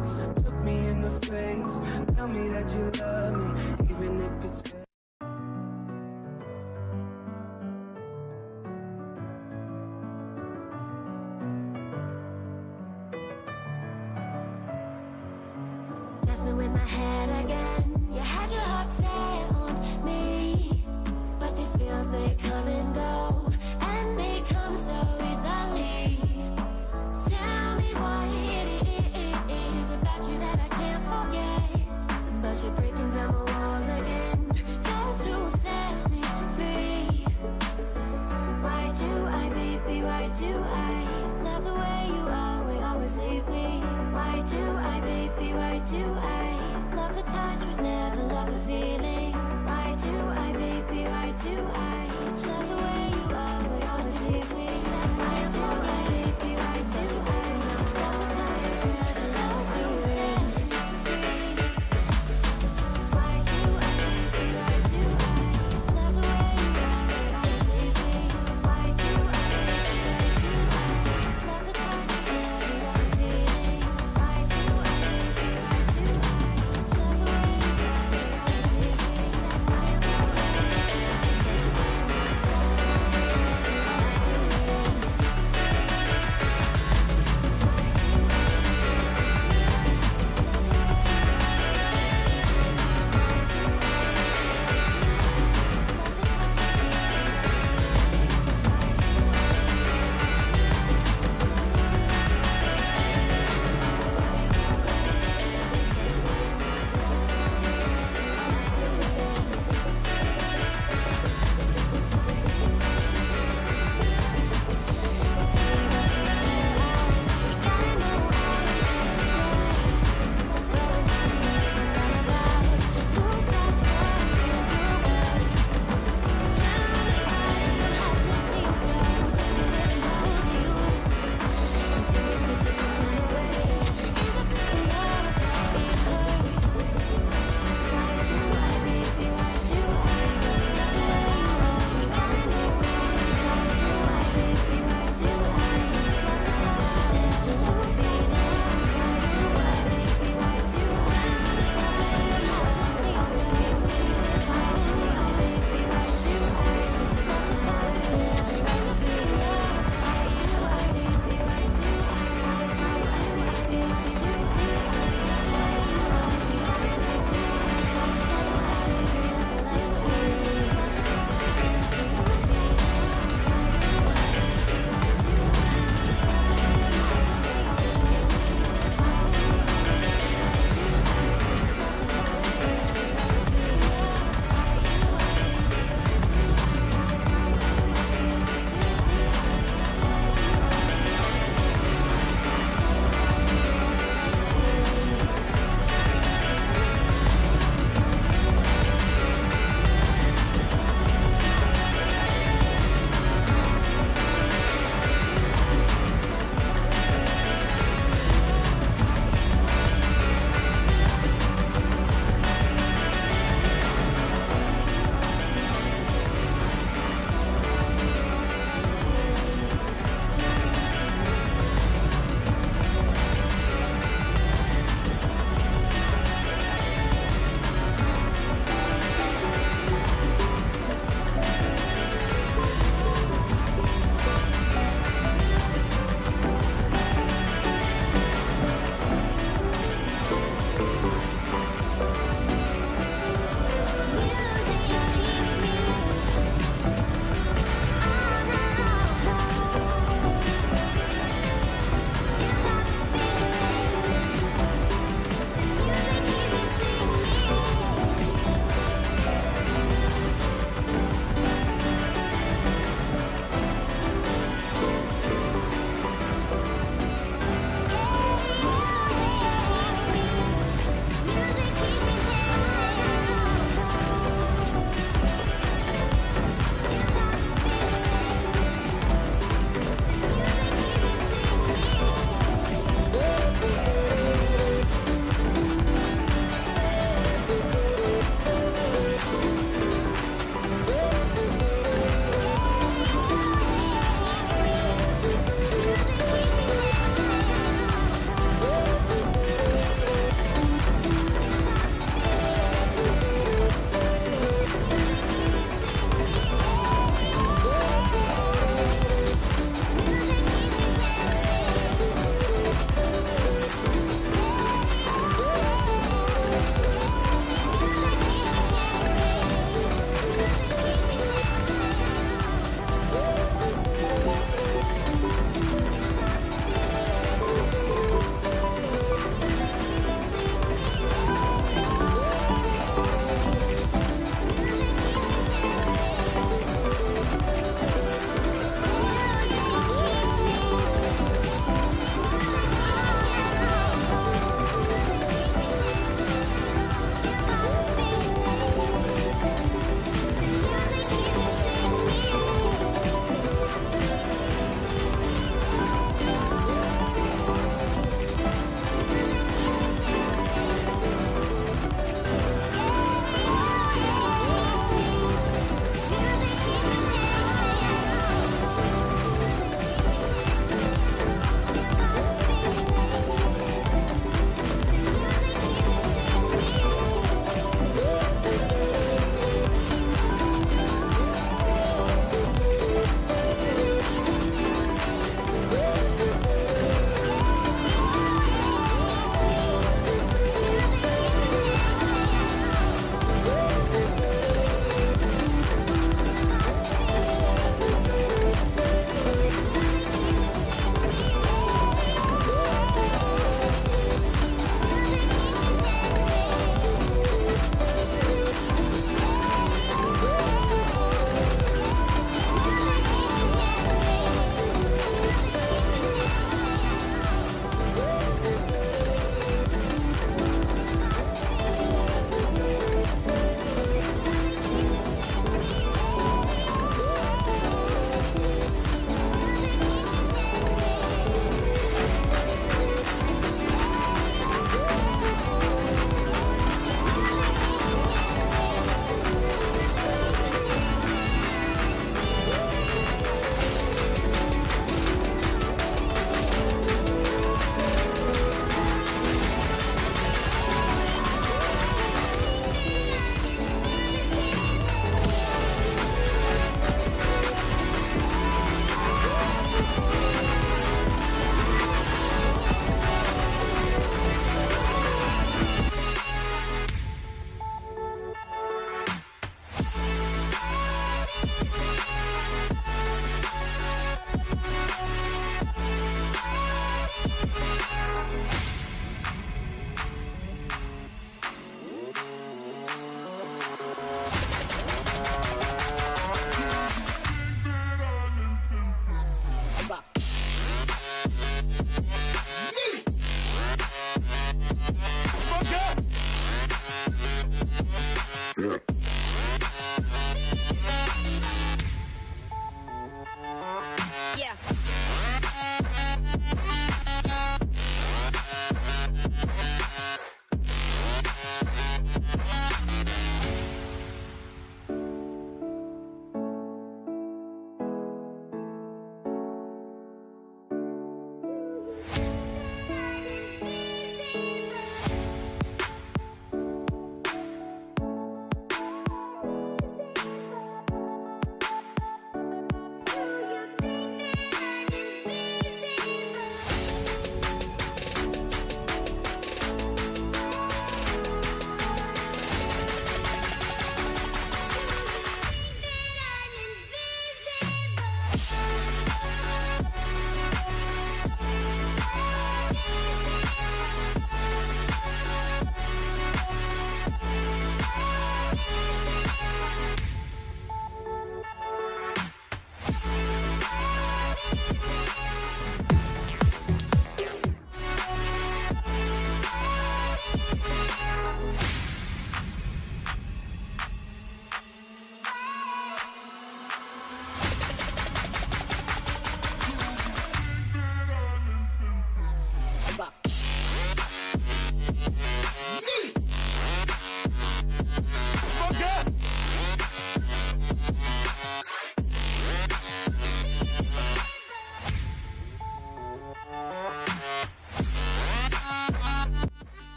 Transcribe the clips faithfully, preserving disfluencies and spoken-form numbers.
So look me in the face, tell me that you love me, even if it's messing with my head again. You had your heart set on me, but these feels, they come and go, and they come so easily. Tell me what it is about you that I can't forget, but you're breaking down my walls again, just to set me free. Why do I, baby, why do I love the way you are, we always leave me? Why do I, baby, why do I love the touch but never love the feeling? Why do I, baby, why do I love the way you are, we always leave me? Why do I, baby, why do I love the touch but never love the feeling? Why do I, baby, why do I love the way you are, we always leave me? Why do I, baby, why do I love the touch but never love the feeling? Why do I, baby, why do I love the way you are, we always leave me? Why do I, baby, why do I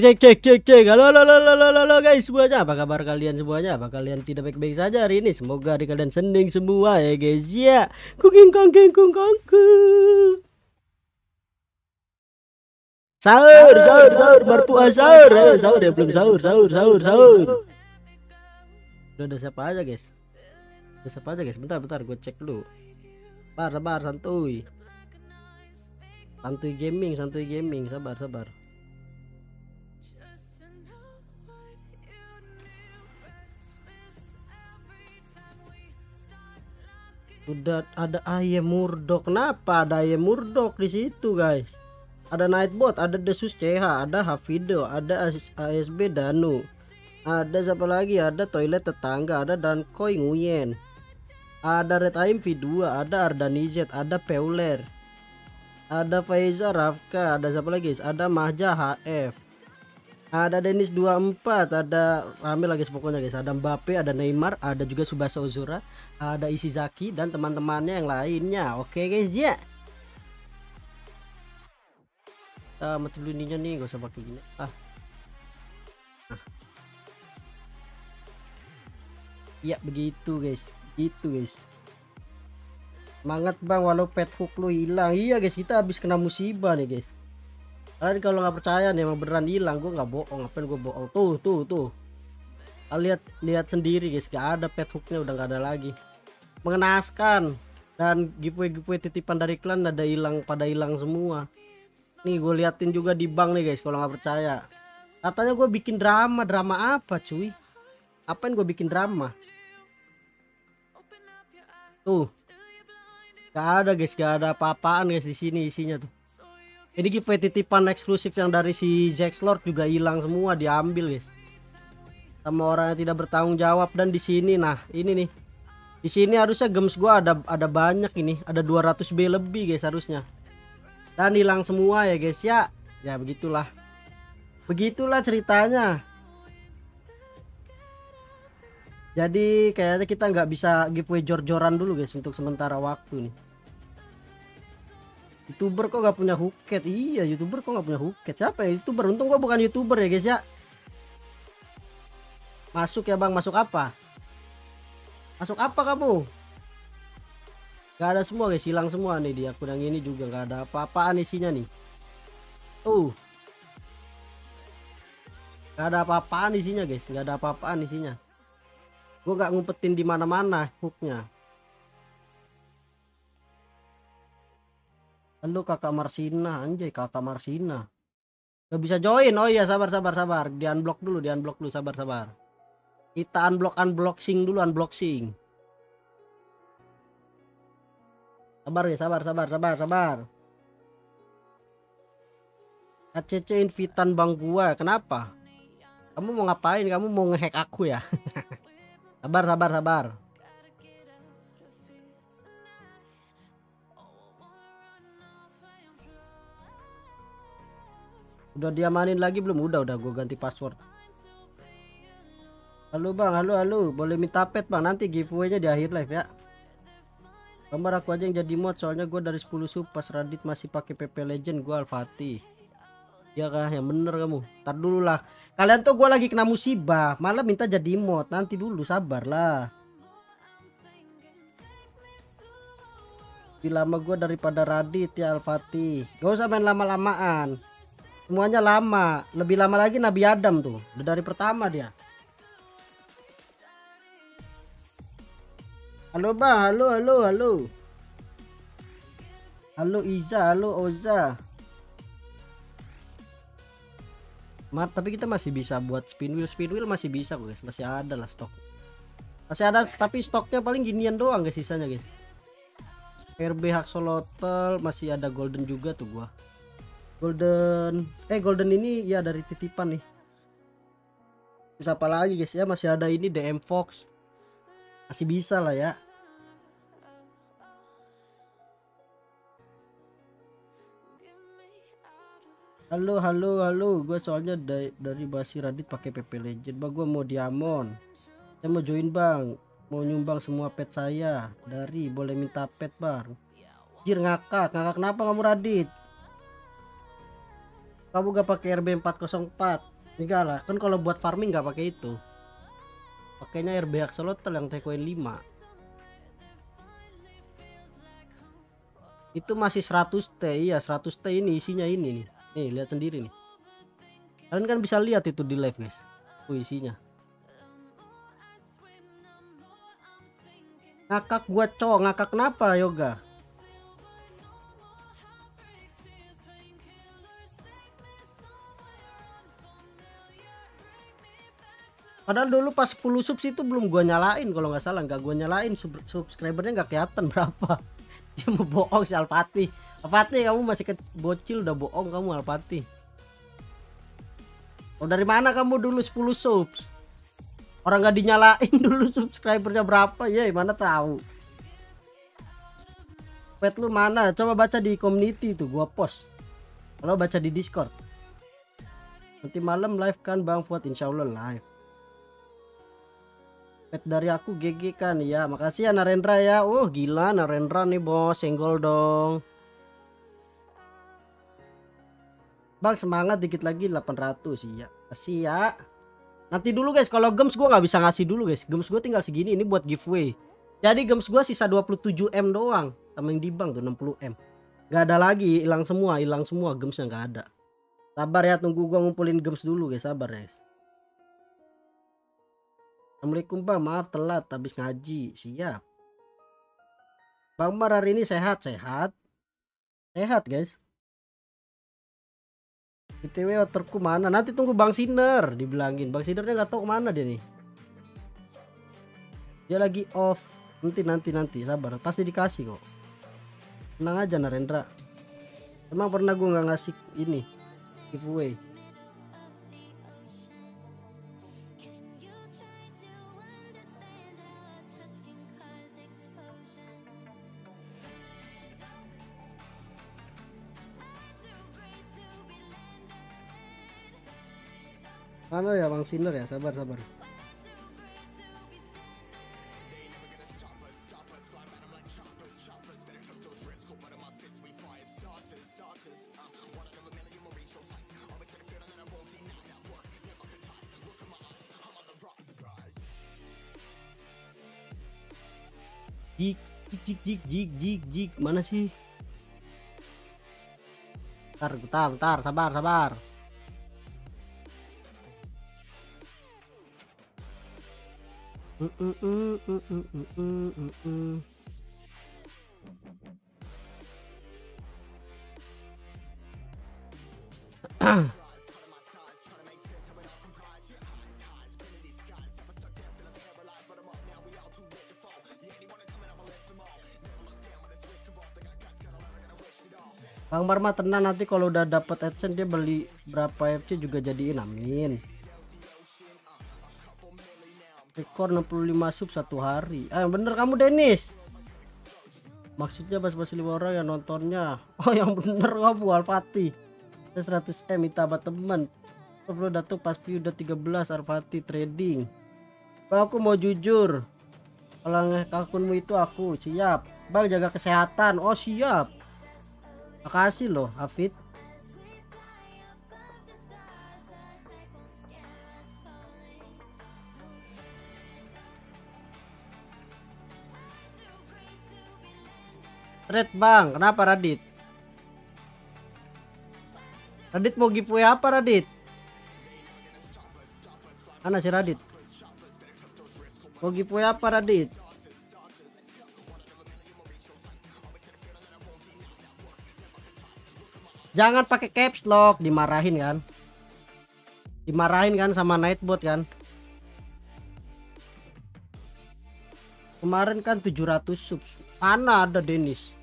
Cek cek cek cek. Halo halo halo halo halo, halo guys semuanya. Apa kabar kalian semuanya? Apa kalian tidak baik-baik saja hari ini? Semoga hari kalian seneng semua ya guys ya. Kuking kongking kung kongkung. Sahur sahur sahur berpuasa sahur. Ayo sahur ya belum sahur sahur sahur sahur. Udah ada siapa aja guys? Ada siapa aja guys? Bentar bentar gue cek dulu. Sabar sabar santuy. Santuy gaming santuy gaming sabar sabar. Udah ada ayam murdok. Kenapa ada ayam murdok di situ guys? Ada Nightbot, ada Desus C H, ada Hafido, ada A S B Danu, ada siapa lagi? Ada Toilet Tetangga, ada Dankoy Nguyen, ada Red Aim V dua, ada Ardanizet, ada Peuler, ada Faiza Rafka, ada siapa lagi? Ada Mahja H F, ada Dennis dua puluh empat, ada rame lagi pokoknya guys. Ada Mbappe, ada Neymar, ada juga Subasa Ozura, ada Ishizaki dan teman-temannya yang lainnya. Oke guys ya. Kita mati dulu ininya nih, gak usah pakai gini. Ah. Nah. Ya begitu guys, gitu guys. Semangat bang, walau pet hook lu hilang. Iya guys, kita habis kena musibah nih guys. Kalian kalau nggak percaya nih emang beneran hilang, gue nggak bohong. Ngapain gue bohong? Tuh tuh tuh. Lihat lihat sendiri guys, gak ada pet hooknya, udah nggak ada lagi. Mengenaskan. Dan giveaway giveaway titipan dari klan ada hilang, pada hilang semua. Nih gue liatin juga di bank nih guys, kalau nggak percaya. Katanya gue bikin drama, drama apa cuy? Apain gue bikin drama? Tuh. Gak ada guys, gak ada apa-apaan guys di sini isinya tuh. Jadi giveaway titipan eksklusif yang dari si Jack Lord juga hilang semua, diambil guys. Sama orang yang tidak bertanggung jawab. Dan di sini nah, ini nih. Di sini harusnya gems gua ada ada banyak ini, ada dua ratus B lebih guys harusnya. Dan hilang semua ya guys ya. Ya begitulah. Begitulah ceritanya. Jadi kayaknya kita nggak bisa giveaway jor-joran dulu guys untuk sementara waktu nih. YouTuber kok gak punya hooket? Iya, YouTuber kok gak punya hooket? Siapa ya YouTuber? Untung gua bukan YouTuber ya guys ya. Masuk ya bang, masuk apa? Masuk apa kamu? Gak ada semua guys, hilang semua nih di akun yang ini juga, gak ada apa-apaan isinya nih. Tuh. Gak ada apa-apaan isinya guys, gak ada apa-apaan isinya. Gua gak ngumpetin di mana-mana hooknya. Halo kakak Marsina, anjay kakak Marsina. Gak bisa join. Oh iya sabar sabar sabar. Di unblock dulu, di unblock dulu, sabar sabar. Kita unblock unboxing dulu, unboxing. Sabar ya, sabar sabar sabar sabar. A C C invitan bang gua, kenapa? Kamu mau ngapain? Kamu mau ngehack aku ya? Sabar sabar sabar. Udah diamanin lagi belum? Udah udah gue ganti password. Halo bang, halo halo, boleh minta pet bang, nanti giveaway-nya di akhir live ya. Gambar aku aja yang jadi mod, soalnya gue dari sepuluh sub pas Radit masih pakai P P Legend, gue Al-Fatih. Ya kah, yang bener kamu. Ntar dulu lah. Kalian tuh gue lagi kena musibah, malah minta jadi mod. Nanti dulu, sabar lah. Lebih lama gue daripada Radit ya Al-Fatih. Gak usah main lama-lamaan. Semuanya lama, lebih lama lagi Nabi Adam tuh, udah dari pertama dia. Halo bang, halo halo halo. Halo Iza, halo Oza. Mat, tapi kita masih bisa buat spin wheel, spin wheel masih bisa guys, masih ada lah stok. Masih ada, tapi stoknya paling ginian doang guys sisanya guys. R B Haxolotl masih ada golden juga tuh gua. Golden, eh golden ini ya dari titipan nih. Bisa apa lagi guys ya, masih ada ini D M Fox. Masih bisa lah ya. Halo halo halo, gue soalnya dari, dari Basi Radit pakai P P Legend bang, gue mau diamond. Saya mau join bang, mau nyumbang semua pet saya. Dari boleh minta pet bang. Jir ngakak, ngakak kenapa kamu Radit? Kamu gak pakai R B empat nol empat? Enggak lah, kan kalau buat farming nggak pakai itu. Pakainya R B Axolotl yang T-Coin lima. Itu masih seratus T, iya seratus T ini isinya ini nih. Nih, lihat sendiri nih. Kalian kan bisa lihat itu di live, guys. Tuh isinya. Ngakak gua, cowok. Ngakak kenapa, Yoga? Padahal dulu pas sepuluh subs itu belum gua nyalain, kalau nggak salah nggak gua nyalain, sub subscribernya nggak kelihatan berapa. Dia mau bohong si Alpati. Alpati, kamu masih ke bocil udah bohong kamu, Alpati. Oh, dari mana kamu dulu sepuluh subs? Orang nggak dinyalain dulu subscribernya berapa ya, mana tahu. Pet lu mana? Coba baca di community tuh, gua post. Kalau baca di Discord. Nanti malam live kan Bang Fuad, insya Allah live. Pet dari aku G G kan ya, makasih ya Narendra ya. Oh gila Narendra nih bos, senggol dong. Bang semangat dikit lagi delapan ratus ya. Kasih ya. Nanti dulu guys, kalau gems gua nggak bisa ngasih dulu guys. Gems gua tinggal segini, ini buat giveaway. Jadi gems gua sisa dua puluh tujuh M doang, sama yang di bank tuh enam puluh M. Gak ada lagi, hilang semua, hilang semua gemsnya nggak ada. Sabar ya, tunggu gua ngumpulin gems dulu guys, sabar guys. Assalamualaikum Bang, maaf telat habis ngaji. Siap. Bang Mar hari ini sehat? Sehat. Sehat guys. B T W outerku mana? Nanti tunggu Bang Siner dibilangin. Bang Sinernya nggak tahu kemana dia nih. Dia lagi off. Nanti nanti nanti sabar, pasti dikasih kok. Tenang aja Narendra. Emang pernah gue nggak ngasih ini giveaway. Mana ya Bang Siner ya, sabar sabar. Jik jik jik jik jik jik mana sih? Bentar bentar bentar, sabar sabar. Mm -mm -mm -mm -mm -mm -mm -mm. Bang Marma tenang, nanti kalau udah dapet AdSense dia beli berapa F C juga jadiin, amin. Rekor enam puluh lima sub satu hari. Ah bener kamu Dennis. Maksudnya bas-bas lima orang yang nontonnya. Oh yang bener kamu Alpati. seratus M minta buat temen. Lo datang pas view udah tiga belas Alpati trading. Bang aku mau jujur. Kalau akunmu itu aku siap. Bang jaga kesehatan. Oh siap. Makasih loh Hafid. Red Bang, kenapa Radit? Radit mau giveaway apa Radit? Mana si Radit? Mau giveaway apa Radit? Jangan pakai caps lock, dimarahin kan? Dimarahin kan sama Nightbot kan? Kemarin kan tujuh ratus subs. Mana ada Dennis?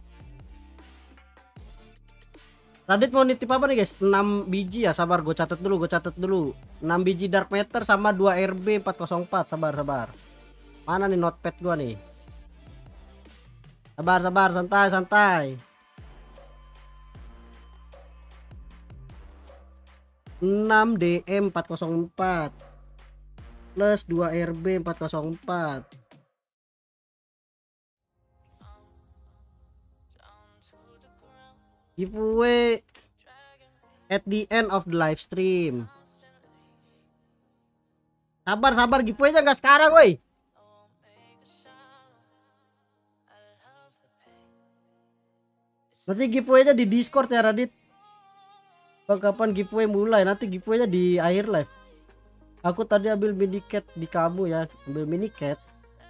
Radit mau nitip apa nih guys? enam biji ya, sabar gue catat dulu, gue catat dulu. enam biji Dark Matter sama dua R B empat nol empat, sabar sabar. Mana nih notepad gua nih? Sabar sabar, santai santai. enam D M empat nol empat plus dua R B empat nol empat. Giveaway at the end of the live stream. Sabar sabar, giveaway-nya nggak sekarang woi. Nanti giveaway-nya di Discord ya Radit. Bang, kapan giveaway mulai? Nanti giveaway-nya di akhir live. Aku tadi ambil minicat di kamu ya, ambil minicat.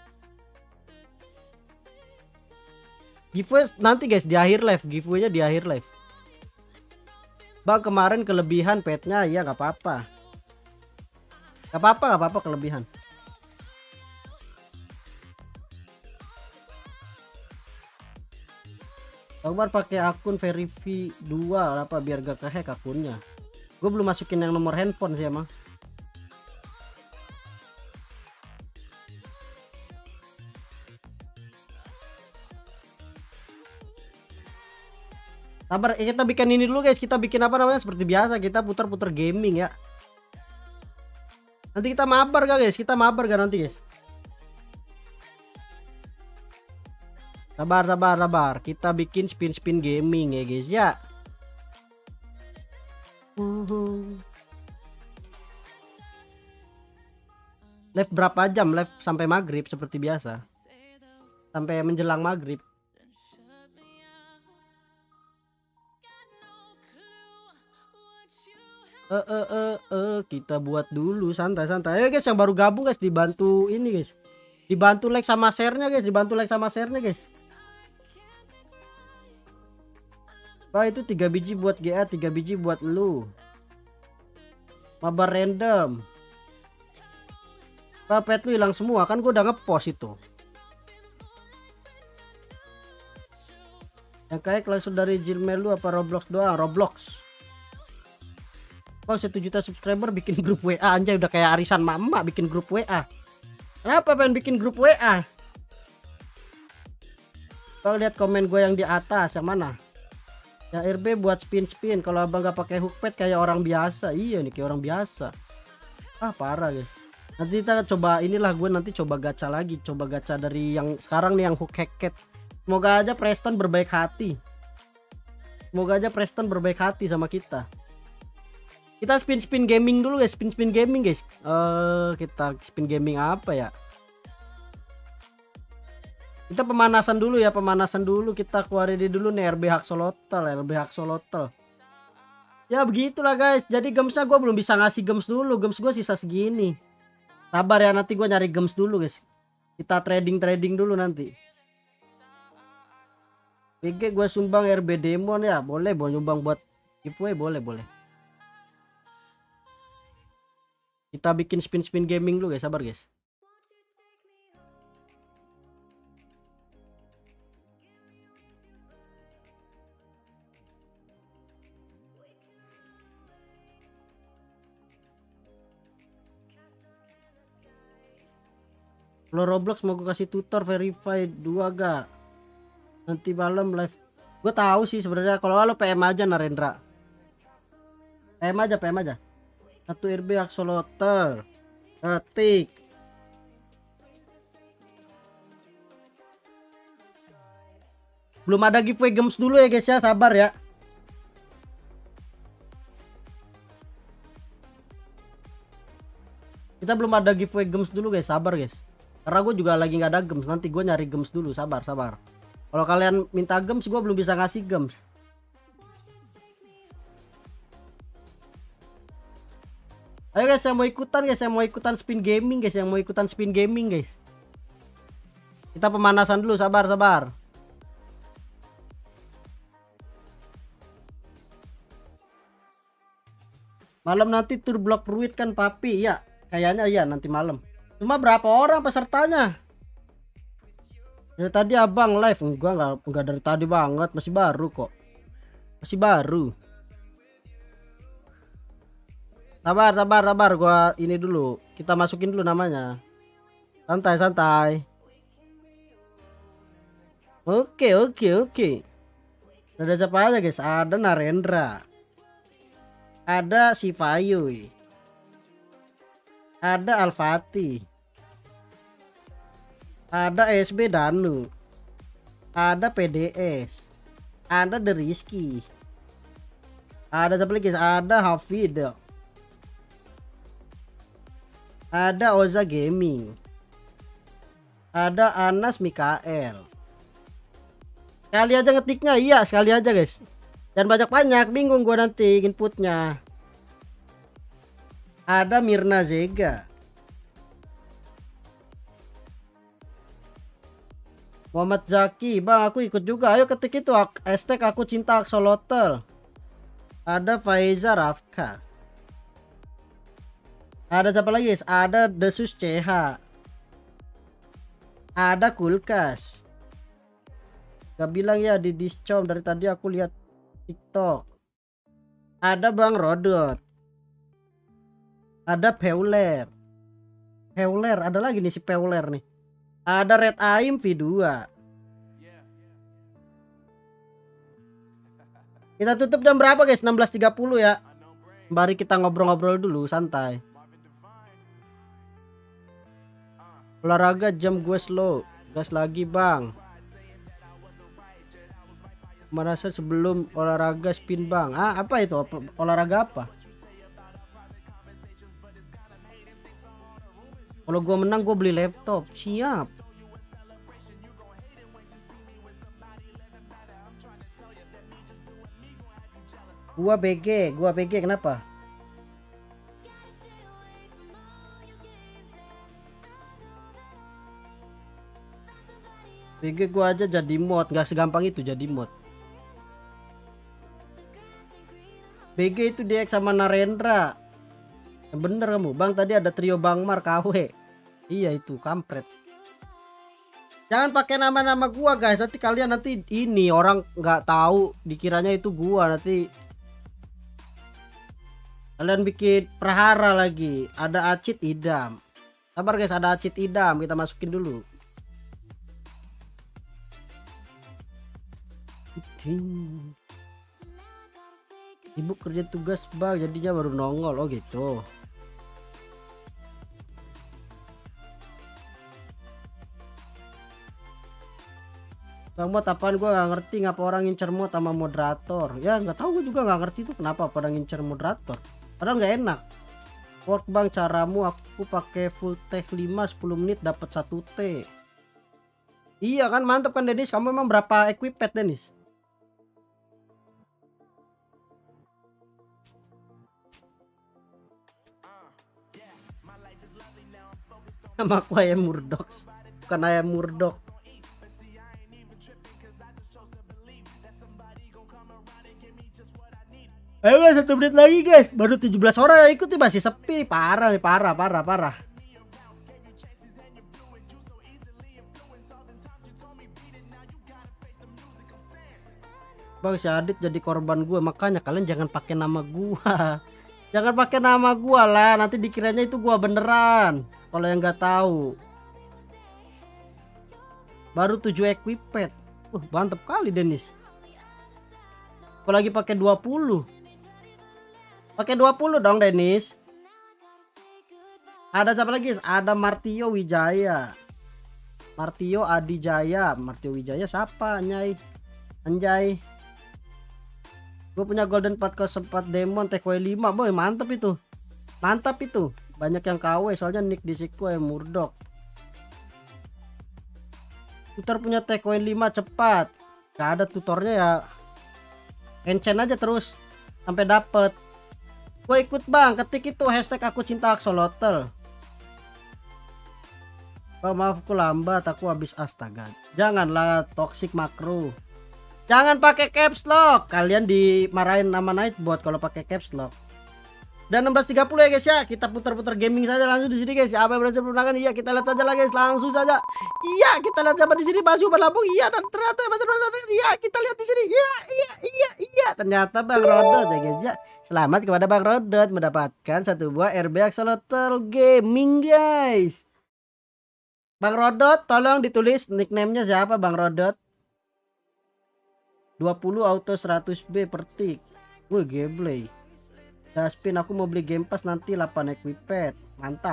Giveaway nanti guys di akhir live, giveaway-nya di akhir live. Bang, kemarin kelebihan petnya ya nggak apa-apa. Nggak apa-apa, nggak apa-apa kelebihan. Akbar pakai akun Verifi dua apa biar gak kehack akunnya. Gue belum masukin yang nomor handphone sih emang. Sabar, eh, kita bikin ini dulu guys. Kita bikin apa namanya, seperti biasa kita putar-putar gaming ya. Nanti kita mabar gak guys? Kita mabar gak nanti guys? Sabar, sabar, sabar. Kita bikin spin-spin gaming ya guys ya. Uhuh. Live berapa jam? Live sampai maghrib seperti biasa. Sampai menjelang maghrib. Eh, eh, eh, eh, kita buat dulu santai-santai. Ayo guys yang baru gabung guys, dibantu ini guys. Dibantu like sama share-nya guys, dibantu like sama share-nya guys. Bah, itu tiga biji buat G A, tiga biji buat lu. Mabar random. Bah, pet lu hilang semua kan, gua udah ngepost itu. Yang kayak langsung dari Gmail lu apa Roblox doang? Roblox. Oh, satu juta subscriber bikin grup W A, anjay udah kayak arisan mama bikin grup W A. Kenapa pengen bikin grup W A? Kalau lihat komen gue yang di atas, yang mana? Ya R B buat spin-spin. Kalau abang gak pakai hookpad kayak orang biasa. Iya nih kayak orang biasa. Ah parah guys. Nanti kita coba inilah, gue nanti coba gacha lagi, coba gacha dari yang sekarang nih yang hook hacket. Semoga aja Preston berbaik hati. Semoga aja Preston berbaik hati sama kita. Kita spin-spin gaming dulu guys, spin-spin gaming guys. Eh uh, kita spin gaming apa ya? Kita pemanasan dulu ya, pemanasan dulu. Kita keluarin dulu nih R B Haxolotl, R B Haxolotl. Ya begitulah guys. Jadi gemsnya gue belum bisa ngasih gems dulu. Gems gue sisa segini. Sabar ya, nanti gue nyari gems dulu guys. Kita trading-trading dulu nanti. B G gue sumbang R B Demon ya. Boleh, boleh nyumbang buat giveaway, boleh, boleh. Kita bikin spin-spin gaming dulu guys, sabar guys. Kalau Roblox mau gue kasih tutor verify dua gak? Nanti malam live. Gue tahu sih sebenarnya, kalau lo P M aja Narendra. P M aja, P M aja. Satu R B Haxolotl. Ketik. Belum ada giveaway gems dulu ya guys ya, sabar ya. Kita belum ada giveaway gems dulu guys, sabar guys. Karena gue juga lagi nggak ada gems, nanti gue nyari gems dulu, sabar sabar. Kalau kalian minta gems, gue belum bisa ngasih gems. Ayo guys yang mau ikutan guys, yang mau ikutan spin gaming guys, yang mau ikutan spin gaming guys. Kita pemanasan dulu, sabar sabar. Malam nanti tur blok fruit kan papi ya, kayaknya iya nanti malam. Cuma berapa orang pesertanya? Dari tadi abang live, enggak enggak, enggak dari tadi banget, masih baru kok, masih baru. Sabar sabar sabar, gua ini dulu, kita masukin dulu namanya. Santai santai. Oke oke oke. Ada siapa aja guys? Ada Narendra, ada si Fayuy, ada Alfati, ada S B Danu, ada P D S, ada The Rizky, ada siapa lagi? Ada Hafid, Ada Oza Gaming. Ada Anas Mikael. Sekali aja ngetiknya, iya sekali aja guys. Dan banyak-banyak, bingung gua nanti inputnya. Ada Mirna Zega. Muhammad Zaki, bang aku ikut juga. Ayo ketik itu hashtag aku cinta Axolotl. Ada Faiza Rafka. Ada siapa lagi guys? Ada Desus C H. Ada Kulkas. Gak bilang ya di Discom, dari tadi aku lihat TikTok. Ada Bang Rodot. Ada Peuler. Peuler, ada lagi nih si Peuler nih. Ada Red Aim V dua. Kita tutup jam berapa guys? enam belas tiga puluh ya. Mari kita ngobrol-ngobrol dulu santai. Olahraga jam gue slow. Gas lagi bang. Merasa sebelum olahraga spin bang. Ah apa itu? Olahraga apa? Kalau gue menang gue beli laptop. Siap. Gua B G, gua B G kenapa? B G gua aja jadi mod, nggak segampang itu jadi mod. B G itu dia sama Narendra. Bener kamu, bang tadi ada trio Bang Mar K W. Iya itu kampret. Jangan pakai nama-nama gua guys, nanti kalian nanti ini orang nggak tahu dikiranya itu gua nanti. Kalian bikin prahara lagi. Ada Acit Idam. Sabar guys, ada Acit Idam, kita masukin dulu. Ibu kerja tugas bang, jadinya baru nongol. Oh gitu. Bang mod apaan, gue gak ngerti ngapa orang ngincer mod sama moderator. Ya nggak tahu, gue juga nggak ngerti tuh kenapa pada ngincer moderator. Padahal nggak enak. Work bang caramu, aku pakai full tech lima sepuluh menit dapat satu T. Iya kan, mantap kan Denis. Kamu emang berapa equipet Denis? Nama aku ayam Murdoch, bukan ayam Murdoch. Ayo guys, satu menit lagi guys. Baru tujuh belas orang yang ikut nih, masih sepi. Parah nih, parah, parah, parah. Bang si Adit jadi korban gue, makanya kalian jangan pakai nama gua. Jangan pakai nama gua lah, nanti dikiranya itu gua beneran. Kalau yang nggak tahu. Baru tujuh equipet. Uh, mantep kali Denis. Apalagi pakai dua puluh. Pakai dua puluh dong Denis. Ada siapa lagi? Ada Martio Wijaya. Martio Adijaya. Martio Wijaya siapa Nyai? Anjay. Gue punya golden empat kos empat demon T K W lima. Boy mantap itu. Mantap itu. Banyak yang K W soalnya nick di siku ya Murdoch. Tutor punya T K W lima cepat. Gak ada tutornya ya. Enchant aja terus sampai dapet. Gue ikut bang, ketik itu hashtag aku cinta Axolotl. Oh, maaf aku lambat, aku habis astaga. Janganlah toxic makro. Jangan pakai caps lock. Kalian dimarahin nama Nightbot kalau pakai caps lock. Dan enam belas tiga puluh ya guys ya. Kita putar-putar gaming saja langsung di sini guys. Apa yang berhasil menangkan? Iya, kita lihat saja lah guys, langsung saja. Iya, kita lihat siapa di sini masuk berlabuh. Iya, dan ternyata masih berlabuh. Iya, kita lihat di sini. Iya, iya, iya, iya. Ternyata Bang Rodot ya guys ya. Selamat kepada Bang Rodot mendapatkan satu buah R B Axolotl Gaming guys. Bang Rodot tolong ditulis nickname-nya siapa Bang Rodot. dua puluh auto seratus B per tick. Wih, gameplay. Daspin aku mau beli Game Pass nanti delapan equipet. Mantap.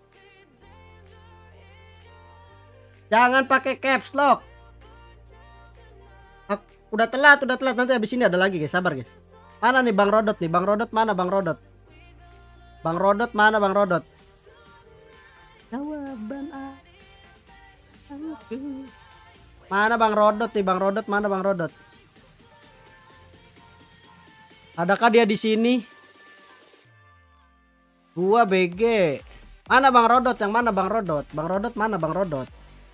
Jangan pakai caps lock. Aku, udah telat, udah telat. Nanti habis ini ada lagi guys, sabar guys. Mana nih Bang Rodot nih? Bang Rodot mana Bang Rodot? Bang Rodot mana Bang Rodot? Jawaban aku. Mana Bang Rodot nih? Bang Rodot mana Bang Rodot? Adakah dia di sini? Gua B G. Mana Bang Rodot? Yang mana Bang Rodot? Bang Rodot mana Bang Rodot?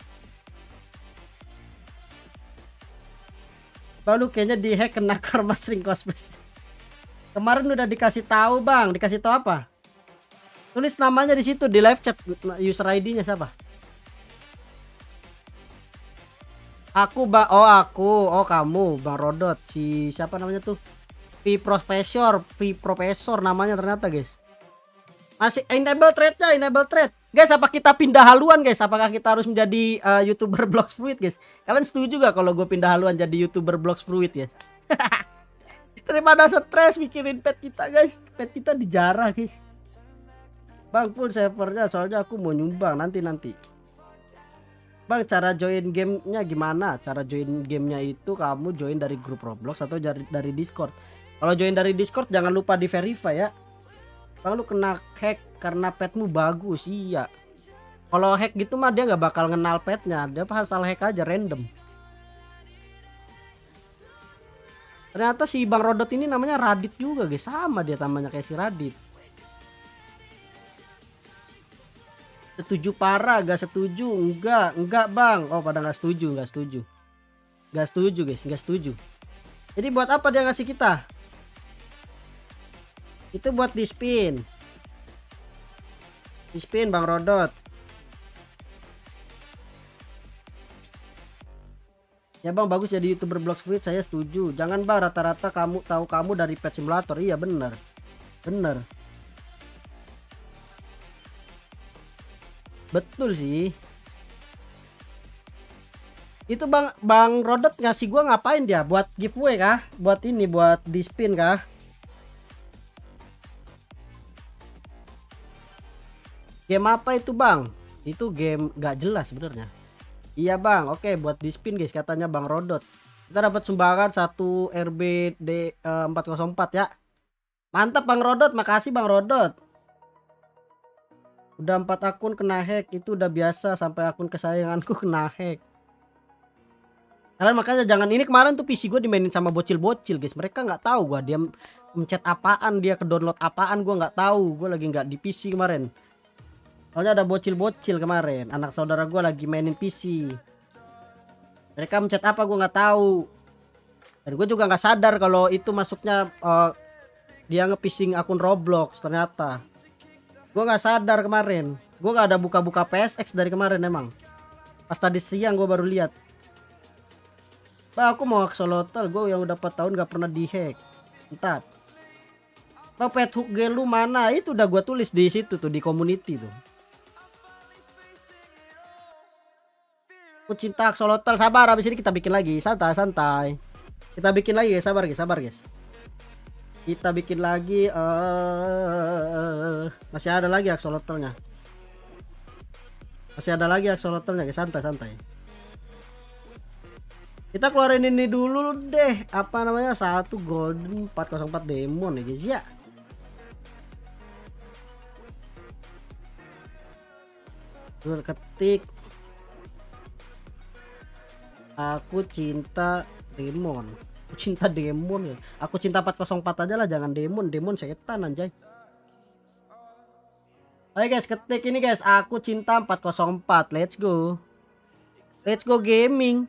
Baru kayaknya dihack kena karma string cosplay. Kemarin udah dikasih tahu Bang, dikasih tahu apa? Tulis namanya di situ di live chat, user I D-nya siapa? Aku Bang, oh aku, oh kamu Bang Rodot, si siapa namanya tuh? P Professor, P Professor namanya ternyata guys. Masih enable thread-nya, enable thread. Guys, apa kita pindah haluan guys? Apakah kita harus menjadi uh, YouTuber Blox Fruit guys? Kalian setuju gak kalau gue pindah haluan jadi YouTuber Blox Fruit guys? Daripada stres mikirin pet kita guys. Pet kita dijarah guys. Bang, full servernya soalnya aku mau nyumbang nanti-nanti. Bang, cara join gamenya gimana? Cara join gamenya itu kamu join dari grup Roblox atau dari, dari Discord. Kalau join dari Discord jangan lupa di verify ya. Bang, lu kena hack karena petmu bagus. Iya. Kalau hack gitu mah dia nggak bakal kenal petnya. Dia asal hack aja random. Ternyata si Bang Rodot ini namanya Radit juga guys. Sama dia namanya kayak si Radit. Setuju parah, gak setuju? Enggak, enggak Bang. Oh pada nggak setuju, nggak setuju. Nggak setuju guys, nggak setuju. Jadi buat apa dia ngasih kita? Itu buat di spin. Di spin Bang Rodot. Ya Bang, bagus jadi YouTuber Blox Fruit, saya setuju. Jangan Bang, rata-rata kamu tahu kamu dari Pet Simulator. Iya bener. Bener. Betul sih. Itu Bang Bang Rodot ngasih gua ngapain dia? Buat giveaway kah? Buat ini, buat di spin kah? Game apa itu Bang? Itu game gak jelas sebenarnya. Iya Bang, oke buat di spin guys katanya Bang Rodot. Kita dapat sumbangan satu R B D uh, empat nol empat ya. Mantap Bang Rodot, makasih Bang Rodot. Udah empat akun kena hack, itu udah biasa sampai akun kesayanganku kena hack. Kalian makanya jangan, ini kemarin tuh P C gue dimainin sama bocil-bocil guys. Mereka nggak tahu gua dia mencet apaan, dia ke download apaan, gua nggak tahu. Gue lagi nggak di P C kemarin. Soalnya ada bocil-bocil kemarin, anak saudara gue lagi mainin P C. Mereka mencet apa gue nggak tahu. Dan gue juga nggak sadar kalau itu masuknya uh, dia nge-phishing akun Roblox ternyata. Gue nggak sadar kemarin. Gue nggak ada buka-buka P S X dari kemarin emang. Pas tadi siang gue baru lihat. Bah, aku mau axolotl, gue yang udah empat tahun nggak pernah dihack. Mantap. Bah, pet hook game lu mana? Itu udah gue tulis di situ tuh, di community tuh. Aku cinta axolotl, sabar, habis ini kita bikin lagi, santai santai. Kita bikin lagi guys, sabar guys, sabar guys. Kita bikin lagi, uh, masih ada lagi axolotlnya. Masih ada lagi axolotlnya guys, santai santai. Kita keluarin ini dulu deh, apa namanya, satu golden empat nol empat demon ya guys ya. Terus ketik. Aku cinta demon. Aku cinta demon ya. Aku cinta empat nol empat aja lah, jangan demon. Demon setan anjay. Oke guys, ketik ini guys. Aku cinta empat nol empat. Let's go. Let's go gaming.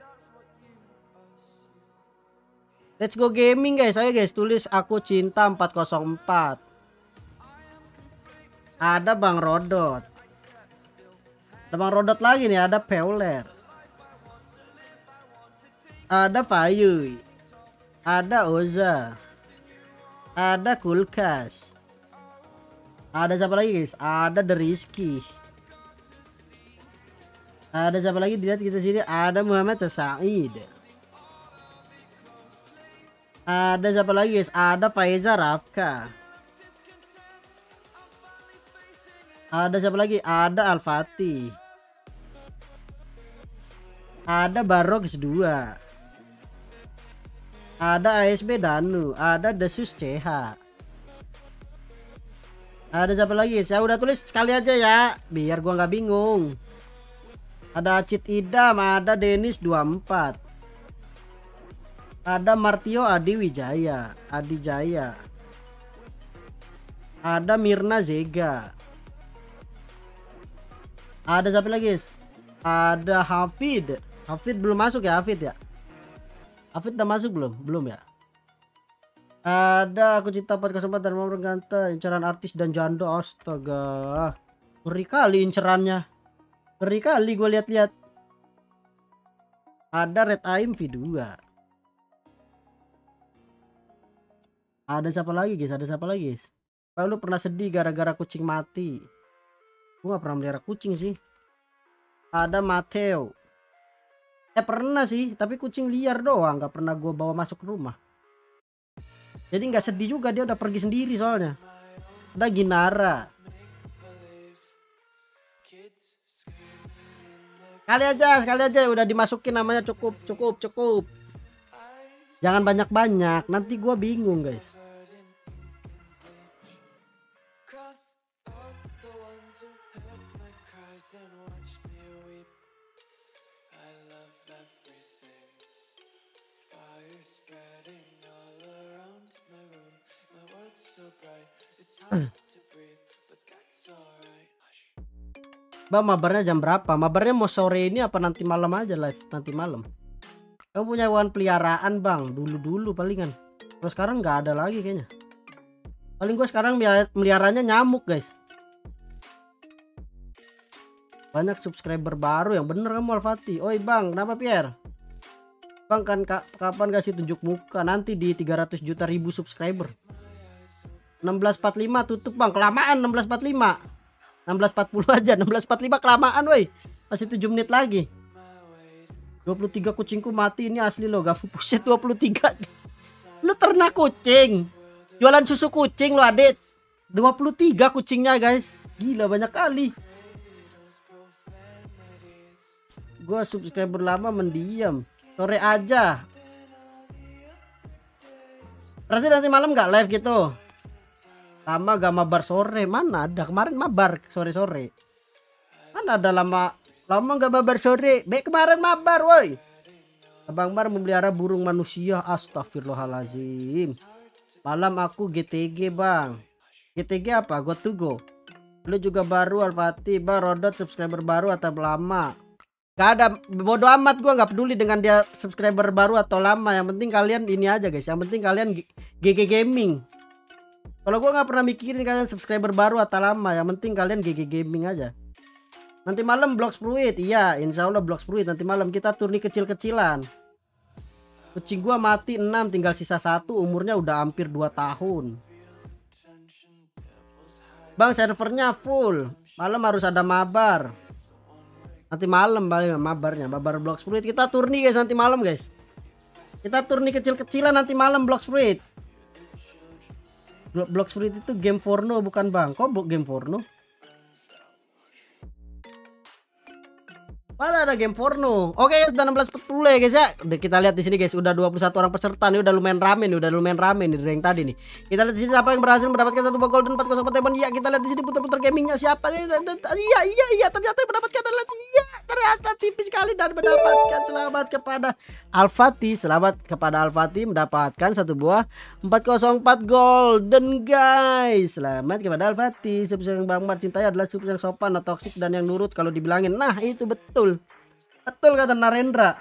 Let's go gaming guys. Ayo guys, tulis aku cinta empat nol empat. Ada Bang Rodot. Ada Bang Rodot lagi nih, ada Peuler. Ada Fayuy, ada Oza, ada Kulkas, ada siapa lagi guys? Ada The Rizky, ada siapa lagi? Dilihat kita sini, ada Muhammad Said, ada siapa lagi guys? Ada Faiza Rafka, ada siapa lagi? Ada Al-Fatih, ada Barox dua. Ada A S B Danu, ada Desus C H. Ada siapa lagi? Saya udah tulis sekali aja ya, biar gua nggak bingung. Ada Acit Idam, ada Denis dua puluh empat. Ada Martio Adi Wijaya, Adi Jaya. Ada Mirna Zega. Ada siapa lagi, guys? Ada Hafid. Hafid belum masuk ya, Hafid ya? Hafid udah masuk belum? Belum ya? Ada Aku Cinta empat nol empat dan mau berganta, inceran artis dan janda. Astaga, ngeri kali incerannya, ngeri kali gue lihat-lihat. Ada Red Aim V dua. Ada siapa lagi, guys? Ada siapa lagi, guys? Oh, lu pernah sedih gara-gara kucing mati? Gue gak pernah melihara kucing sih. Ada Mateo. Eh pernah sih, tapi kucing liar doang, gak pernah gue bawa masuk ke rumah. Jadi nggak sedih juga, dia udah pergi sendiri soalnya. Ada Ginara. Kali aja, sekali aja udah dimasukin namanya, cukup, cukup, cukup. Jangan banyak-banyak, nanti gua bingung, guys. Bang, mabarnya jam berapa? Mabarnya mau sore ini apa nanti malam aja live? Nanti malam. Kamu punya hewan peliharaan bang? Dulu-dulu palingan. Kalau sekarang nggak ada lagi kayaknya. Paling gue sekarang meliharanya nyamuk, guys. Banyak subscriber baru yang bener kamu Alfati. Oi bang, kenapa Pierre? Bang kan ka kapan kasih tunjuk muka? Nanti di tiga ratus juta ribu subscriber. enam belas empat puluh lima tutup bang, kelamaan enam belas empat puluh lima. enam belas empat puluh aja, enam belas empat puluh lima kelamaan woi. Masih tujuh menit lagi. dua puluh tiga kucingku mati, ini asli loh, gak buset dua puluh tiga. Lu ternak kucing. Jualan susu kucing lu Adit. dua puluh tiga kucingnya, guys. Gila banyak kali. Gua subscriber lama mendiam. Sore aja. Berarti nanti malam nggak live gitu? Lama gak mabar sore, mana ada kemarin mabar sore-sore. Mana ada lama lama gak mabar sore. Baik kemarin mabar woi. Abang Bar memelihara burung manusia, astagfirullahalazim. Malam aku G T G bang. G T G apa? Go to go. Lu juga baru Alfati, bang Rodot subscriber baru atau lama? Gak ada, bodo amat, gua nggak peduli dengan dia subscriber baru atau lama. Yang penting kalian ini aja guys. Yang penting kalian G G Gaming. Kalau gue nggak pernah mikirin kalian subscriber baru atau lama, yang penting kalian G G Gaming aja. Nanti malam Blox Fruit, iya, insya Allah Blox Fruit. Nanti malam kita turni kecil-kecilan. Kucing gua mati enam, tinggal sisa satu, umurnya udah hampir dua tahun. Bang servernya full, malam harus ada mabar. Nanti malam balik mabarnya, mabar Blox Fruit. Kita turni guys nanti malam guys. Kita turni kecil-kecilan nanti malam Blox Fruit. Blox Fruit itu game porno bukan bang? Kok game porno? Mana ada game porno? Oke, udah enam belas empat puluh ya guys ya. Udah kita lihat di sini guys, udah dua puluh satu orang peserta nih, udah lumayan rame nih, udah lumayan rame nih dari yang tadi nih. Kita lihat di sini siapa yang berhasil mendapatkan satu buah golden empat nol empat diamond. Ya, kita lihat di sini putar-putar gamingnya siapa nih? Iya, iya, iya, ternyata yang mendapatkan adalah iya, ternyata tipis sekali dan mendapatkan. Selamat kepada Alfati, selamat kepada Alfati mendapatkan satu buah empat nol empat golden guys. Selamat kepada Alfati. Sub yang Bang Mar cintai adalah sub yang sopan, no toxic dan yang nurut kalau dibilangin. Nah, itu betul. Betul kata Narendra.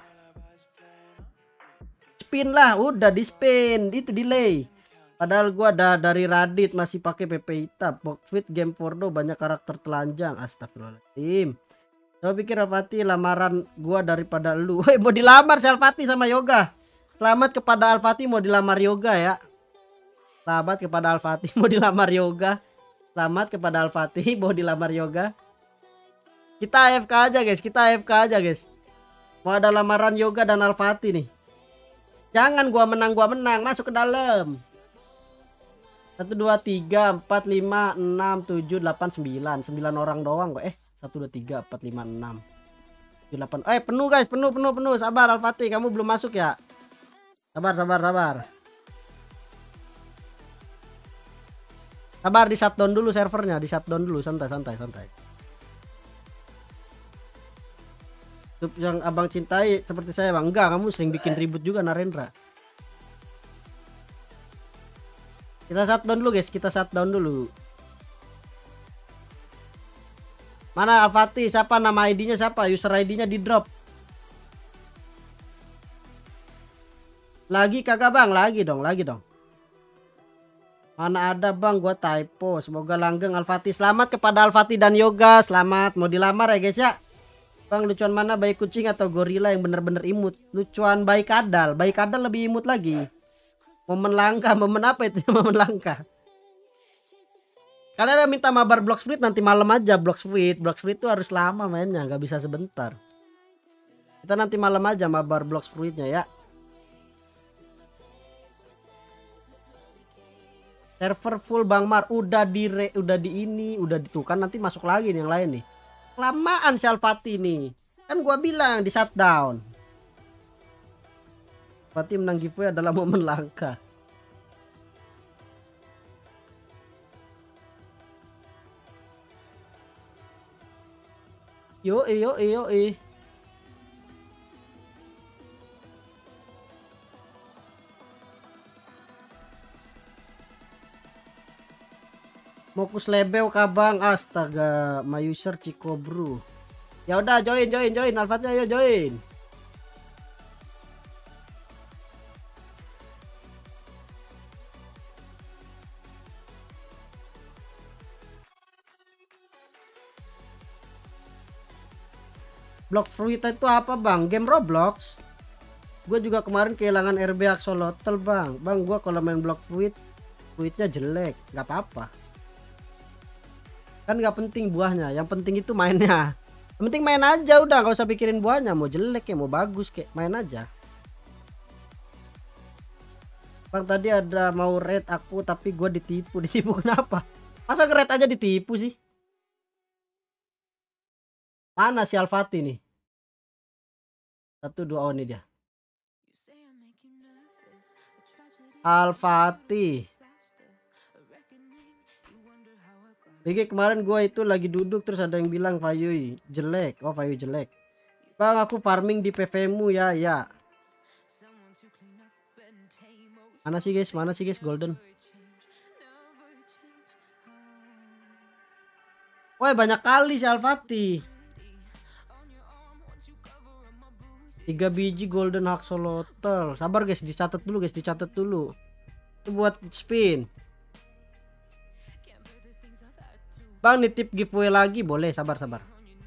Spin lah, udah di spin, itu delay. Padahal gua ada dari Radit masih pakai P P hitam. Boxfit game porno banyak karakter telanjang. Astagfirullahaladzim. Coba pikir Alfati lamaran gua daripada lu. Woi, mau dilamar si Alfati sama Yoga. Selamat kepada Alfati mau dilamar Yoga ya. Selamat kepada Alfati mau dilamar Yoga. Selamat kepada Alfati mau dilamar Yoga. Kita A F K aja guys, kita A F K aja guys. Mau ada lamaran Yoga dan Alfati nih. Jangan gua menang, gua menang, masuk ke dalam. satu dua tiga empat lima enam tujuh delapan sembilan. sembilan orang doang kok. Eh, satu dua tiga empat lima enam tujuh delapan. Eh, penuh guys, penuh penuh penuh. Sabar Alfati, kamu belum masuk ya? Sabar, sabar, sabar. Sabar, di shutdown dulu servernya, di shutdown dulu, santai, santai, santai. YouTube yang abang cintai seperti saya bang, enggak, kamu sering bikin ribut juga Narendra. Kita shutdown dulu guys, kita shutdown dulu. Mana Al-Fatih, siapa nama I D-nya, siapa user I D-nya di drop. Lagi kagak bang, lagi dong, lagi dong. Mana ada bang, gua typo. Semoga langgeng Al-Fatih. Selamat kepada Al-Fatih dan Yoga, selamat. Mau dilamar ya guys ya. Bang, lucuan mana, bayi kucing atau gorila yang bener-bener imut? Lucuan bayi kadal, bayi kadal lebih imut lagi. Momen langka, momen apa itu? Momen langka. Kalian ada minta mabar Blox Fruit nanti malam aja. Blox Fruit, Blox Fruit itu harus lama mainnya, nggak bisa sebentar. Kita nanti malam aja mabar Blox Fruitnya ya. Server full Bang Mar, udah di re, udah di ini, udah ditukan, nanti masuk lagi nih yang lain nih. Kelamaan si Al-Fatih nih. Kan gua bilang di shutdown. Fatih menang giveaway adalah momen langka. Yo yo yo eh. Mau kuslebeu kabang, astaga, my user Cikobru. Ya udah join join join Al-Fatih, ayo join. Blox Fruit itu apa bang? Game Roblox. Gue juga kemarin kehilangan R B Axolotl bang. Bang, gue kalau main Blox Fruit, fruitnya jelek, nggak apa-apa. Kan nggak penting buahnya, yang penting itu mainnya. Yang penting main aja udah, nggak usah pikirin buahnya, mau jelek ya mau bagus kayak main aja. Bang, tadi ada mau raid aku tapi gue ditipu. Ditipu kenapa? Masa nge-raid aja ditipu sih? Mana si Al-Fatih nih? Satu dua, oh ini dia. Al-Fatih. Jadi kemarin gue itu lagi duduk terus ada yang bilang Fayui jelek. Oh Fayui jelek. Bang, aku farming di P V-mu ya. Ya. Mana sih guys? Mana sih guys golden? Woi, banyak kali si Al-Fatih. Tiga biji golden axolotl. Sabar guys, dicatat dulu guys, dicatat dulu. Itu buat spin. Bang, nitip giveaway lagi boleh, sabar sabar.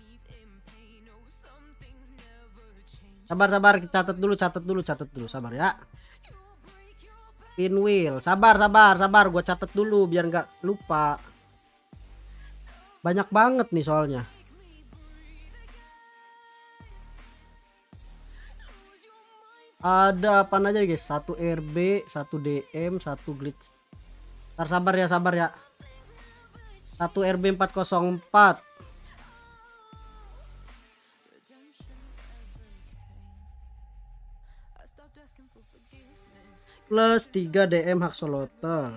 Sabar sabar, catat dulu, catat dulu, catat dulu, sabar ya. Pinwheel, sabar sabar sabar, gue catat dulu biar nggak lupa. Banyak banget nih soalnya. Ada apa aja guys? Satu R B, satu D M, satu glitch. Ntar sabar ya, sabar ya. Satu R B empat nol empat. Plus tiga D M Axolotl.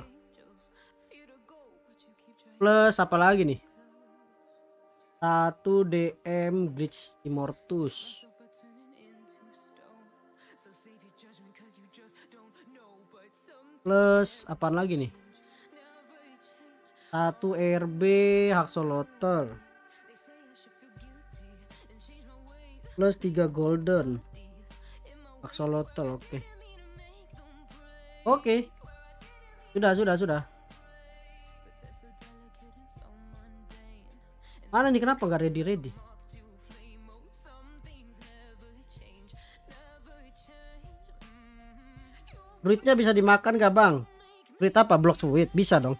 Plus apa lagi nih? Satu D M Glitch Immortus. Plus apa lagi nih? Satu R B Axolotl. Plus tiga golden Axolotl. Oke. Okay. Oke. Okay. Sudah, sudah, sudah. Mana nih, kenapa nggak ready ready? Fruitnya bisa dimakan gak bang? Fruit apa? Blox Fruit bisa dong.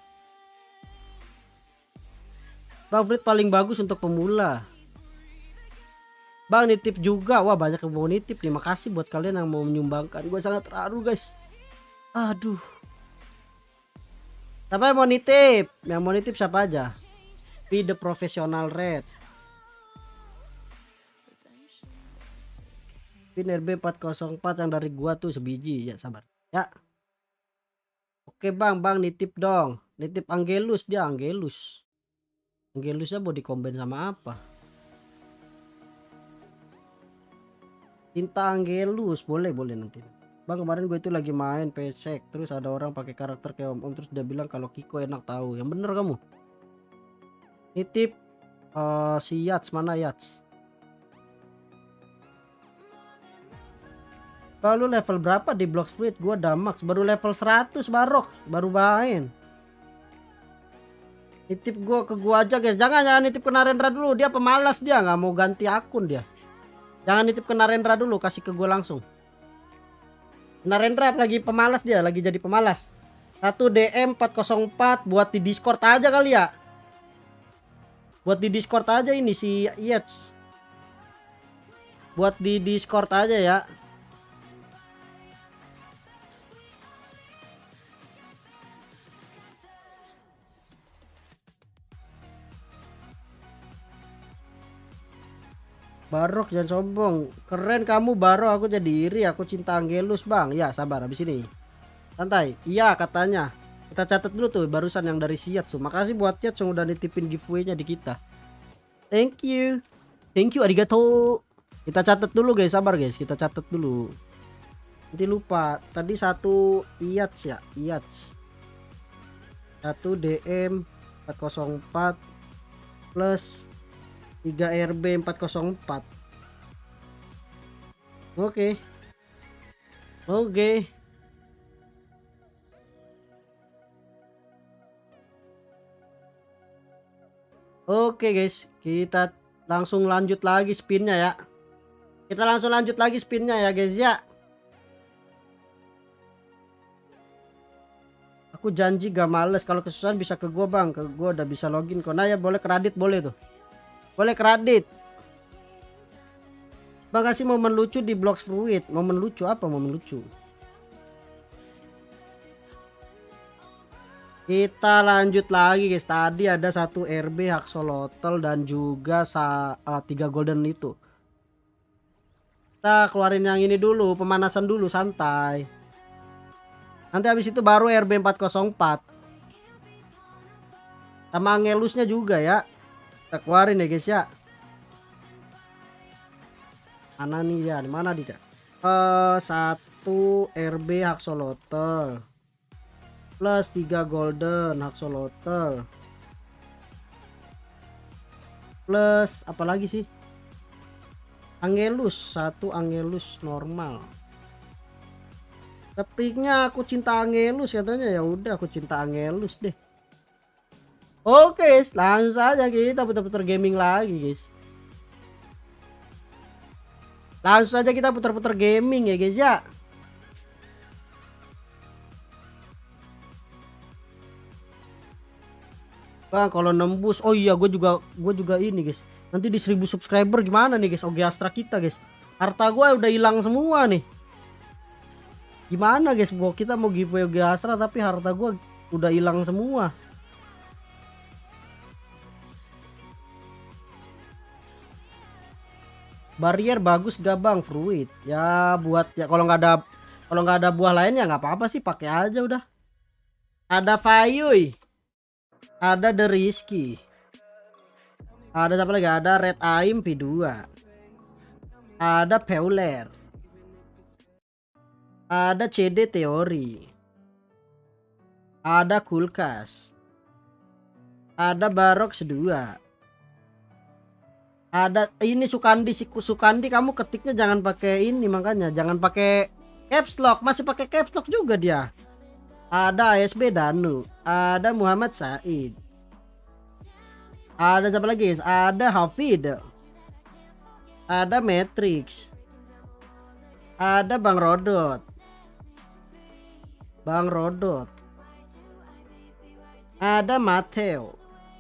Bang, fruit paling bagus untuk pemula. Bang, nitip juga. Wah, banyak yang mau nitip. Terima kasih buat kalian yang mau menyumbangkan. Gue sangat terharu guys. Aduh. Siapa yang mau nitip? Yang mau nitip siapa aja? Be the professional red. Pin R B empat nol empat yang dari gua tuh sebiji. Ya sabar ya. Oke bang, bang nitip dong. Nitip Angelus dia, Angelus. Angelusnya mau dikombin sama apa? Cinta Angelus, boleh boleh nanti. Bang kemarin gue itu lagi main P S E K, terus ada orang pakai karakter kayak Om Om, terus dia bilang kalau Kiko enak tahu. Yang bener kamu. Nitip uh, si Yats, mana Yats? Kalau level berapa di Blox Fruit? Gua Damax baru level seratus Barok, baru main. Nitip gua ke gua aja guys. Jangan jangan nitip ke Narendra dulu, dia pemalas, dia nggak mau ganti akun dia. Jangan nitip ke Narendra dulu, kasih ke gua langsung. Narendra lagi pemalas, dia lagi jadi pemalas. Satu D M empat nol empat buat di Discord aja kali ya. Buat di Discord aja ini si Yets. Buat di Discord aja ya. Barok jangan sombong. Keren kamu Barok, aku jadi iri, aku cinta Angelus bang. Ya sabar habis ini. Santai. Iya katanya. Kita catat dulu tuh barusan yang dari Siat. So, makasih buat Siat yang udah nitipin giveaway-nya di kita. Thank you. Thank you arigato. Kita catat dulu guys, sabar guys. Kita catat dulu. Nanti lupa. Tadi satu Iats ya, Iats. Satu D M empat nol empat plus tiga R B empat nol empat. Oke. Oke. Oke guys, kita langsung lanjut lagi spinnya ya. Kita langsung lanjut lagi spinnya ya guys ya. Aku janji gak males, kalau kesusahan bisa ke gua bang, ke gua udah bisa login kok. Nah ya boleh kredit, boleh tuh. Boleh kredit. Bang kasih momen lucu di Blox Fruit. Momen lucu apa momen lucu? Kita lanjut lagi guys. Tadi ada satu R B Axolotl dan juga sa uh, tiga golden itu. Kita keluarin yang ini dulu, pemanasan dulu santai. Nanti habis itu baru R B empat nol empat. Sama Angelusnya juga ya. Kita keluarin ya guys ya. Mana nih ya? Di mana dia? Uh, satu R B Axolotl plus tiga golden Axolotl plus apa lagi sih? Angelus, satu Angelus normal. Ketiknya aku cinta Angelus katanya, ya udah aku cinta Angelus deh. Oke guys, langsung saja kita putar-putar gaming lagi guys. Langsung saja kita putar-putar gaming ya guys ya. Bang kalau nembus, oh iya gue juga gue juga ini guys. Nanti di seribu subscriber gimana nih guys? Oge Astra kita guys. Harta gue udah hilang semua nih. Gimana guys? Gua kita mau giveaway Oge Astra tapi harta gue udah hilang semua. Barrier bagus gak bang Fruit? Ya buat ya kalau nggak ada kalau nggak ada buah lain ya nggak apa-apa sih, pakai aja udah. Ada Fayuy, ada The Rizky, ada siapa lagi? Ada Red Aim V dua, ada Peuler, ada C D Teori, ada Kulkas, ada Barox dua. Ada ini Sukandi, si Sukandi kamu ketiknya jangan pakai ini, makanya jangan pakai caps lock, masih pakai caps lock juga dia. Ada A S B Danu, ada Muhammad Said, ada siapa lagi? Ada Hafid, ada Matrix, ada Bang Rodot, Bang Rodot, ada Mateo.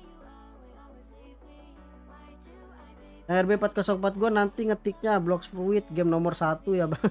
R B empat nol empat gue nanti ngetiknya Blox Fruit game nomor satu ya bang.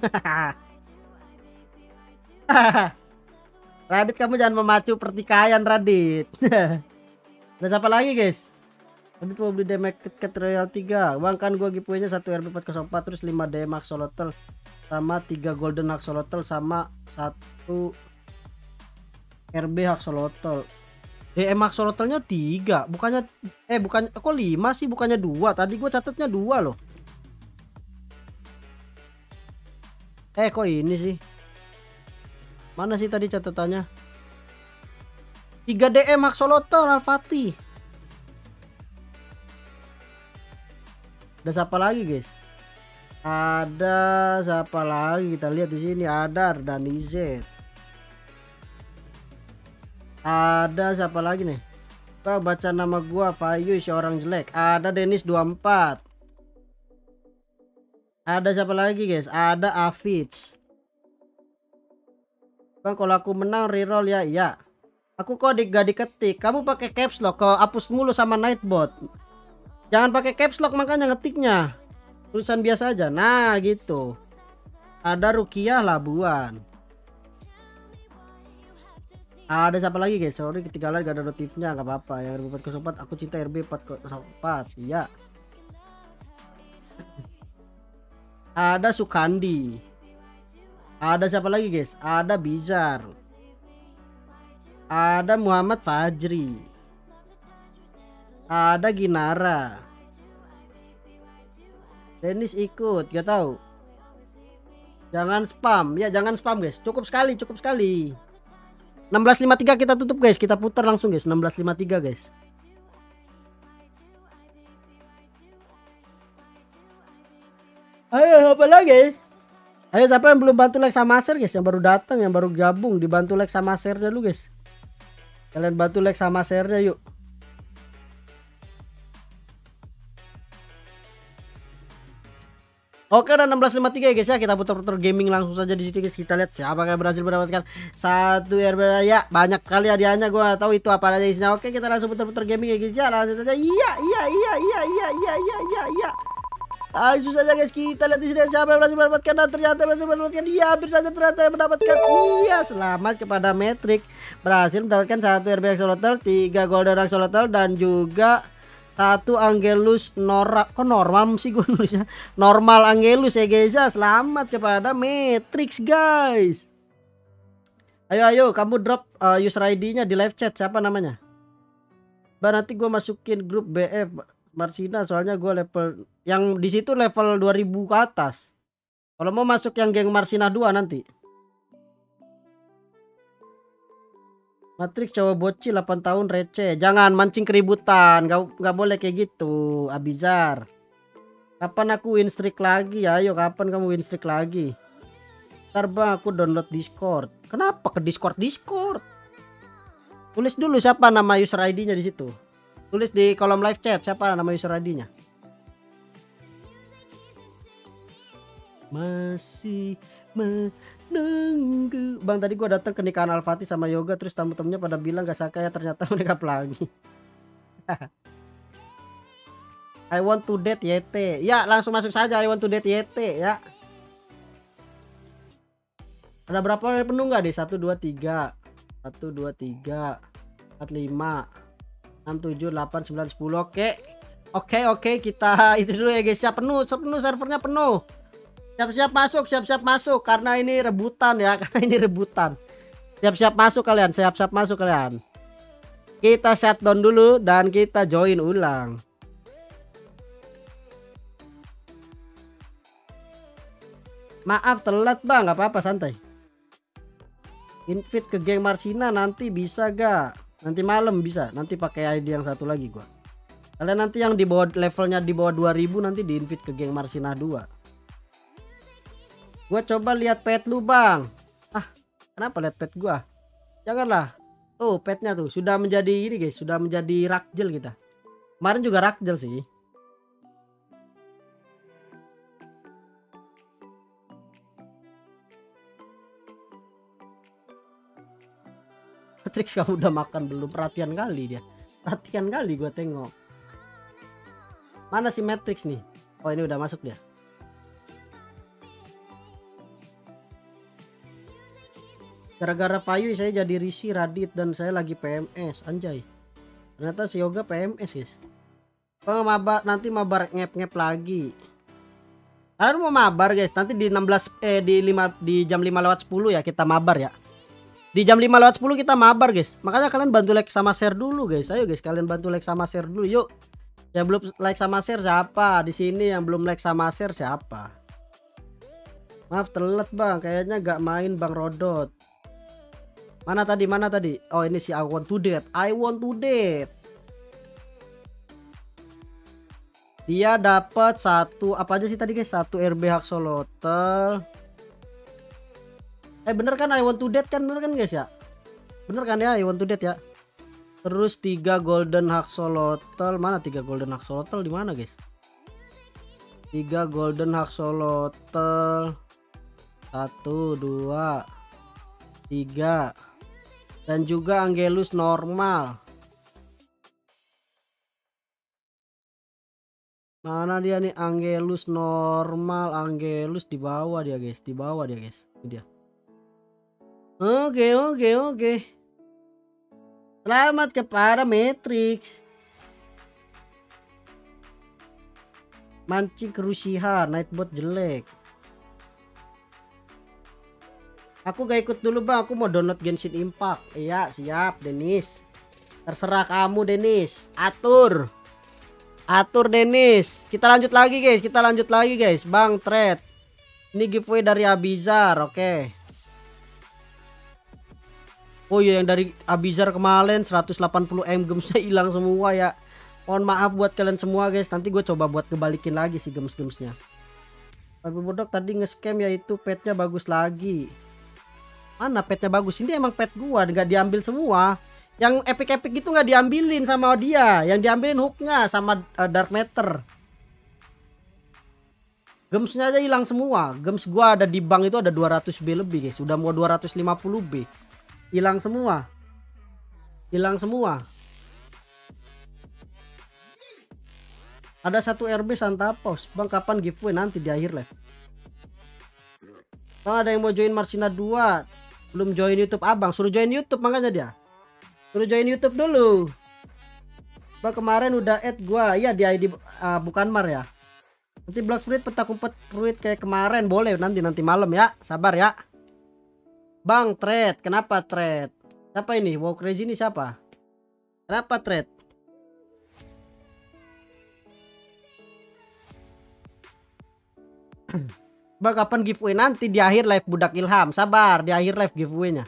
Radit kamu jangan memacu pertikaian Radit. Dan siapa lagi guys? Tapi mau beli damage cat royal tiga. Bang kan gua giveaway-nya satu R B empat nol empat terus lima D M axolotl sama tiga golden axolotl sama satu R B axolotl. D M axolotlnya tiga, bukannya eh bukannya kok lima sih, bukannya dua. Tadi gua catatnya dua loh. Eh kok ini sih? Mana sih tadi catatannya? tiga D M axolotl Al-Fatih. Ada siapa lagi guys? Ada siapa lagi? Kita lihat di sini ada Ardanizet. Ada siapa lagi nih? Kau baca nama gua Fayu si orang jelek. Ada Dennis dua puluh empat. Ada siapa lagi guys? Ada Afits. Bang kalau aku menang reroll ya. Iya. Aku kok di, gak diketik. Kamu pakai caps lock. Kau hapus mulu sama Nightbot. Jangan pakai caps lock makanya ngetiknya. Tulisan biasa aja. Nah gitu. Ada Rukiah Labuan. Ada siapa lagi guys? Sorry ketinggalan gak ada notifnya. Gak apa-apa. Yang R B empat nol empat aku cinta R B empat nol empat. Iya. Ada Sukandi. Ada siapa lagi guys? Ada Bizar. Ada Muhammad Fajri. Ada Ginara. Dennis ikut, gak tahu. Jangan spam, ya jangan spam guys. Cukup sekali, cukup sekali. enam belas lima puluh tiga kita tutup guys. Kita putar langsung guys. enam belas lima puluh tiga guys. Ayo apa lagi? Ayo siapa yang belum bantu like sama share guys? Yang baru datang, yang baru gabung, dibantu like sama share dulu guys. Kalian bantu like sama share-nya yuk. Oke, dan enam belas lima puluh tiga ya guys ya, kita putar-putar gaming langsung saja di sini guys. Kita lihat siapa yang berhasil mendapatkan satu R B ya. Banyak kali hadiahnya, gua tahu itu apa aja isinya. Oke, kita langsung putar-putar gaming ya guys ya. Langsung saja. Iya, iya, iya, iya, iya, iya, iya, iya, iya. Langsung saja guys, kita lihat di sini siapa yang berhasil mendapatkan, dan ternyata berhasil mendapatkan. Iya, hampir saja ternyata yang mendapatkan. Iya, selamat kepada Matrix, berhasil mendapatkan satu R B axolotl, tiga golden axolotl, dan juga satu Angelus Nora. Kok normal sih gue nulisnya? Normal Angelus ya guys ya. Selamat kepada Matrix guys. Ayo ayo kamu drop uh, user I D-nya di live chat. Siapa namanya? Bah nanti gue masukin grup B F Marsina, soalnya gue level yang di situ level dua ribu ke atas. Kalau mau masuk yang geng Marsina dua nanti. Matrix cowok bocil delapan tahun receh. Jangan mancing keributan. Gak, gak boleh kayak gitu Abizar. Kapan aku win streak lagi? Ayo kapan kamu win streak lagi? Ntar bang aku download Discord. Kenapa ke Discord? Discord tulis dulu siapa nama user I D nya di situ. Tulis di kolom live chat siapa nama user I D nya. Masih menunggu. Bang tadi gua datang ke nikahan Al-Fatih sama Yoga, terus tamu-tamunya pada bilang gak saka ya, ternyata mereka pelangi. I want to date Y T. Ya langsung masuk saja I want to date Y T ya. Ada berapa penuh nggak deh? satu dua tiga satu dua tiga empat lima enam tujuh delapan sembilan sepuluh. Oke. Oke oke kita itu dulu ya guys ya. Penuh, penuh servernya penuh. Siap-siap masuk, siap-siap masuk karena ini rebutan ya, karena ini rebutan. Siap-siap masuk kalian, siap-siap masuk kalian. Kita shutdown dulu dan kita join ulang. Maaf telat bang, nggak apa-apa santai. Invite ke geng Marsina nanti bisa gak? Nanti malam bisa, nanti pakai I D yang satu lagi gua. Kalian nanti yang di bawah levelnya di bawah dua ribu nanti di invite ke geng Marsina dua. Gua coba lihat pet lu bang. Ah kenapa lihat pet gua? Janganlah. Tuh petnya tuh sudah menjadi ini guys, sudah menjadi rakjel kita. Kemarin juga rakjel sih. Matrix kamu udah makan belum? Perhatian kali dia. Perhatian kali gua tengok. Mana si Matrix nih? Oh ini udah masuk dia. Gara-gara Payu saya jadi Rishi, Radit, dan saya lagi P M S. Anjay. Ternyata si Yoga P M S guys. Bang mabar nanti mabar ngep-ngep lagi. Kalian mau mabar guys, nanti di enam belas eh di lima di jam lima lewat sepuluh ya kita mabar ya. Di jam lima lewat sepuluh kita mabar guys. Makanya kalian bantu like sama share dulu guys. Ayo guys, kalian bantu like sama share dulu yuk. Yang belum like sama share siapa? Di sini yang belum like sama share siapa? Maaf telat bang, kayaknya gak main Bang Rodot. Mana tadi? Mana tadi? Oh ini si I want to date. I want to date. Dia dapat satu apa aja sih tadi guys? Satu R B Axolotl. Eh bener kan I want to date kan, bener kan guys ya? Bener kan ya I want to date ya? Terus tiga golden Axolotl. Mana tiga golden Axolotl di mana guys? Tiga golden Axolotl. Satu, dua, tiga. Dan juga Angelus normal. Mana dia nih Angelus normal, Angelus di bawah dia guys, di bawah dia guys. Ini dia. Oke, oke, oke. Selamat kepada Matrix. Mancing kerusihan, Nightbot jelek. Aku gak ikut dulu bang, aku mau download Genshin Impact. Iya, siap Denis. Terserah kamu Denis, atur. Atur Denis. Kita lanjut lagi guys, kita lanjut lagi guys. Bang Trade. Ini giveaway dari Abizar, oke. Okay. Oh iya yang dari Abizar kemarin seratus delapan puluh M gemsnya hilang semua ya. Mohon maaf buat kalian semua guys. Nanti gue coba buat ngebalikin lagi sih gems-gemsnya. Tapi bodok tadi nge-scam yaitu petnya bagus lagi. Mana petnya bagus? Ini emang pet gua nggak diambil semua. Yang epic-epic gitu nggak diambilin sama dia. Yang diambilin hooknya sama uh, Dark Matter. Gemsnya aja hilang semua. Gems gua ada di bank itu ada dua ratus B lebih guys. Udah mau dua ratus lima puluh B. Hilang semua. Hilang semua. Ada satu R B Santapos. Bang kapan giveaway? Nanti di akhir live. Bang ada yang mau join Marsina dua. Belum join YouTube abang. Suruh join YouTube makanya dia. Suruh join YouTube dulu. Bang kemarin udah add gua. Iya di I D uh, bukan Mar ya. Nanti Block Fruit petak umpet fruit kayak kemarin boleh nanti nanti malam ya. Sabar ya. Bang Trade, kenapa Trade? Siapa ini? Wow Crazy ini siapa? Kenapa Trade? Bang kapan giveaway? Nanti di akhir live Budak Ilham. Sabar di akhir live giveaway-nya.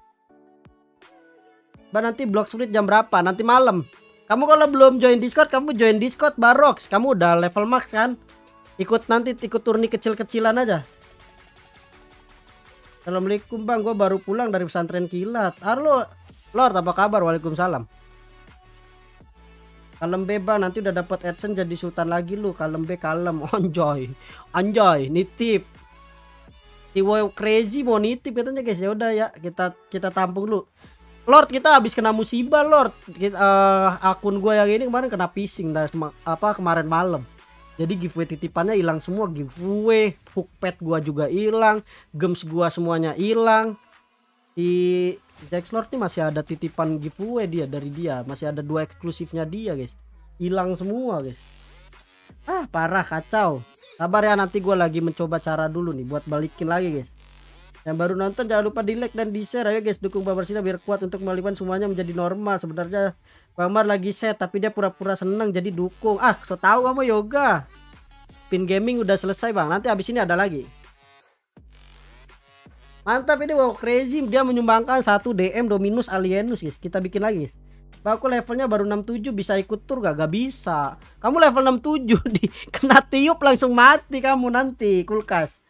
Bang nanti Block Fruit jam berapa? Nanti malam. Kamu kalau belum join Discord, kamu join Discord Barox. Kamu udah level max kan? Ikut nanti ikut turni kecil-kecilan aja. Assalamualaikum bang, gue baru pulang dari pesantren kilat. Halo Lord, apa kabar? Waalaikumsalam. Kalem be bang, nanti udah dapat AdSense jadi sultan lagi lu. Kalem be kalem, anjoy, anjoy, nitip. Si Wow Crazy mau nitip katanya guys. Ya udah ya, kita kita tampung lu. Lord, kita habis kena musibah Lord. Kita, uh, akun gue yang ini kemarin kena phishing dari apa kemarin malam. Jadi giveaway titipannya hilang semua, giveaway hook pet gua juga hilang, gems gua semuanya hilang. Di Jaxlord nih masih ada titipan giveaway dia dari dia, masih ada dua eksklusifnya dia guys. Hilang semua guys. Ah parah kacau. Sabar ya nanti gua lagi mencoba cara dulu nih buat balikin lagi guys. Yang baru nonton jangan lupa di like dan di share ya guys, dukung Bang Marsina biar kuat untuk melakukan semuanya menjadi normal. Sebenarnya Bang Mar lagi set tapi dia pura-pura seneng jadi dukung. Ah so tahu kamu yoga. Pin gaming udah selesai bang, nanti habis ini ada lagi. Mantap ini Wow Crazy, dia menyumbangkan satu D M Dominus Alienus guys. Kita bikin lagi guys. Bang aku levelnya baru enam puluh tujuh, bisa ikut tur gak? Gak bisa. Kamu level enam puluh tujuh di kena tiup langsung mati kamu nanti kulkas.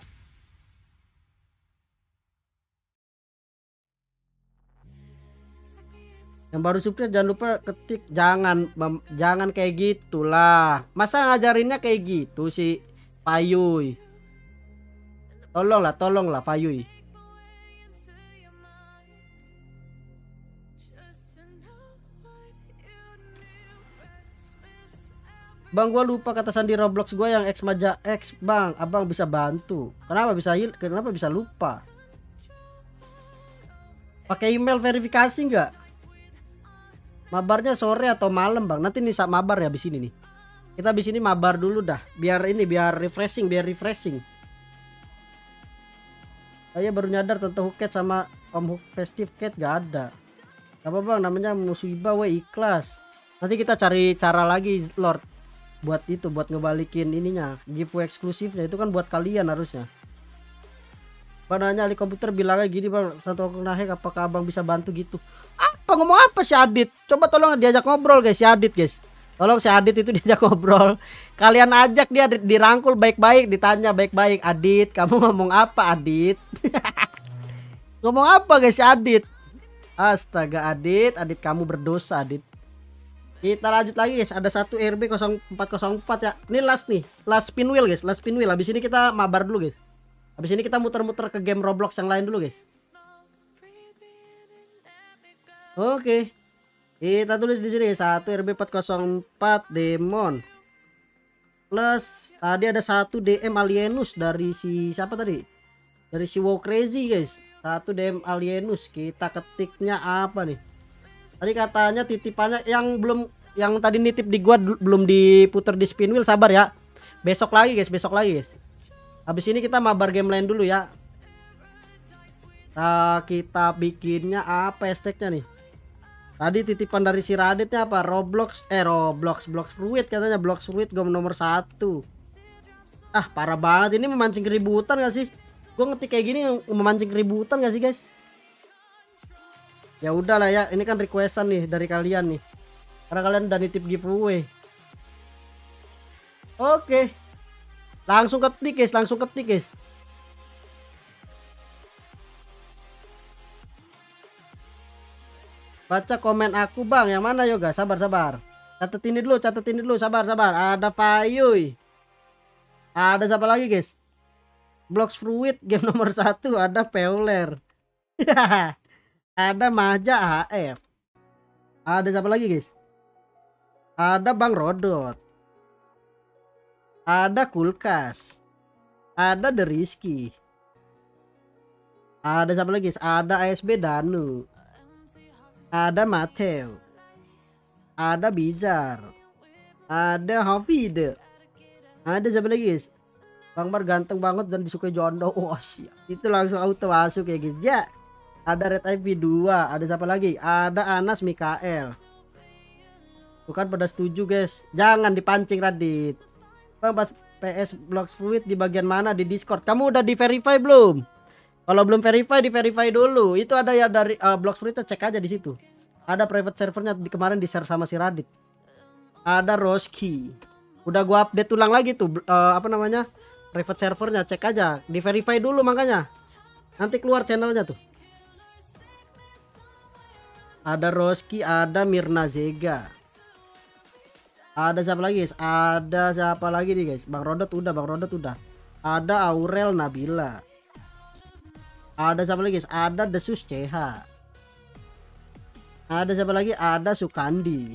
Yang baru subscribe jangan lupa ketik, jangan jangan kayak gitulah. Masa ngajarinnya kayak gitu sih Payuy. Tolonglah, tolonglah Payuy. Bang gua lupa kata sandi Roblox gua yang X Maja X bang, abang bisa bantu. Kenapa bisa hil? Kenapa bisa lupa? Pakai email verifikasi nggak? Mabarnya sore atau malam bang? Nanti nih saat mabar ya abis ini nih. Kita di sini mabar dulu dah, biar ini biar refreshing, biar refreshing. Saya baru nyadar Tante Huket sama Om Hook Festive Cat gak ada. Gak apa bang, namanya musibah, we ikhlas. Nanti kita cari cara lagi Lord, buat itu, buat ngebalikin ininya, giveaway eksklusifnya itu kan buat kalian harusnya. Bang nanya Ali komputer bilangnya gini bang, satu nahek apakah abang bisa bantu gitu? Apa ngomong apa si Adit? Coba tolong diajak ngobrol guys si Adit guys. Tolong si Adit itu diajak ngobrol. Kalian ajak dia dirangkul baik-baik, ditanya baik-baik. Adit, kamu ngomong apa Adit? Ngomong apa guys si Adit? Astaga Adit, Adit kamu berdosa Adit. Kita lanjut lagi guys, ada satu R B nol empat nol empat ya. Ini last nih, last spin wheel guys, last spin wheel. Habis ini kita mabar dulu guys. Habis ini kita muter-muter ke game Roblox yang lain dulu guys. Oke. Kita tulis di sini satu R B empat nol empat Demon. Plus tadi ada satu D M Alienus dari si siapa tadi? Dari si Wow Crazy guys. Satu D M Alienus. Kita ketiknya apa nih? Tadi katanya titipannya yang belum, yang tadi nitip di gua belum diputer di spin wheel, sabar ya. Besok lagi guys, besok lagi guys. Habis ini kita mabar game lain dulu ya. Nah, kita bikinnya apa hashtagnya nih? Tadi titipan dari si Raditnya apa? Roblox, eh Roblox, Blox Fruit katanya, Blox Fruit gom nomor satu. Ah parah banget, ini memancing keributan gak sih? Gue ngetik kayak gini memancing keributan gak sih guys? Ya udahlah ya, ini kan requestan nih dari kalian nih. Karena kalian udah nitip giveaway. Oke, langsung ketik guys, langsung ketik guys. Baca komen aku bang, yang mana yoga? Sabar sabar. Catat ini dulu, catat ini dulu, sabar sabar. Ada Fayuy. Ada siapa lagi guys? Blox Fruit game nomor satu. Ada Peuler. Ada Maja A F. Ada siapa lagi guys? Ada Bang Rodot. Ada Kulkas. Ada The Rizky. Ada siapa lagi guys? Ada A S B Danu. Ada Mateo. Ada Bizar. Ada Hafid. Ada siapa lagi guys? Bang Mar ganteng banget dan disukai jondo. Oh siap. Itu langsung auto masuk kayak gitu ya. Ada Red I V dua. Ada siapa lagi? Ada Anas Mikael. Bukan pada setuju guys. Jangan dipancing Radit. Bang pas P S Blox Fruit di bagian mana di Discord? Kamu udah di verify belum? Kalau belum verify, di verify dulu. Itu ada ya dari uh, Blox Fruit, cek aja di situ. Ada private servernya di kemarin di share sama si Radit. Ada Roski. Udah gua update ulang lagi tuh uh, apa namanya? Private servernya, cek aja. Di verify dulu makanya. Nanti keluar channelnya tuh. Ada Roski, ada Mirna Zega. Ada siapa lagi guys? Ada siapa lagi nih guys? Bang Rodot udah, Bang Rodot udah. Ada Aurel Nabila. Ada siapa lagi guys? Ada Desus C H. Ada siapa lagi? Ada Sukandi.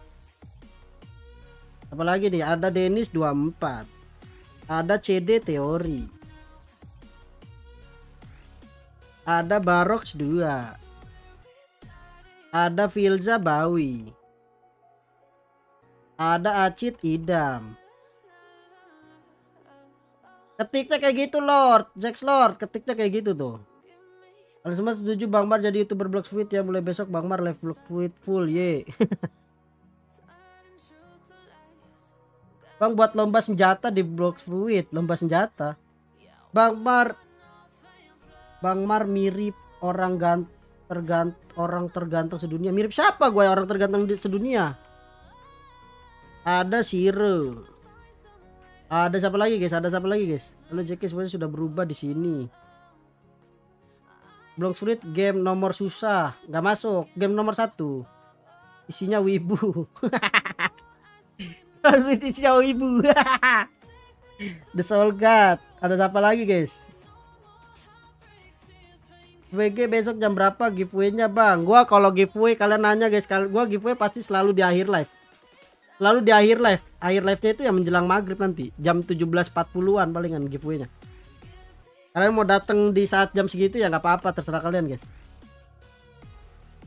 Apa lagi nih? Ada Dennis dua puluh empat. Ada C D Teori. Ada Barox dua. Ada Filza Bawi. Ada Acit Idam. Ketiknya kayak gitu Lord, Jax Lord, ketiknya kayak gitu tuh. Kalau semua setuju Bang Mar jadi YouTuber Blox Fruit ya, mulai besok Bang Mar live Blox Fruit full ye. Bang buat lomba senjata di Blox Fruit, lomba senjata. Bang Mar Bang Mar mirip orang gant tergant orang terganteng sedunia. Mirip siapa gue orang terganteng di sedunia? Ada Siro. Ada siapa lagi guys? Ada siapa lagi guys? Halo Jeki, semuanya sudah berubah di sini. Blox Fruit game nomor susah, nggak masuk. Game nomor satu isinya wibu. Isinya wibu. The Soul God. Ada apa lagi guys? W G besok jam berapa giveaway-nya bang? Gua kalau giveaway kalian nanya guys, kalau gua giveaway pasti selalu di akhir live. Selalu di akhir live. Akhir live-nya itu yang menjelang maghrib nanti jam tujuh belas empat puluhan palingan giveaway-nya. Kalian mau datang di saat jam segitu ya nggak apa-apa, terserah kalian guys.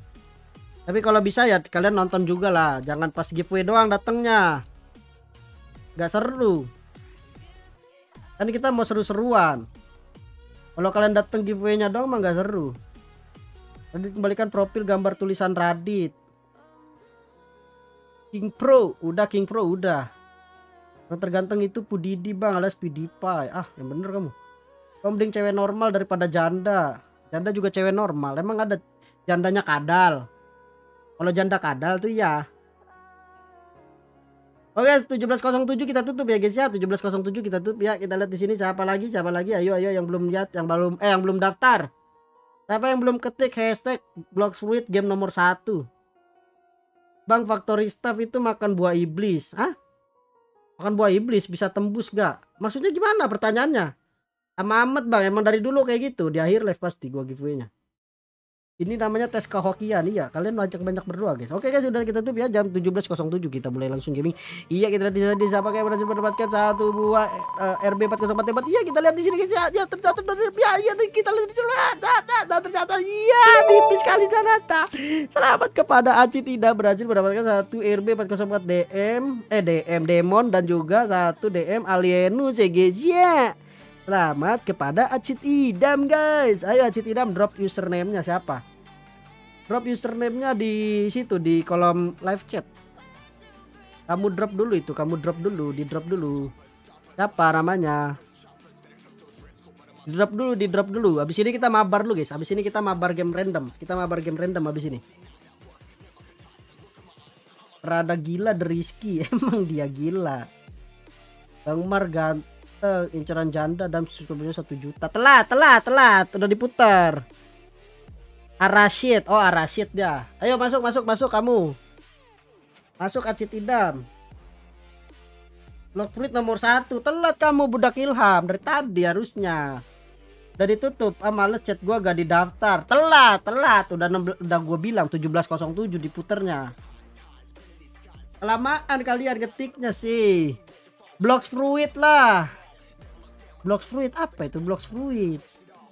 Tapi kalau bisa ya kalian nonton juga lah, jangan pas giveaway doang datangnya. Gak seru. Kan kita mau seru-seruan. Kalau kalian datang giveaway-nya dong mah gak seru. Radit kembalikan profil gambar tulisan Radit. King Pro, udah King Pro udah. Yang terganteng itu Pudidi bang, alias PewDiePie. Ah, yang bener kamu. Kamu mending cewek normal daripada janda. Janda juga cewek normal. Emang ada jandanya kadal? Kalau janda kadal tuh ya. Oke, tujuh belas nol tujuh kita tutup ya guys ya. tujuh belas nol tujuh kita tutup ya. Kita lihat di sini siapa lagi? Siapa lagi? Ayo ayo yang belum lihat, yang belum eh yang belum daftar. Siapa yang belum ketik hashtag Bloxfruit game nomor satu? Bang, Factory Staff itu makan buah iblis. Hah? Makan buah iblis bisa tembus gak? Maksudnya gimana pertanyaannya? Sama amat bang, emang dari dulu kayak gitu. Di akhir live pasti gua giveaway-nya. Ini namanya tes kehokian. Iya, kalian banyak-banyak berdoa guys. Oke guys, sudah kita tutup ya jam tujuh belas nol tujuh kita mulai langsung gaming. Iya, kita lihat di siapa yang berhasil mendapatkan satu buah uh, R B empat nol empat empat. Iya, kita lihat di sini guys ya. Ya ternyata ya, iya kita lihat di sini. Nah, ternyata iya tipis sekali ternyata. Selamat kepada Aci tidak berhasil mendapatkan satu R B empat nol empat D M eh D M Demon dan juga satu D M Alienus ya guys ya. Selamat kepada Acit Idam guys. Ayo Acit Idam drop username-nya siapa? Drop username-nya di situ di kolom live chat. Kamu drop dulu itu, kamu drop dulu, di drop dulu. Siapa namanya? Di drop dulu, di drop dulu. Habis ini kita mabar dulu guys. Habis ini kita mabar game random. Kita mabar game random habis ini. Rada gila The Rizky. Emang dia gila. Bang Mar ganteng. Inceran janda dan subscribernya satu juta. Telat, telat, telat. Udah diputar. Arasid. Oh, Arasid dia. Ayo masuk, masuk, masuk kamu. Masuk Acit Idam. Bloxfruit nomor satu. Telat kamu budak Ilham. Dari tadi harusnya. Udah ditutup. Ah, males chat gua gak didaftar. Telat, telat. Udah udah gua bilang tujuh belas nol tujuh diputernya. Kelamaan kalian ketiknya sih. Bloxfruit lah. Bloxfruit apa itu Bloxfruit?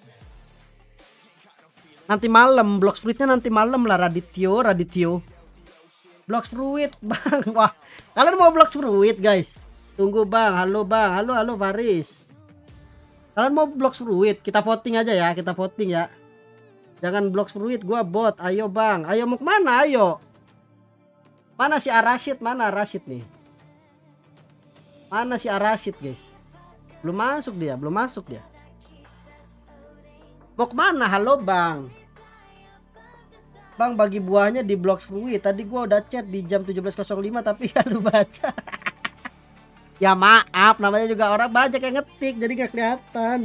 Nanti malam Bloxfruitnya nanti malam lah Radityo Radityo. Bloxfruit bang. Wah, kalian mau Bloxfruit guys? Tunggu bang. Halo bang. Halo halo Faris. Kalian mau Bloxfruit? Kita voting aja ya. Kita voting ya. Jangan Bloxfruit. Gua bot. Ayo bang. Ayo mau kemana? Ayo. Mana si Arasid? Mana Arasid nih? Mana si Arasid guys? Belum masuk dia, belum masuk dia. Mau kemana? Halo bang. Bang bagi buahnya di Bloxfruit. Tadi gua udah chat di jam tujuh belas nol lima tapi gak lu baca. Ya maaf, namanya juga orang banyak yang ngetik jadi gak kelihatan.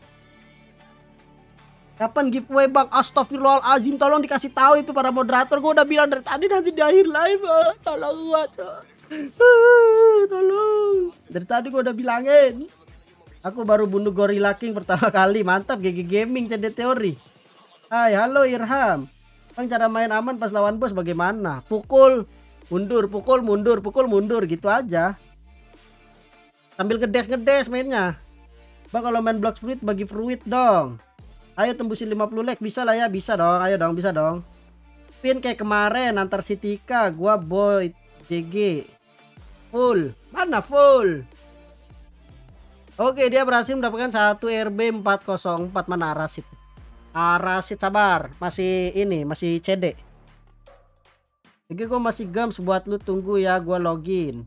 Kapan giveaway bang? Astagfirullahaladzim, tolong dikasih tahu itu para moderator. Gua udah bilang dari tadi nanti di akhir live. Oh, tolong gua, uh, tolong. Dari tadi gua udah bilangin. Aku baru bunuh Gorilla King pertama kali. Mantap G G Gaming C D Teori. Hai, halo Irham. Bang, cara main aman pas lawan bos bagaimana? Pukul, mundur, pukul, mundur, pukul, mundur gitu aja. Sambil ngedes-ngedes mainnya. Bang, kalau main Bloxfruit bagi fruit dong. Ayo tembusin lima puluh like, bisa lah ya, bisa dong. Ayo dong, bisa dong. Pin kayak kemarin antar si Tika, gua boy J G. Full. Mana full? Oke, dia berhasil mendapatkan satu R B empat nol empat. Mana Arasid? Arasid sabar, masih ini, masih C D. Oke, gua masih gams buat lu, tunggu ya, gua login.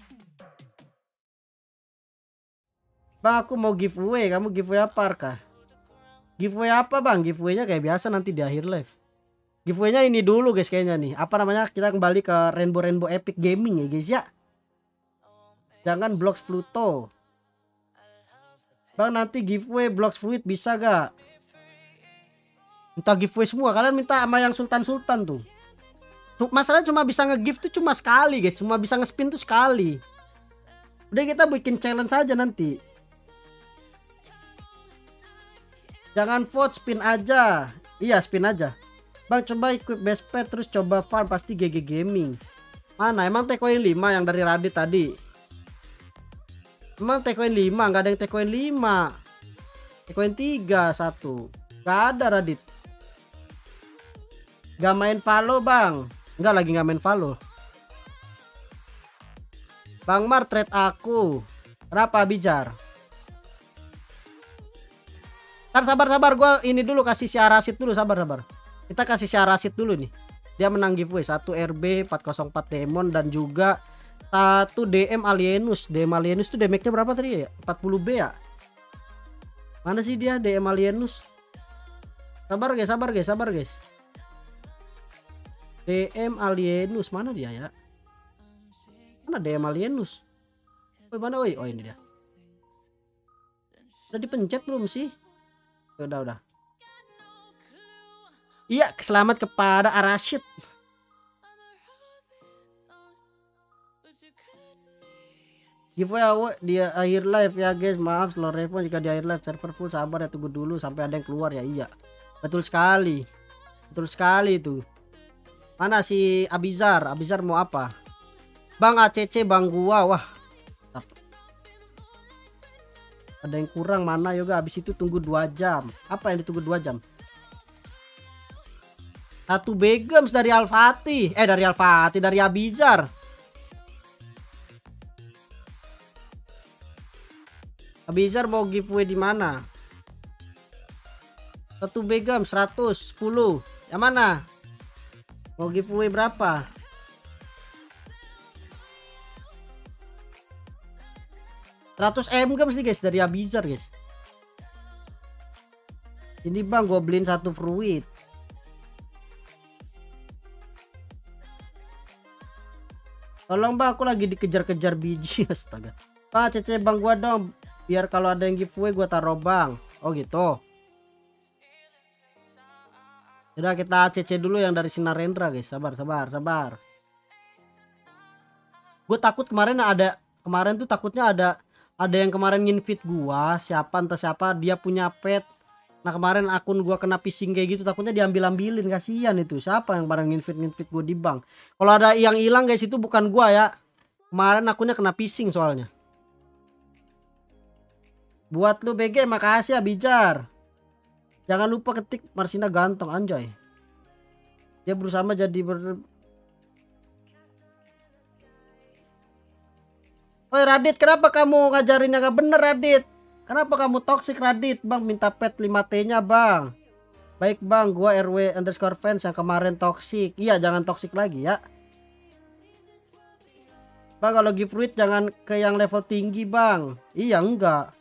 Bang, aku mau giveaway, kamu giveaway apa kah? Giveaway apa bang? Giveaway-nya kayak biasa nanti di akhir live. Giveaway-nya ini dulu guys kayaknya nih. Apa namanya? Kita kembali ke Rainbow Rainbow Epic Gaming ya guys ya. Jangan Blox Pluto. Bang, nanti giveaway Bloxfruit bisa gak? Minta giveaway semua. Kalian minta sama yang Sultan-Sultan tuh. Masalahnya cuma bisa nge-gift tuh cuma sekali guys. Cuma bisa nge-spin tuh sekali. Udah kita bikin challenge aja nanti. Jangan vote, spin aja. Iya, spin aja. Bang, coba equip best pet terus coba farm, pasti G G Gaming. Mana? Emang T-Coin lima yang dari Radit tadi? Emang T-Coin lima, nggak ada yang T-Coin lima. T-Coin tiga satu. Nggak ada Radit. Gak main Valo bang. Nggak lagi nggak main Valo. Bang Mar trade aku. Kenapa Bijar? Ntar sabar-sabar, gue ini dulu kasih si Arasid dulu, sabar-sabar. Kita kasih si Arasid dulu nih. Dia menang giveaway satu R B empat nol empat Demon dan juga satu D M Alienus. D M Alienus tuh damage-nya berapa tadi ya? empat puluh B ya? Mana sih dia D M Alienus? Sabar guys, sabar guys, sabar guys. D M Alienus mana dia ya? Mana D M Alienus? Oh, mana? Oi, oh ini dia. Udah dipencet belum sih? Udah, udah. Iya, selamat kepada Arasid. Giveaway di akhir live ya guys. Maaf slow respon jika di akhir live server full, sabar ya, tunggu dulu sampai ada yang keluar ya. Iya. Betul sekali. Betul sekali itu. Mana si Abizar? Abizar mau apa? Bang A C C bang gua. Wah. Ada yang kurang mana yoga, habis itu tunggu dua jam. Apa yang ditunggu dua jam? Satu Begems dari Al-Fatih. Eh dari Al-Fatih, dari Abizar. Abizar mau giveaway di mana? Satu Begems seratus sepuluh. Yang mana? Mau giveaway berapa? seratus M games nih guys dari Abizar guys. Ini bang gue beliin satu fruit. Tolong bang, aku lagi dikejar-kejar biji. Astaga. Pak C C bang gua dong, biar kalau ada yang giveaway gua taruh bang. Oh gitu. Udah kita C C dulu yang dari Sinarendra guys. Sabar sabar sabar. Gue takut kemarin ada kemarin tuh takutnya ada ada yang kemarin nginvite gua, siapa entah siapa, dia punya pet. Nah kemarin akun gua kena phishing kayak gitu, takutnya diambil-ambilin, kasihan itu. Siapa yang bareng nginvite-nginvite gua di bank. Kalau ada yang hilang guys itu bukan gua ya. Kemarin akunnya kena phishing soalnya. Buat lu B G makasih ya Bijar. Jangan lupa ketik Marsina ganteng anjay. Dia berusaha jadi ber Oi Radit, kenapa kamu ngajarinnya gak bener Radit? Kenapa kamu toxic Radit? Bang minta pet lima T nya bang. Baik bang, gua R W underscore fans yang kemarin toxic. Iya jangan toxic lagi ya. Bang kalau give fruit jangan ke yang level tinggi bang. Iya enggak.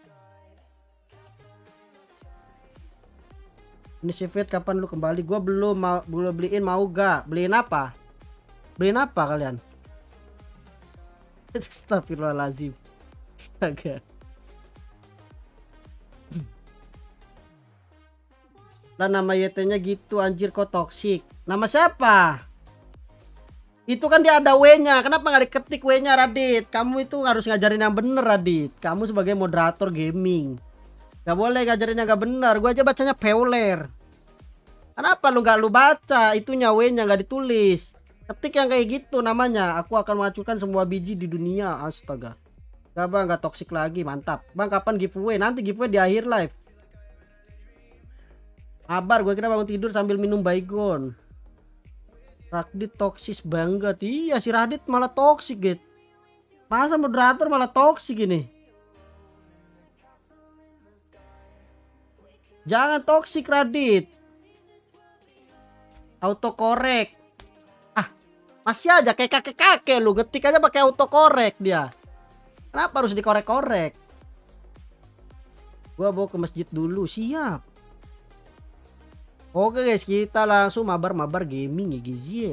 Ini si Fit kapan lu kembali? Gua belum mau, belum beliin, mau gak? Beliin apa? Beliin apa kalian? Astagfirullahaladzim. Astaga. Lah nama Y T nya gitu anjir, kok toksik. Nama siapa? Itu kan dia ada W nya. Kenapa nggak diketik W nya Radit? Kamu itu harus ngajarin yang bener Radit. Kamu sebagai moderator gaming gak boleh ngajarin yang gak bener. Gua aja bacanya Peuler. Kenapa lu gak lu baca? Itunya W nya gak ditulis. Ketik yang kayak gitu namanya. Aku akan menghancurkan semua biji di dunia. Astaga. Gak bang, gak toksik lagi. Mantap. Bang kapan giveaway? Nanti giveaway di akhir live. Kabar gue kira bangun tidur sambil minum baygon. Radit toksis banget. Iya si Radit malah toksik gitu. Masa moderator malah toksik ini? Jangan toksik Radit. Autocorrect. Masih aja kayak kakek-kakek lu, ngetik aja pakai autocorrect dia. Kenapa harus dikorek-korek? Gua bawa ke masjid dulu, siap. Oke guys, kita langsung mabar-mabar gaming ya guys ya.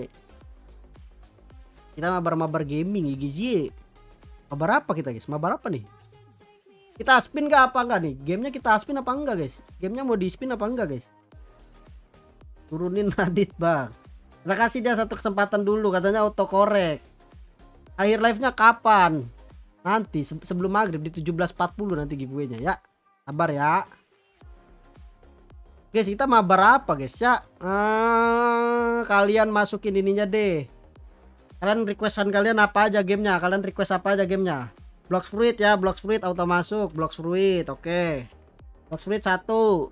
Kita mabar-mabar gaming ya guys ya. Mabar apa kita guys? Mabar apa nih? Kita spin gak apa enggak nih? Gamenya kita spin apa enggak guys? Gamenya mau di spin apa enggak guys? Turunin Radit bang. Kita kasih dia satu kesempatan dulu, katanya autocorrect. Akhir live-nya kapan? Nanti se sebelum maghrib di tujuh belas empat puluh nanti giveaway-nya ya. Sabar ya. Guys, kita mabar apa guys ya? Hmm, kalian masukin ininya deh. Kalian requestan kalian apa aja gamenya? Kalian request apa aja gamenya? Blocks Fruit ya, Blocks Fruit auto masuk. Blocks Fruit, oke. Okay. Blocks Fruit satu.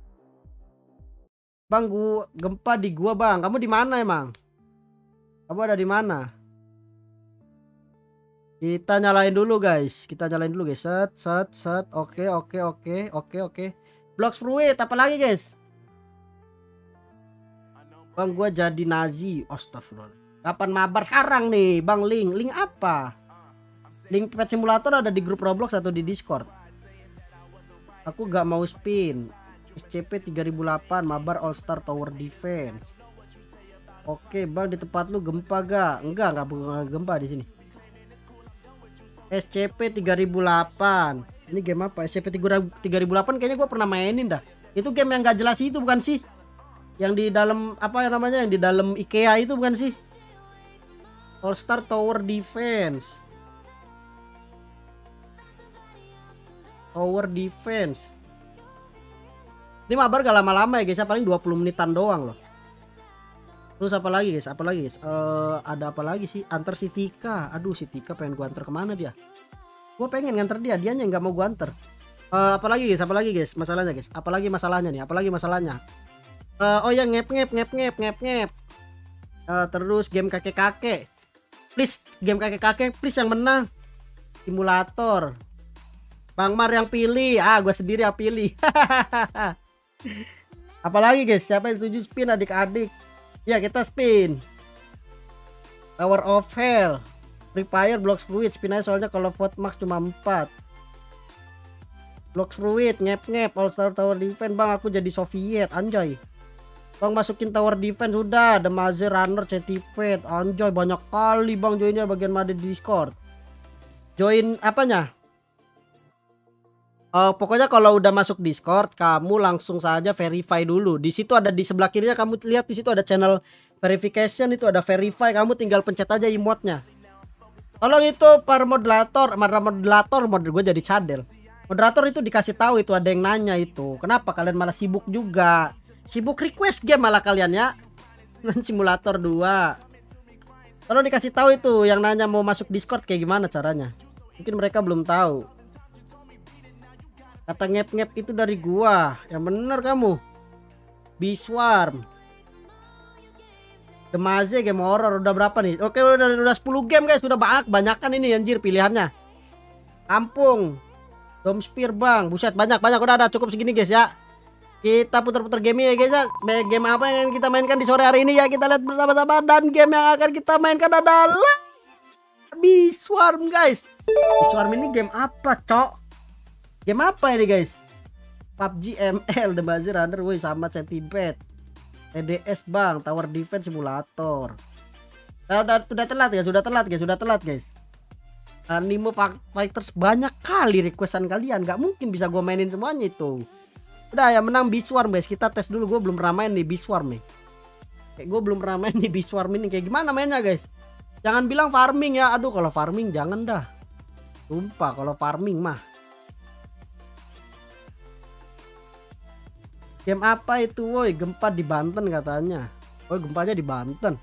Bang, gua gempa di gua bang. Kamu di mana emang? Kamu ada di mana? Kita nyalain dulu guys. Kita nyalain dulu guys. Set set set. Oke oke oke oke oke. Blocks Fruit apa lagi guys? Bang gua jadi Nazi. Astagfirullah. Kapan mabar sekarang nih Bang Link? Link apa? Link Pet Simulator ada di grup Roblox atau di Discord? Aku gak mau spin. S C P tiga ribu delapan mabar All Star Tower Defense. Oke Bang, di tempat lu gempa gak? Enggak, enggak enggak gempa di sini. S C P tiga ribu delapan. Ini game apa? S C P tiga ribu delapan kayaknya gua pernah mainin dah. Itu game yang gak jelas itu bukan sih? Yang di dalam apa ya namanya? Yang di dalam IKEA itu bukan sih? All Star Tower Defense. Tower Defense. Ini mabar gak lama-lama ya guys, paling dua puluh menitan doang loh. Terus apa lagi guys? Apa lagi guys? Uh, ada apa lagi sih? Antar si Tika. Aduh si Tika pengen gua antar kemana dia? Gua pengen nganter dia, dianya nggak mau gua antar. Uh, apa lagi guys? Apa lagi guys? Masalahnya guys? Apalagi masalahnya nih? Apalagi masalahnya? Uh, oh ya ngep ngep ngep ngep ngep ngep. Uh, terus game kakek-kakek. Please game kakek-kakek, please yang menang. Simulator. Bang Mar yang pilih. Ah, gua sendiri yang pilih. Apalagi guys? Siapa yang setuju spin adik-adik? Ya kita spin. Tower of Hell, Free Fire, Blocks Fruit. Spin aja soalnya kalau vote max cuma empat. Blocks Fruit, ngep-ngep, All Star Tower Defense. Bang aku jadi Soviet, anjay. Bang masukin Tower Defense udah. The Maze Runner, Centipede, anjay banyak kali bang joinnya. Bagian mana di Discord? Join apanya? Uh, pokoknya kalau udah masuk Discord, kamu langsung saja verify dulu. Di situ ada di sebelah kirinya, kamu lihat di situ ada channel verification, itu ada verify. Kamu tinggal pencet aja emotnya. Kalau itu para moderator, para moderator, mod gue jadi cadel. Moderator itu dikasih tahu itu ada yang nanya itu. Kenapa kalian malah sibuk juga? Sibuk request game malah kalian ya. Simulator dua. Kalau dikasih tahu itu yang nanya mau masuk Discord kayak gimana caranya? Mungkin mereka belum tahu. Kata ngep-ngep itu dari gua. Yang bener kamu. Biswarm. The Maze game horror udah berapa nih? Oke udah udah sepuluh game guys, sudah banyak banyakan ini anjir pilihannya. Kampung. Dom Spear bang. Buset banyak-banyak udah ada cukup segini guys ya. Kita putar-putar game ya guys ya. Game apa yang kita mainkan di sore hari ini ya, kita lihat bersama-sama. Dan game yang akan kita mainkan adalah Biswarm guys. Biswarm ini game apa cok? Game apa ini guys? P U B G M L, The Maze Runner, woi sama Centipede. T D S bang, Tower Defense Simulator. Nah, udah udah telat ya, sudah telat guys, sudah telat guys. Anime Fighters banyak kali requestan kalian, nggak mungkin bisa gue mainin semuanya itu. Udah ya menang Biswarm guys, kita tes dulu. Gue belum pernah main nih Biswarm nih. Kayak gue belum pernah main nih Biswarm ini, kayak gimana mainnya guys? Jangan bilang farming ya, aduh kalau farming jangan dah. Sumpah kalau farming mah. Game apa itu woi? Gempa di Banten katanya. Oh gempanya di Banten.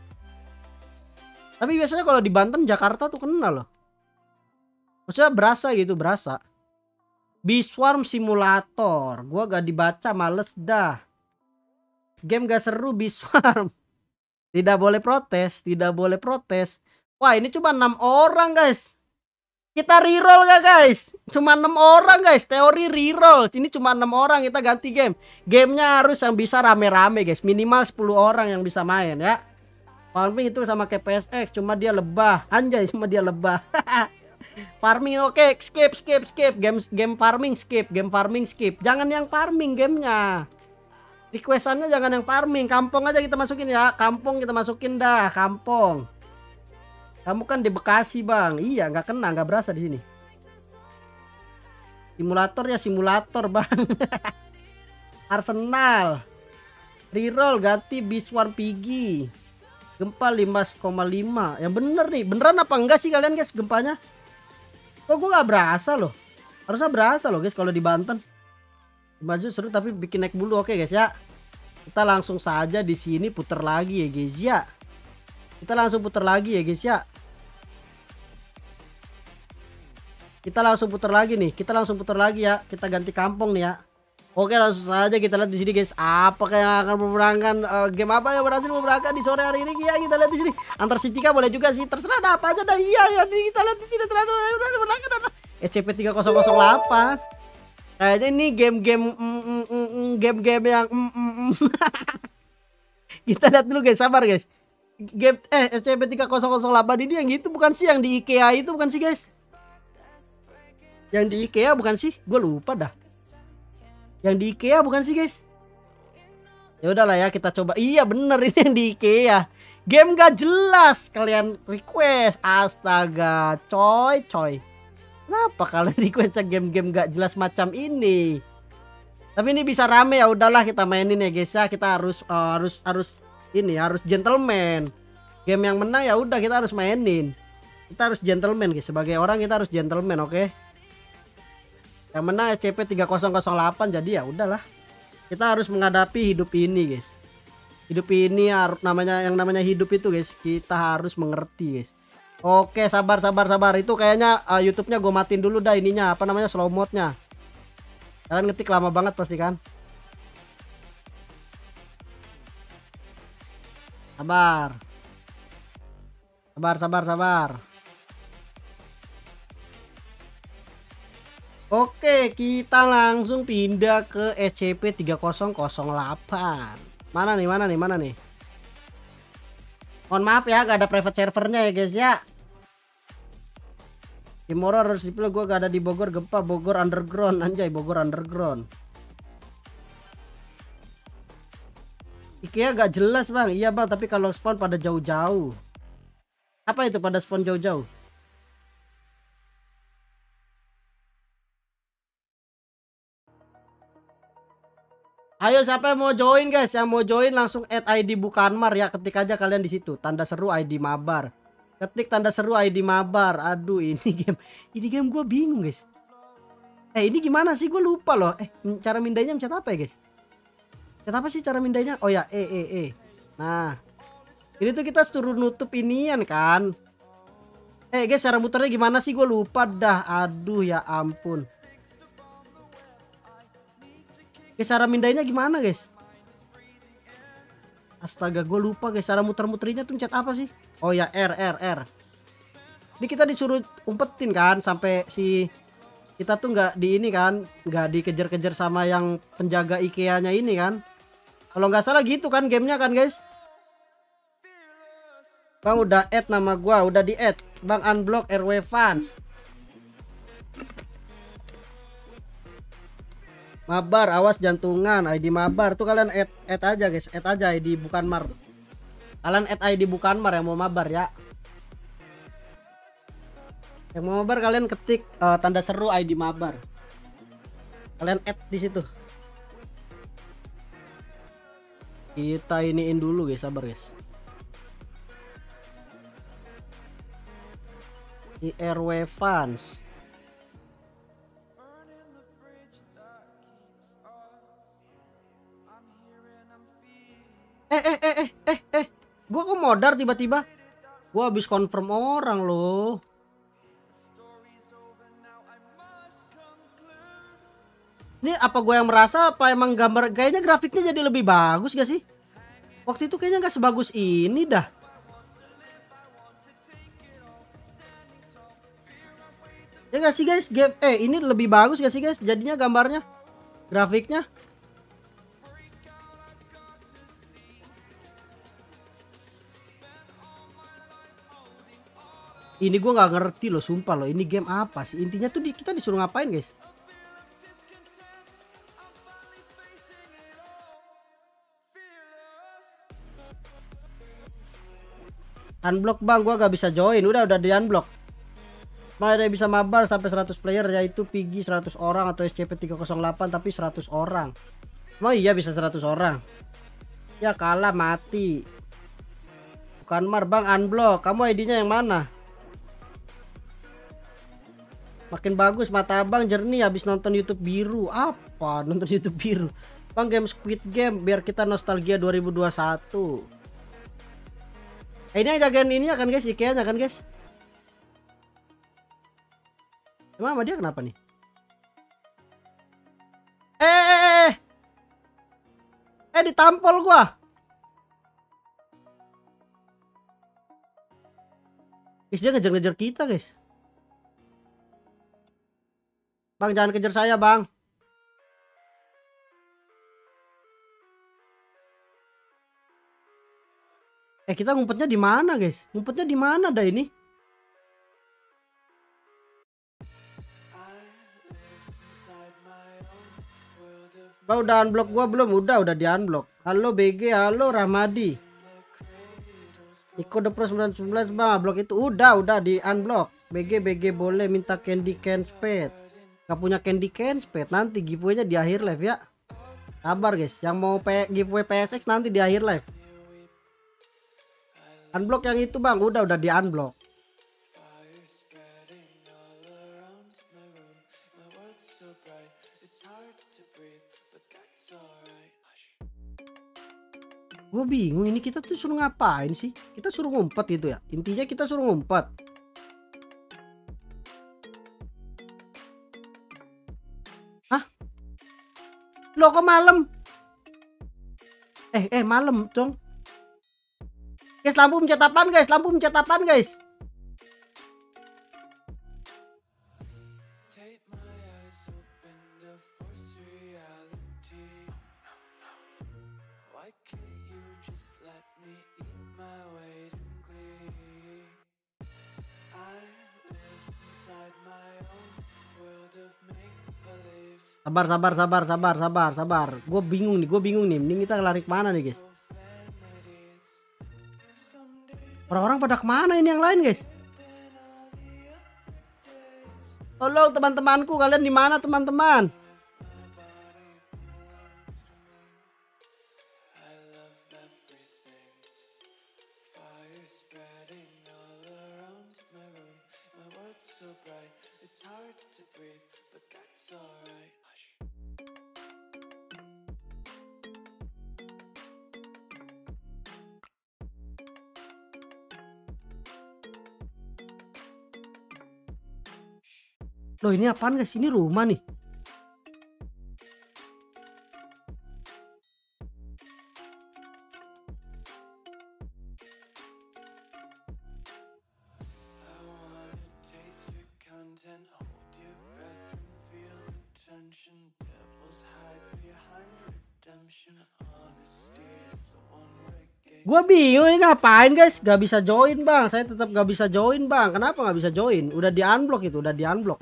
Tapi biasanya kalau di Banten Jakarta tuh kena loh. Maksudnya berasa gitu, berasa. Biswarm Simulator. Gua gak dibaca, males dah. Game gak seru Biswarm. Tidak boleh protes, tidak boleh protes. Wah ini cuma enam orang guys. Kita reroll gak guys? Cuma enam orang guys. Teori reroll. Ini cuma enam orang, kita ganti game. Gamenya harus yang bisa rame-rame guys. Minimal sepuluh orang yang bisa main ya. Farming itu sama kayak P S X, cuma dia lebah. Anjay, cuma dia lebah. Farming oke, okay. skip skip skip. Game game farming skip, game farming skip. Jangan yang farming gamenya. Requestannya jangan yang farming. Kampung aja kita masukin ya. Kampung kita masukin dah, kampung. Kamu kan di Bekasi bang. Iya nggak kena, nggak berasa di sini. Simulator ya simulator bang. Arsenal. Reroll ganti Biswarm Pigi. Gempa lima koma lima. Yang bener nih. Beneran apa enggak sih kalian guys gempanya? Kok gue nggak berasa loh. Harusnya berasa loh guys kalau di Banten. Maju seru tapi bikin naik bulu. Oke guys ya. Kita langsung saja di sini puter lagi ya guys ya. Kita langsung puter lagi ya guys ya. Kita langsung puter lagi nih. Kita langsung puter lagi ya. Kita ganti kampung nih ya. Oke, langsung saja kita lihat di sini guys, apa yang akan memenangkan uh, game apa yang berhasil memenangkan di sore hari ini ya. Kita lihat di sini antar Citika boleh juga sih, terserah ada apa aja dah. Iya ya, kita lihat di sini ternyata memenangkan ada S C P tiga nol nol delapan. Kayaknya ini game-game mm, mm, mm, game-game yang mm, mm, mm. Kita lihat dulu guys, sabar guys. Game eh S C P tiga nol nol delapan ini yang gitu bukan sih, yang di IKEA itu bukan sih guys? Yang di IKEA bukan sih? Gue lupa dah. Yang di IKEA bukan sih guys? Ya udahlah ya, kita coba. Iya bener, ini yang di IKEA. Game gak jelas kalian request. Astaga, coy coy. Kenapa kalian request game-game gak jelas macam ini? Tapi ini bisa rame ya, udahlah kita mainin ya guys ya. Kita harus uh, harus harus ini harus gentleman. Game yang menang ya udah kita harus mainin. Kita harus gentleman guys, sebagai orang kita harus gentleman, oke? Okay? Yang menang S C P tiga nol nol delapan, jadi ya udahlah. Kita harus menghadapi hidup ini, guys. Hidup ini namanya yang namanya hidup itu, guys. Kita harus mengerti, guys. Oke, sabar sabar sabar. Itu kayaknya uh, YouTube-nya gue matiin dulu dah ininya, apa namanya, slow mode-nya. Kalian ngetik lama banget pasti kan? Sabar. Sabar sabar sabar. Oke, kita langsung pindah ke S C P tiga nol nol delapan. Mana nih, mana nih, mana nih? Mohon maaf ya, gak ada private servernya ya guys ya. Game horror harus dipilih, gue gak ada di Bogor, gempa Bogor underground, anjay Bogor underground. IKEA gak jelas bang, iya bang, tapi kalau spawn pada jauh-jauh. Apa itu pada spawn jauh-jauh? Ayo siapa yang mau join guys? Yang mau join langsung add I D Bukanmar ya, ketik aja kalian di situ tanda seru I D Mabar. Ketik tanda seru I D Mabar. Aduh ini game, ini game gue bingung guys. Eh ini gimana sih, gue lupa loh. Eh cara mindainya mencet apa ya guys? Mencet apa sih cara mindainya? Oh ya E E E. Nah ini tuh kita suruh nutup inian kan. Eh guys, cara muternya gimana sih, gue lupa dah. Aduh ya ampun. Guys, cara mindainya gimana guys? Astaga, gue lupa guys, cara muter-muterinya tuh mencet apa sih? Oh ya R R R. Ini kita disuruh umpetin kan sampai si kita tuh nggak di ini kan, nggak dikejar-kejar sama yang penjaga IKEA-nya ini kan? Kalau nggak salah gitu kan gamenya kan guys? Bang udah add nama gua, udah di add. Bang unblock R W fans. Mabar, awas jantungan, I D Mabar. Tuh kalian add, add aja guys, add aja I D Bukanmar. Kalian add I D Bukanmar yang mau mabar ya. Yang mau mabar kalian ketik uh, tanda seru I D Mabar. Kalian add di situ. Kita iniin dulu guys, sabar guys. Di R W fans. Eh eh eh eh eh eh gua kok modar tiba-tiba. Gua habis confirm orang loh. Ini apa gue yang merasa, apa emang gambar kayaknya grafiknya jadi lebih bagus gak sih? Waktu itu kayaknya gak sebagus ini dah. Ya gak sih guys? Game eh ini lebih bagus gak sih guys? Jadinya gambarnya, grafiknya. Ini gue nggak ngerti loh, sumpah loh. Ini game apa sih? Intinya tuh di, kita disuruh ngapain guys? Unblock bang, gue gak bisa join. Udah udah di unblock. Ada bisa mabar sampai seratus player, yaitu P G seratus orang atau S C P tiga nol delapan tapi seratus orang. Oh iya bisa seratus orang. Ya kalah mati. Bukanmar bang unblock. Kamu I D-nya yang mana? Makin bagus mata abang jernih habis nonton YouTube biru. Apa nonton YouTube biru? Bang game Squid Game biar kita nostalgia dua ribu dua puluh satu. Eh, ini jagain ininya kan guys, IKEA-nya kan guys. Emang sama dia kenapa nih? Eh, eh, eh. Eh ditampol gua. Guys, dia ngejar-ngejar kita, guys. Bang, jangan kejar saya, Bang. Eh, kita ngumpetnya di mana, guys? Ngumpetnya di mana dah ini? Bang, udah unblock gua belum? Udah, udah di unblock. Halo B G, halo Rahmadi. Iko The Pro sembilan belas bang, blok itu udah udah di unblock. B G B G boleh minta candy can spade. Gak punya candy can spade, nanti giveaway-nya di akhir live ya. Sabar guys, yang mau P giveaway P S X nanti di akhir live. Unblock yang itu bang, udah udah di unblock. Gue bingung ini kita tuh suruh ngapain sih? Kita suruh ngumpet gitu ya. Intinya kita suruh ngumpet. Hah? Loh kok malam? Eh eh malam dong. Guys, lampu mencet apaan guys? Lampu mencet apaan guys? Sabar sabar sabar sabar sabar sabar. Gue bingung nih, gue bingung nih. Mending kita lari kemana nih guys? Orang-orang pada kemana ini yang lain guys? Tolong teman-temanku, kalian di mana teman-teman? Loh ini apaan guys? Ini rumah nih. Gua bingung ini ngapain guys? Gak bisa join bang. Saya tetap gak bisa join bang. Kenapa gak bisa join? Udah di unblock itu, udah di unblock.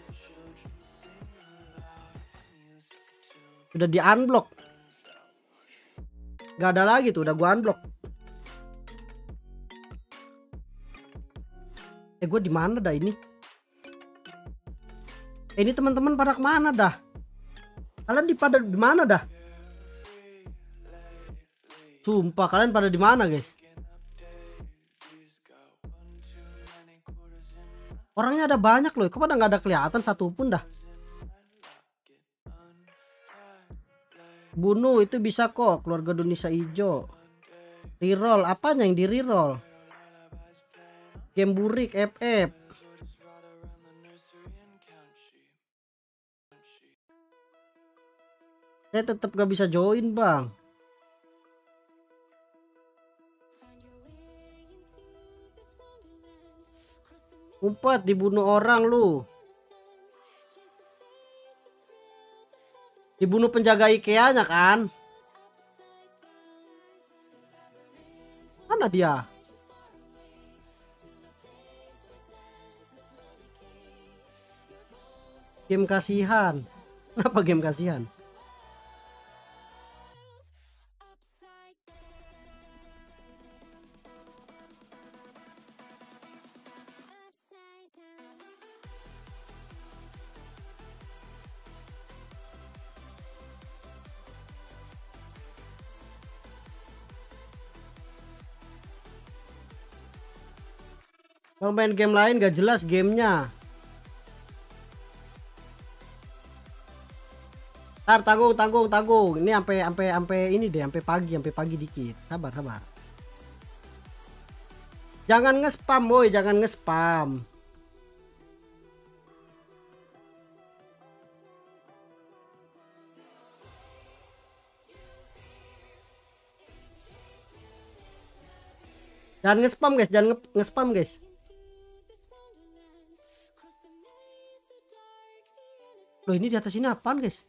Udah di unblock. Gak ada lagi tuh, udah gua unblock. Eh gua di mana dah ini? Eh, ini teman-teman pada kemana dah? Kalian di pada di mana dah? Sumpah kalian pada di mana guys? Orangnya ada banyak loh. Kok pada nggak ada kelihatan satupun dah? Bunuh itu bisa kok. Keluarga Indonesia Ijo. Reroll apanya yang di reroll? Game burik F F. Saya tetap gak bisa join bang. Umpet dibunuh orang lu. Dibunuh penjaga IKEA-nya kan? Mana dia? Game kasihan. Kenapa game kasihan? Kalau main game lain gak jelas gamenya. Ntar tanggung tanggung tanggung. Ini sampai sampai sampai ini deh, sampai pagi, sampai pagi dikit. Sabar sabar. Jangan nge-spam boy, jangan nge-spam. Jangan nge-spam guys, jangan nge- nge-spam guys. Loh ini di atas ini apaan guys?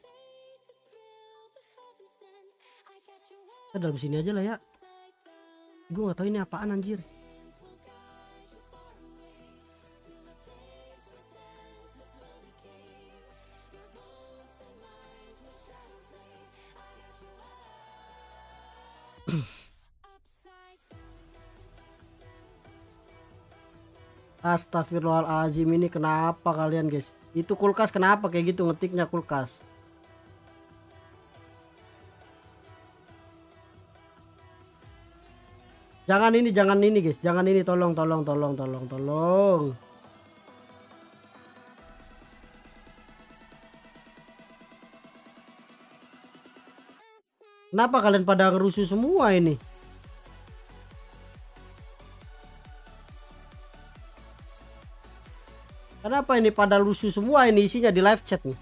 Kita dalam sini aja lah ya. Gue gak tahu ini apaan anjir. Astagfirullahaladzim, ini kenapa kalian guys? Itu kulkas kenapa kayak gitu ngetiknya kulkas? Jangan ini, jangan ini guys, jangan ini, tolong, tolong, tolong, tolong, tolong. Kenapa kalian pada ngerusuh semua ini? Kenapa ini pada lusuh semua ini isinya di live chat nih?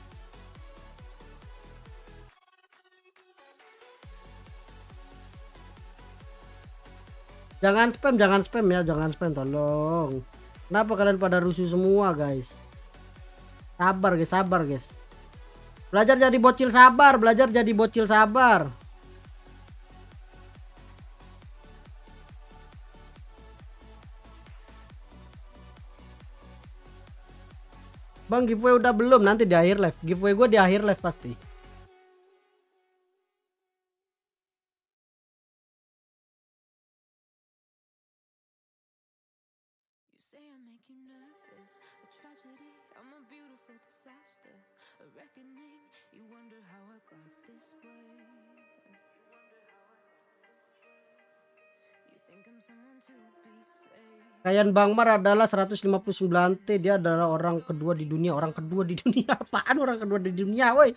Jangan spam, jangan spam ya, jangan spam tolong. Kenapa kalian pada rusuh semua guys? Sabar guys, sabar guys. Belajar jadi bocil sabar, belajar jadi bocil sabar. Bang, giveaway udah belum? Nanti di akhir live. Giveaway gue di akhir live pasti. Kayan Bang Mar adalah seratus lima puluh sembilan T. Dia adalah orang kedua di dunia. Orang kedua di dunia? Apaan orang kedua di dunia woi?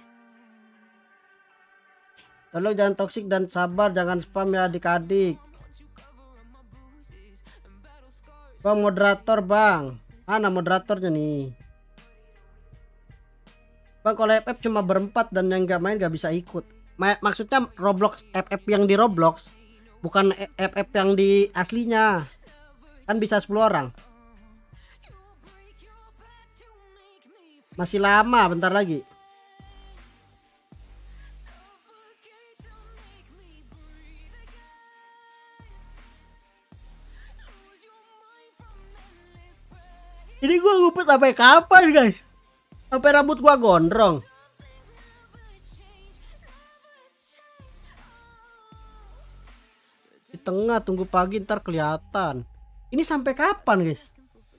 Tolong jangan toksik dan sabar. Jangan spam ya adik-adik. Bang moderator bang. Mana moderatornya nih? Bang kalau F F cuma berempat dan yang nggak main nggak bisa ikut. Maksudnya Roblox F F yang di Roblox, bukan F F yang di aslinya. Kan bisa sepuluh orang. Masih lama, bentar lagi. Ini gua ngumpet sampai kapan guys? Sampai rambut gua gondrong. Di tengah tunggu pagi ntar kelihatan. Ini sampai kapan guys?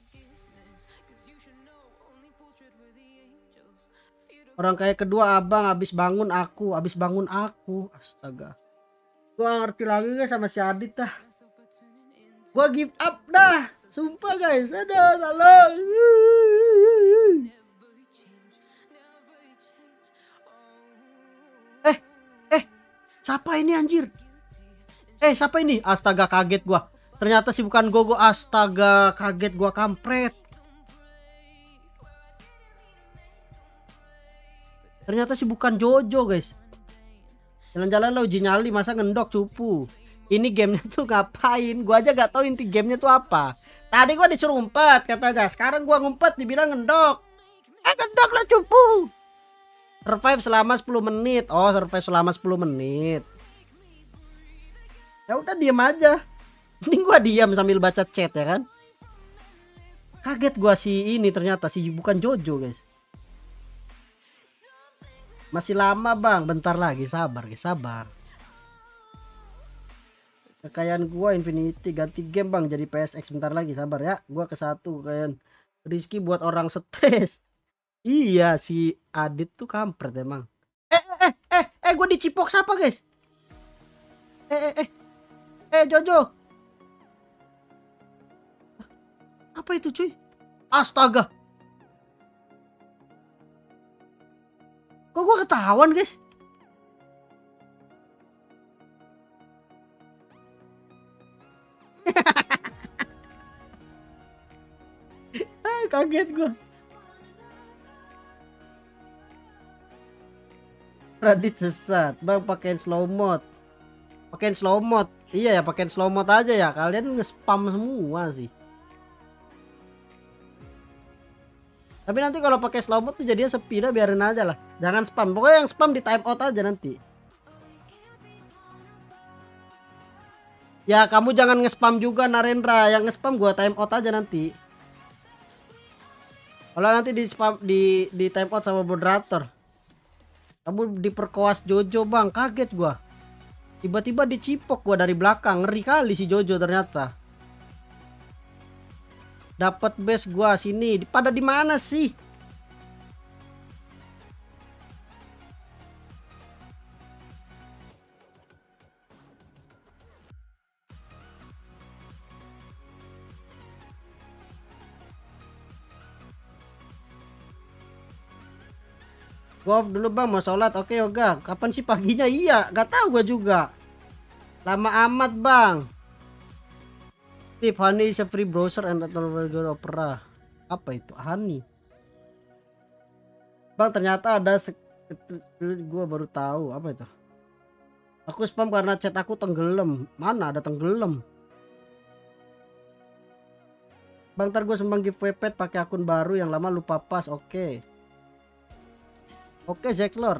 Orang kayak kedua abang habis bangun aku, habis bangun aku. Astaga. Gua ngerti lagi guys sama si Adit dah. Gua give up dah. Sumpah guys. Aduh, tolong. Eh, eh. Siapa ini anjir? Eh, siapa ini? Astaga, kaget gua. Ternyata sih bukan Gogo. Astaga, kaget gua, kampret. Ternyata sih bukan Jojo guys. Jalan-jalan lo uji nyali masa ngendok cupu. Ini gamenya tuh ngapain? Gua aja gak tahu inti gamenya tuh apa. Tadi gua disuruh ngumpet katanya. Sekarang gua ngumpet dibilang ngendok. Eh ngendok lah cupu. Survive selama sepuluh menit. Oh survive selama sepuluh menit. Ya udah diem aja. Ini gua diam sambil baca chat ya kan. Kaget gua si ini ternyata si bukan Jojo guys. Masih lama bang, bentar lagi, sabar guys, sabar. Kekayaan gua Infinity ganti game bang jadi P S X, bentar lagi, sabar ya. Gua ke satu kekayaan Rizky buat orang stres. Iya si Adit tuh kampret emang. Eh eh eh eh gua dicipok siapa guys? Eh eh eh eh Jojo. Apa itu cuy? Astaga. Kok gua ketahuan guys? Ah, kaget gua. Radit sesat. Bang pakaiin slow mode. Pakaiin slow mode. Iya ya, pakai slow mode aja ya. Kalian nge-spam semua sih. Tapi nanti kalau pakai slow mode tuh jadinya sepi, dah biarin aja lah. Jangan spam. Pokoknya yang spam di time out aja nanti. Ya kamu jangan nge-spam juga Narendra. Yang nge-spam gua time out aja nanti. Kalau nanti di spam di di time out sama moderator. Kamu diperkoas Jojo bang, kaget gua. Tiba-tiba dicipok gua dari belakang, ngeri kali si Jojo ternyata. Dapat base gua sini. Pada di mana sih? Gua off dulu bang, mau sholat. Oke yoga. Kapan sih paginya? Iya, gak tahu gua juga. Lama amat bang. Tip Honey is a free browser and Google Opera. Apa itu Honey? Bang ternyata ada gue baru tahu apa itu. Aku spam karena chat aku tenggelam. Mana ada tenggelam? Bang ntar gue sumbang giveaway pet pakai akun baru yang lama lupa pas. Oke. Oke Zack Lord.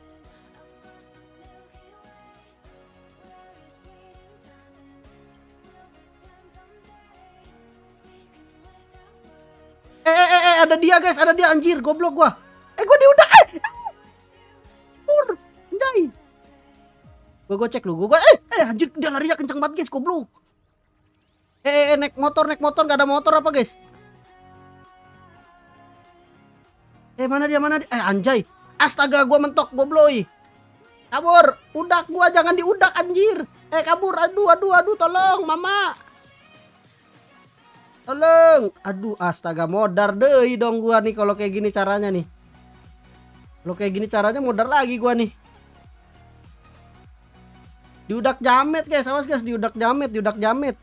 Eh, eh, eh, ada dia guys, ada dia anjir, goblok gua. Eh, gua diudak. Eh, pur, anjay. Gua gua cek lu, gua, gua eh, eh, anjir dia larinya kenceng banget guys, goblok. Eh, eh, eh, naik motor, naik motor, gak ada motor apa guys? Eh, mana dia, mana dia? Eh, anjay. Astaga, gua mentok, goblok. Kabur, udak gua jangan diudak anjir. Eh, kabur, aduh, aduh, aduh, tolong, mama. Tolong. Aduh astaga modar deh dong gua nih kalau kayak gini caranya nih. Kalau kayak gini caranya modar lagi gua nih. Diudak jamet guys, awas guys, diudak jamet, diudak jamet.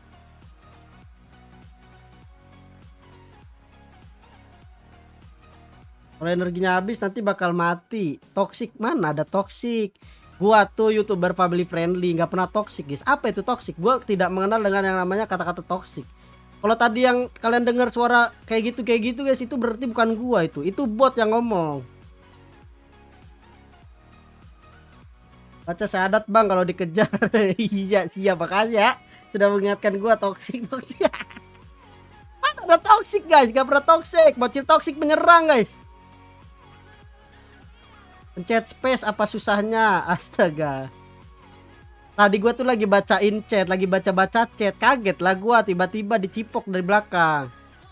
Kalau energinya habis nanti bakal mati. Toxic mana ada toxic. Gua tuh YouTuber family friendly, nggak pernah toxic guys. Apa itu toxic? Gua tidak mengenal dengan yang namanya kata-kata toxic. Kalau tadi yang kalian dengar suara kayak gitu kayak gitu guys, itu berarti bukan gua itu, itu bot yang ngomong. Baca syahadat bang kalau dikejar. Iya siap, makanya sudah mengingatkan gua toksik toksik. Mana ada toksik guys, gak pernah toksik, bocil toksik menyerang guys. Pencet space apa susahnya, astaga. Tadi gue tuh lagi bacain chat, lagi baca-baca chat, kaget lah gue tiba-tiba dicipok dari belakang.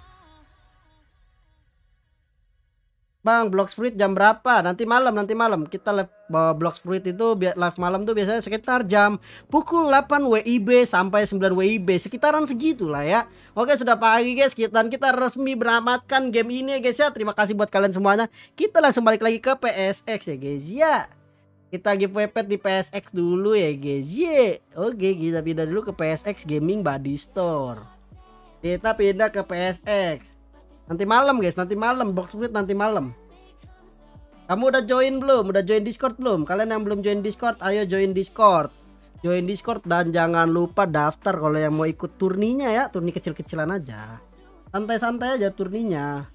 Bang, Blox Fruit jam berapa? Nanti malam, nanti malam. Kita live bawa Blox Fruit itu live malam tuh biasanya sekitar jam pukul delapan W I B sampai sembilan W I B, sekitaran segitulah ya. Oke, sudah pagi guys, dan kita resmi beramatkan game ini guys ya. Terima kasih buat kalian semuanya. Kita langsung balik lagi ke P S X ya guys ya. Kita giveaway pet di P S X dulu ya guys. Yeah. Oke, kita pindah dulu ke P S X Gaming Body Store. Kita pindah ke P S X. Nanti malam guys, nanti malam Blox Fruit nanti malam. Kamu udah join belum? Udah join Discord belum? Kalian yang belum join Discord, ayo join Discord. Join Discord dan jangan lupa daftar kalau yang mau ikut turninya ya. Turni kecil-kecilan aja. Santai-santai aja turninya.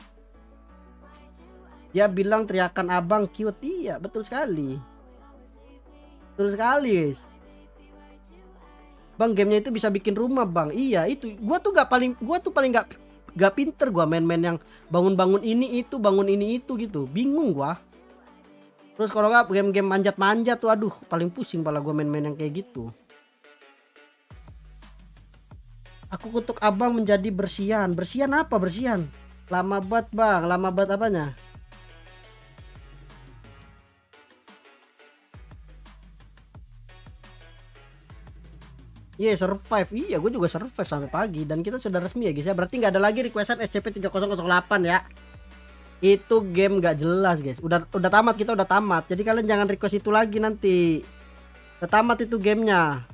Dia bilang teriakan abang cute. Iya betul sekali. Betul sekali guys. Bang gamenya itu bisa bikin rumah bang. Iya itu. Gua tuh gak paling. Gua tuh paling gak gak pinter gua main-main yang bangun-bangun ini itu. Bangun ini itu gitu. Bingung gua. Terus kalau gak game-game manjat-manjat tuh. Aduh paling pusing pala gua main-main yang kayak gitu. Aku kutuk abang menjadi bersihan. Bersihan apa bersihan? Lama banget bang. Lama banget apanya? Iya yeah, survive. Iya gue juga survive sampai pagi. Dan kita sudah resmi ya guys ya. Berarti nggak ada lagi requestan S C P tiga nol nol delapan ya. Itu game nggak jelas guys. Udah udah tamat, kita udah tamat. Jadi kalian jangan request itu lagi nanti. Udah tamat itu gamenya.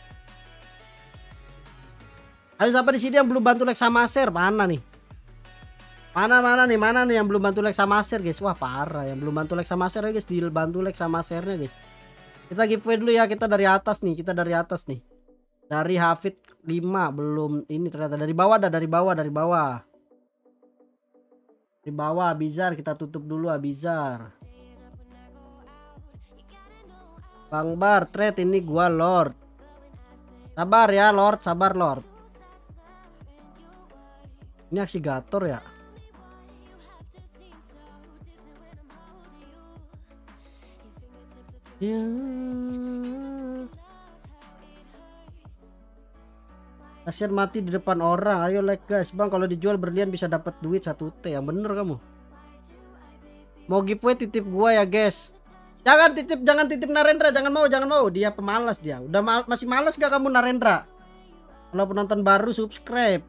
Ayo siapa di sini yang belum bantu like sama share? Mana nih? Mana mana nih? Mana nih yang belum bantu like sama share guys? Wah parah, yang belum bantu like sama share ya guys. Dibantu like sama share-nya guys. Kita giveaway dulu ya, kita dari atas nih, kita dari atas nih. Dari Hafid lima belum ini ternyata dari bawah dah dari bawah dari bawah. Di bawah Abizar kita tutup dulu Abizar. Bang Bar trade ini gua Lord. Sabar ya Lord, sabar Lord. Ini aksigator ya. Ya. Kasian mati di depan orang. Ayo like guys. Bang kalau dijual berlian bisa dapat duit satu T. Yang bener kamu. Mau giveaway titip gua ya guys. Jangan titip, jangan titip Narendra, jangan mau, jangan mau. Dia pemalas dia. Udah mal masih males gak kamu Narendra? Kalau penonton baru subscribe.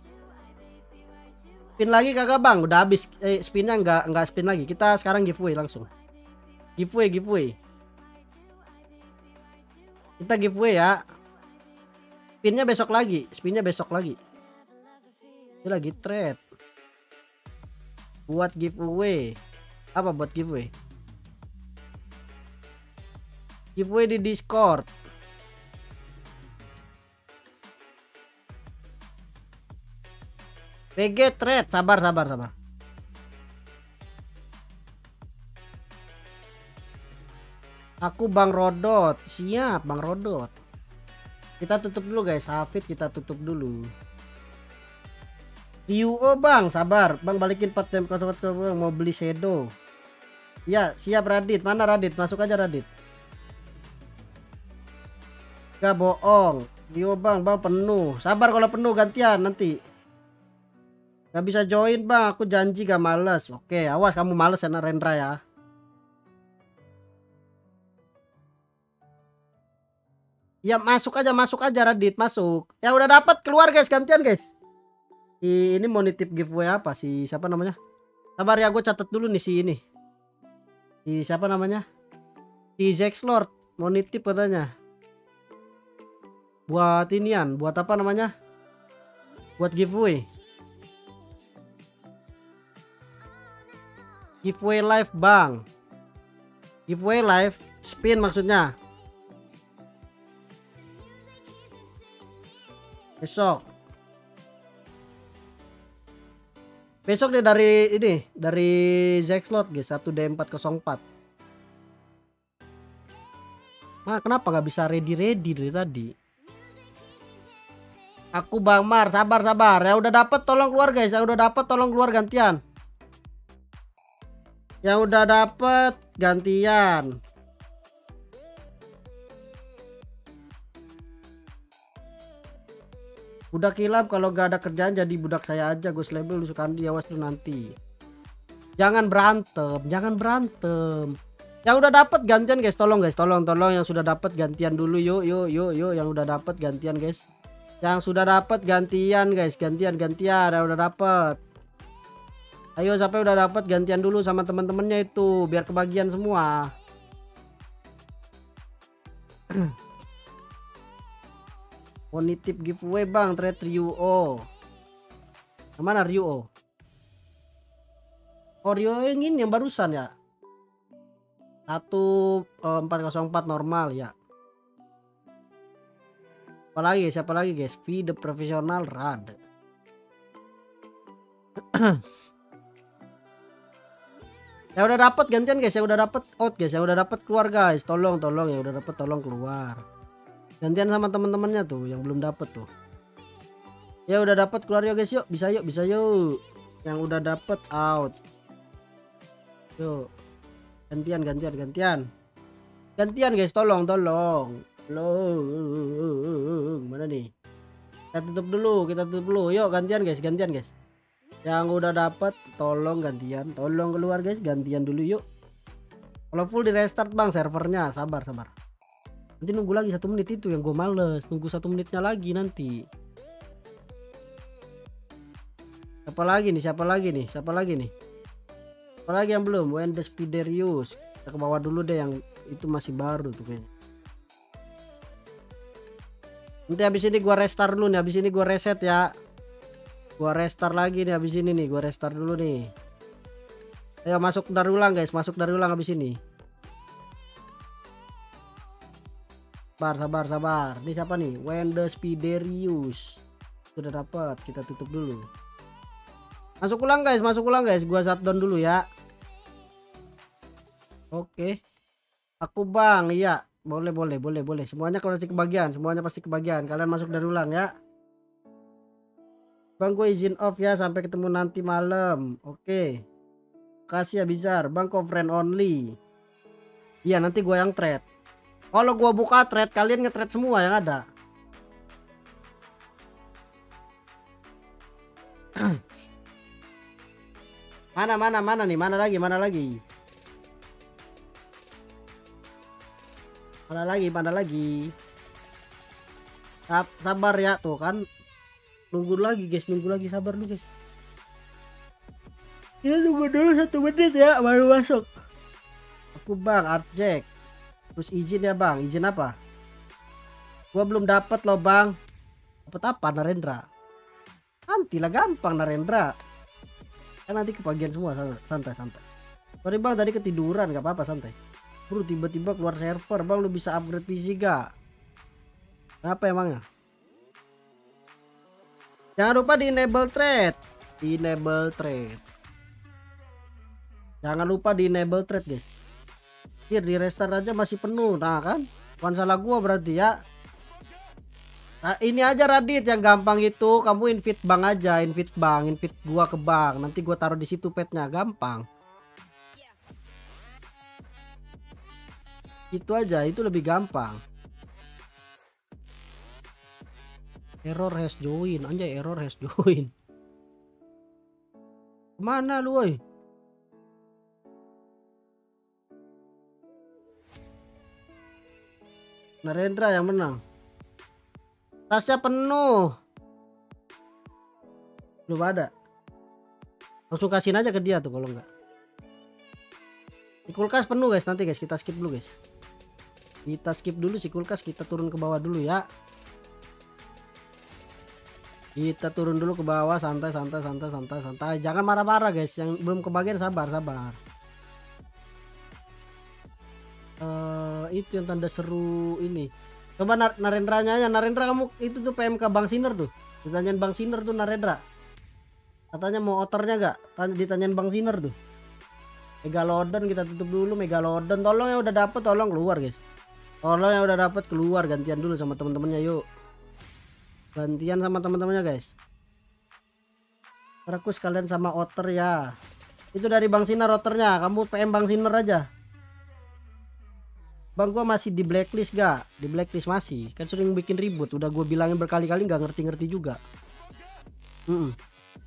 Spin lagi kagak bang? Udah habis. Eh, spinnya nggak nggak spin lagi. Kita sekarang giveaway langsung. Giveaway, giveaway. Kita giveaway ya. Spinnya besok lagi, spinnya besok lagi. Ini lagi trade. Buat giveaway. Apa buat giveaway? Giveaway di Discord. P G trade, sabar sabar sabar. Aku Bang Rodot, siap Bang Rodot. Kita tutup dulu guys, Hafid kita tutup dulu. Ryu oh bang, sabar bang balikin empat tem mau beli shadow. Ya siap Radit, mana Radit? Masuk aja Radit. Gak bohong. Ryu bang, bang penuh. Sabar kalau penuh gantian nanti. Gak bisa join bang, aku janji gak males. Oke, awas kamu males ya Narendra ya. Ya masuk aja, masuk aja Radit, masuk. Ya udah dapat keluar guys, gantian guys. Si ini mau nitip giveaway apa si siapa namanya? Sabar ya, gue catat dulu nih si ini. Si siapa namanya? Si Zex Lord mau nitip katanya. Buat inian, buat apa namanya? Buat giveaway. Giveaway live bang. Giveaway live spin maksudnya. Besok. Besok deh dari ini, dari Zexlot guys, satu D empat nol empat. Nah, kenapa nggak bisa ready-ready dari tadi? Aku Bang Mar, sabar sabar. Ya udah dapat tolong keluar guys, ya udah dapat tolong keluar gantian. Yang udah dapat gantian. Budak kilap kalau gak ada kerjaan jadi budak saya aja. Gue label lu suka dia, awas lu nanti. Jangan berantem, jangan berantem. Yang udah dapat gantian guys, tolong guys, tolong tolong yang sudah dapat gantian dulu yuk yuk yuk yuk yang udah dapat gantian guys. Yang sudah dapat gantian guys, gantian gantian yang udah dapat. Ayo sampai udah dapat gantian dulu sama teman-temannya itu biar kebagian semua. Mau nitip giveaway bang, trade Ryu-Oh. Mana Ryu-Oh? Oh Ryu yang ini yang barusan ya. Satu empat nol empat normal ya. Apalagi siapa lagi guys? V the professional Rad. Ya udah dapat gantian guys, ya udah dapat out guys, ya udah dapat keluar guys. Tolong tolong ya udah dapat tolong keluar. Gantian sama teman-temannya tuh yang belum dapat tuh. Ya udah dapat keluar yuk guys, yuk bisa yuk bisa yuk. Yang udah dapat out. Yuk. Gantian gantian gantian. Gantian guys, tolong tolong. Tolong. Mana nih? Kita tutup dulu, kita tutup dulu. Yuk gantian guys, gantian guys. Yang udah dapat tolong gantian, tolong keluar guys, gantian dulu yuk. Kalau full di restart bang servernya, sabar sabar. Nanti nunggu lagi satu menit itu yang gue males, nunggu satu menitnya lagi nanti. Siapa lagi nih? Siapa lagi nih? Siapa lagi nih? Siapa lagi yang belum? Wendes Piderius. Kita ke bawah dulu deh, yang itu masih baru tuh kayaknya. Nanti habis ini gue restart dulu nih, habis ini gue reset ya. Gua restart lagi nih habis ini nih, gua restart dulu nih. Ayo masuk dari ulang guys, masuk dari ulang habis ini. Sabar, sabar, sabar. Ini siapa nih? Wenda Spiderius. Sudah dapat, kita tutup dulu. Masuk ulang guys, masuk ulang guys. Gua shutdown dulu ya. Oke. Aku bang, iya. Boleh, boleh, boleh, boleh. Semuanya pasti kebagian, semuanya pasti kebagian. Kalian masuk dari ulang ya. Bang, gue izin off ya, sampai ketemu nanti malam. Oke. Kasih ya Bizar. Bang, kok friend only. Iya, nanti gue yang trade. Kalau gue buka trade, kalian nge-trade semua yang ada. Mana, mana, mana nih? Mana lagi, mana lagi? Mana lagi, mana lagi? Sabar ya, tuh kan. Nunggu lagi guys, nunggu lagi, sabar dulu guys. Kita tunggu dulu satu menit ya, baru masuk. Aku bang, Artjack. Terus izin ya bang, izin apa? Gua belum dapat loh bang. Dapat apa Narendra? Nanti lah, gampang Narendra. Kan nanti kebagian semua, santai santai. Sorry bang, tadi ketiduran, gak apa-apa, santai. Bro, tiba-tiba keluar server bang, lu bisa upgrade P C gak? Kenapa emangnya? Jangan lupa di enable trade, di enable trade. Jangan lupa di enable trade guys. Hier, di restart aja masih penuh, nah kan? Bukan salah gua berarti ya. Nah, ini aja Radit yang gampang itu, kamu invite bang aja, invite bang, invite gua ke bang. Nanti gua taruh di situ petnya, gampang. Itu aja, itu lebih gampang. Error has join, anjay, error has join. Kemana lu woy? Narendra yang menang. Tasnya penuh. Belum ada. Langsung kasihin aja ke dia tuh kalau enggak. Di kulkas penuh guys, nanti guys kita skip dulu guys. Kita skip dulu si kulkas, kita turun ke bawah dulu ya. Kita turun dulu ke bawah, santai santai santai santai santai. Jangan marah-marah guys, yang belum kebagian sabar sabar. Uh, itu yang tanda seru ini. Coba Nar Narendranya ya, Narendra kamu itu tuh P M K Bang Siner tuh. Ditanyain Bang Siner tuh Narendra. Katanya mau otornya gak? Tanya, ditanyain Bang Siner tuh. Megalodon kita tutup dulu, Megalodon. Tolong yang udah dapet tolong keluar guys. Tolong yang udah dapet keluar, gantian dulu sama temen-temennya yuk. Gantian sama teman-temannya guys. Terus kalian sama otter ya. Itu dari Bang Siner oternya. Kamu P M Bang Siner aja. Bang, gua masih di blacklist gak? Di blacklist masih. Kan sering bikin ribut. Udah gue bilangin berkali-kali gak ngerti-ngerti juga. Mm -mm.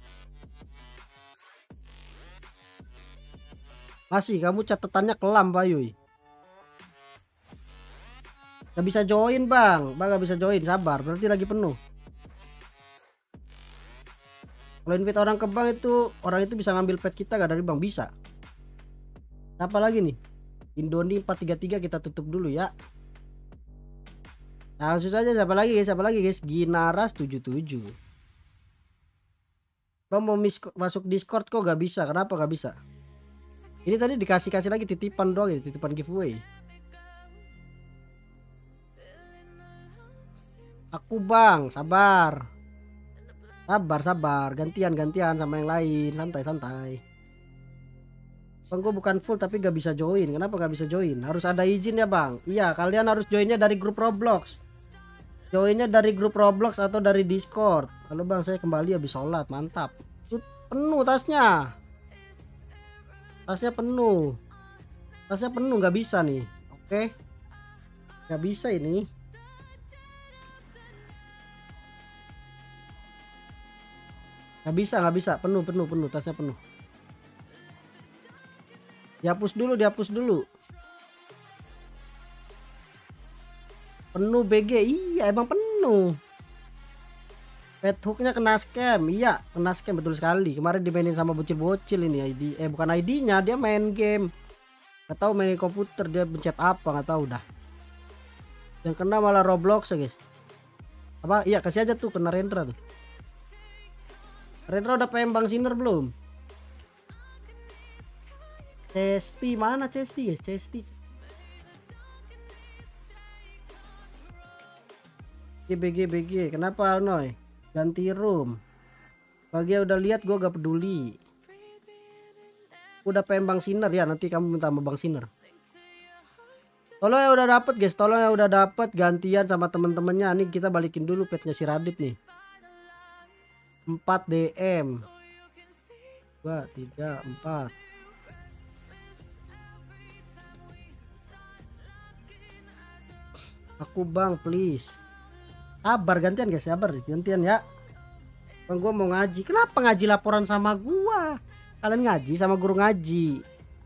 Masih, kamu catatannya kelam Pak Yuy. Gak bisa join bang. Bang gak bisa join, sabar. Berarti lagi penuh. Kalau invite orang ke bank itu, orang itu bisa ngambil pet kita gak dari bank? Bisa. Apa lagi nih? Indoni empat tiga tiga kita tutup dulu ya. Langsung saja, siapa lagi guys? Siapa lagi guys? Ginaras tujuh tujuh. Bang mau masuk Discord kok gak bisa? Kenapa gak bisa? Ini tadi dikasih-kasih lagi titipan doang ya, titipan giveaway. Aku bang, sabar. Sabar, sabar. Gantian-gantian sama yang lain. Santai-santai. Bang, gue bukan full tapi gak bisa join. Kenapa gak bisa join? Harus ada izin ya bang. Iya, kalian harus joinnya dari grup Roblox. Joinnya dari grup Roblox atau dari Discord. Halo bang, saya kembali habis sholat. Mantap. Penuh tasnya. Tasnya penuh. Tasnya penuh, gak bisa nih. Oke. Gak bisa ini. Gak bisa, gak bisa. Penuh, penuh, penuh. Tasnya penuh. Dihapus dulu, dihapus dulu. Penuh B G. Iya, emang penuh. Pet hooknya kena scam. Iya, kena scam betul sekali. Kemarin dimainin sama bocil-bocil ini I D. Eh, bukan I D-nya, dia main game. Gak tahu main komputer, dia pencet apa, gak tahu dah. Yang kena malah Roblox ya, guys. Apa? Iya, kasih aja tuh kena Rendra tuh. Rendra udah P M Bang Siner belum? Cesti mana Cesti guys? Cesti. B G B G. Kenapa Noy? Ganti room. Bagi udah lihat gue gak peduli. Udah pengen Bang Sinner ya, nanti kamu minta sama Bang Sinner. Tolong yang udah dapet guys, tolong yang udah dapet gantian sama temen-temennya. Nih kita balikin dulu petnya si Radit nih. empat D M. dua, tiga, empat. Aku Bang please. Sabar gantian guys, sabar gantian ya. Bang gua mau ngaji. Kenapa ngaji laporan sama gua? Kalian ngaji sama guru ngaji.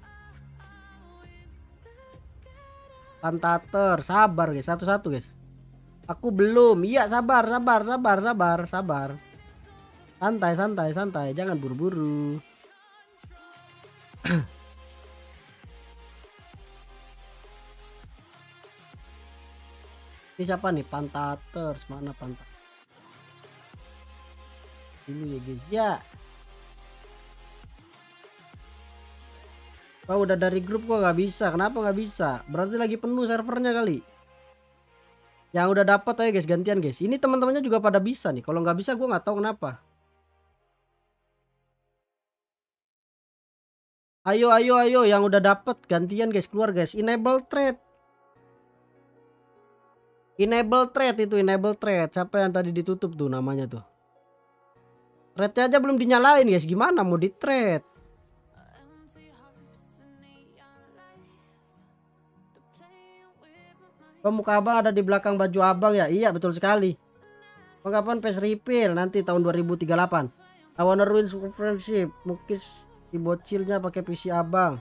Pantater, sabar guys, satu-satu guys. Aku belum. Iya, sabar, sabar, sabar, sabar, sabar. Santai, santai, santai, jangan buru-buru. Ini siapa nih? Pantaters, mana pantat? Ini ya guys ya. Oh udah dari grup kok nggak bisa. Kenapa nggak bisa? Berarti lagi penuh servernya kali. Yang udah dapat aja guys gantian guys. Ini teman-temannya juga pada bisa nih. Kalau nggak bisa gue nggak tahu kenapa. Ayo ayo ayo yang udah dapat gantian guys keluar guys. Enable thread. Enable thread itu enable thread. Siapa yang tadi ditutup tuh namanya tuh? Threadnya aja belum dinyalain guys. Gimana mau di thread? Oh, muka abang ada di belakang baju abang ya? Iya betul sekali. Kapan face reveal? Nanti tahun dua ribu tiga puluh delapan. I wanna ruin friendship. Mungkin si bocilnya pakai P C abang.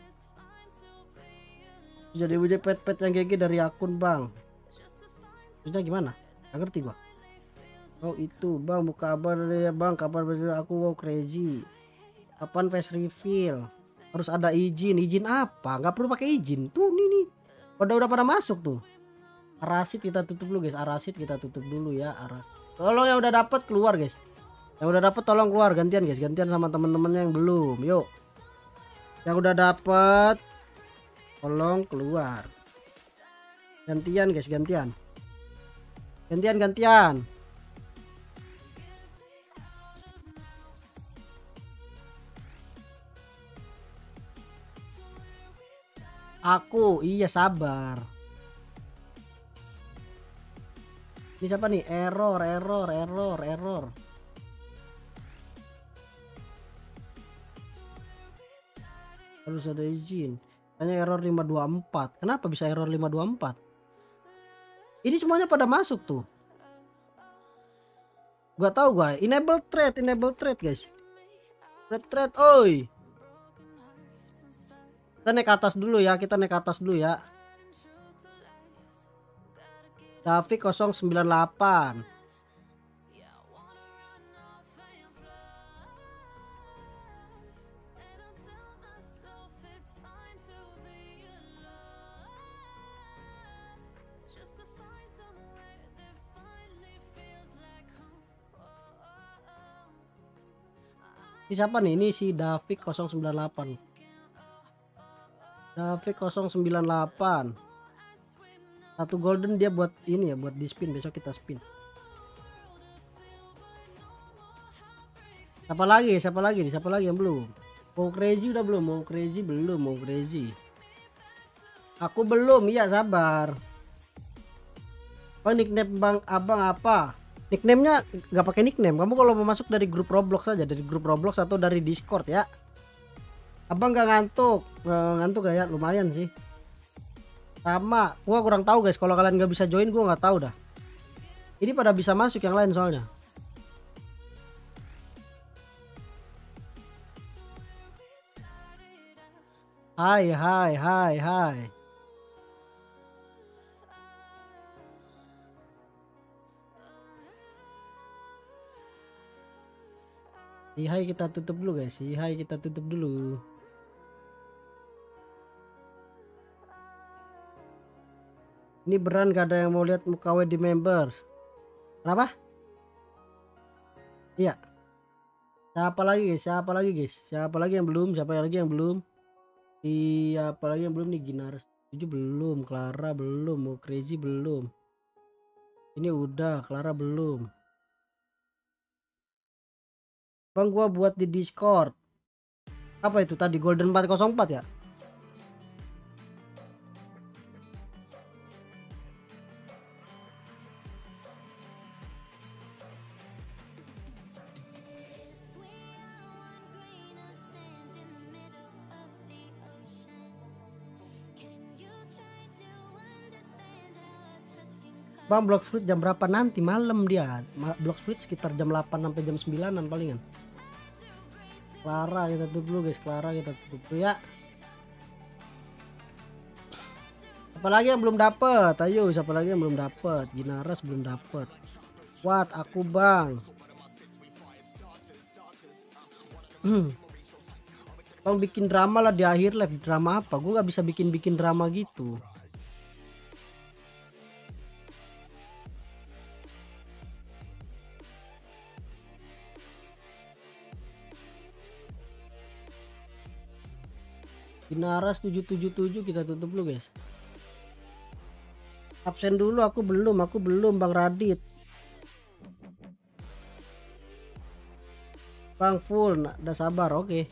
Jadi wujud pet-pet yang G G dari akun bang. Maksudnya gimana? Gak ngerti gua. Oh itu bang muka abang ya bang. Kapan aku wow crazy. Kapan face reveal? Harus ada izin. Izin apa? Gak perlu pakai izin. Tuh nih nih. Udah udah pada masuk tuh. Arasit kita tutup dulu guys. Arasit kita tutup dulu ya. Arasit. Tolong yang udah dapat keluar guys. Yang udah dapat tolong keluar gantian guys. Gantian sama temen-temen yang belum. Yuk. Yang udah dapat tolong keluar. Gantian guys gantian. Gantian gantian. Aku iya sabar. Ini siapa nih? Error, error, error, error. Harus ada izin. Hanya error lima dua empat. Kenapa bisa error lima dua empat? Ini semuanya pada masuk tuh. Gua tahu gua. Enable thread, enable thread guys. Thread thread, oi. Kita naik ke atas dulu ya, kita naik ke atas dulu ya. Davi nol sembilan delapan. Ini siapa nih? Ini si Davi nol sembilan delapan. Davi nol sembilan delapan. Satu golden dia buat ini ya, buat di spin. Besok kita spin. Siapa lagi? Siapa lagi? Siapa lagi yang belum? Mau crazy udah belum? Mau crazy belum? Mau crazy. Aku belum. Iya sabar. Oh nickname bang abang apa? Nicknamenya nggak pakai nickname. Kamu kalau mau masuk dari grup Roblox saja, dari grup Roblox atau dari Discord ya. Abang nggak ngantuk, nggak ngantuk ya? Lumayan sih. Sama, gua kurang tahu guys. Kalau kalian nggak bisa join, gua nggak tahu dah. Ini pada bisa masuk yang lain soalnya. Hai, hai, hai, hai. Si hai kita tutup dulu guys. Si hai kita tutup dulu. Ini beran gak ada yang mau lihat muka W D members. Kenapa? Iya. Siapa lagi guys? Siapa lagi guys? Siapa lagi yang belum? Siapa lagi yang belum? Siapa lagi yang belum nih? Ginar tujuh belum, Clara belum, mau crazy belum. Ini udah, Clara belum. Bang, gua buat di Discord. Apa itu tadi, Golden empat nol empat ya? Bang, Blox Fruit jam berapa nanti? Malam dia. Blox Fruit sekitar jam delapan sampai jam sembilanan palingan. Clara kita tutup dulu guys, Clara kita tutup dulu ya. Apalagi yang belum dapet? Ayo, siapa lagi yang belum dapet? Ginaras belum dapet. What? Aku bang. Hmm. Bang bikin drama lah di akhir live. Drama apa? Gue nggak bisa bikin-bikin drama gitu. Ginaras tujuh tujuh tujuh kita tutup dulu guys. Absen dulu, aku belum, aku belum Bang Radit. Bang full, nah, udah sabar, oke. Okay.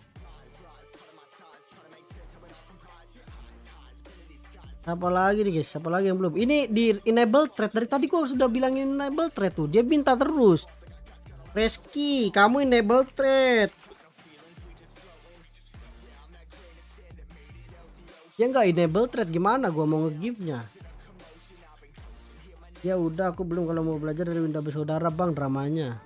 Apa lagi nih guys? Siapa lagi yang belum? Ini di enable thread dari tadi gua sudah bilangin enable thread tuh. Dia minta terus. Reski, kamu enable thread. Ya nggak enable thread, gimana gua mau nge-give-nya? Ya udah, aku belum. Kalau mau belajar dari Winda bersaudara bang, dramanya.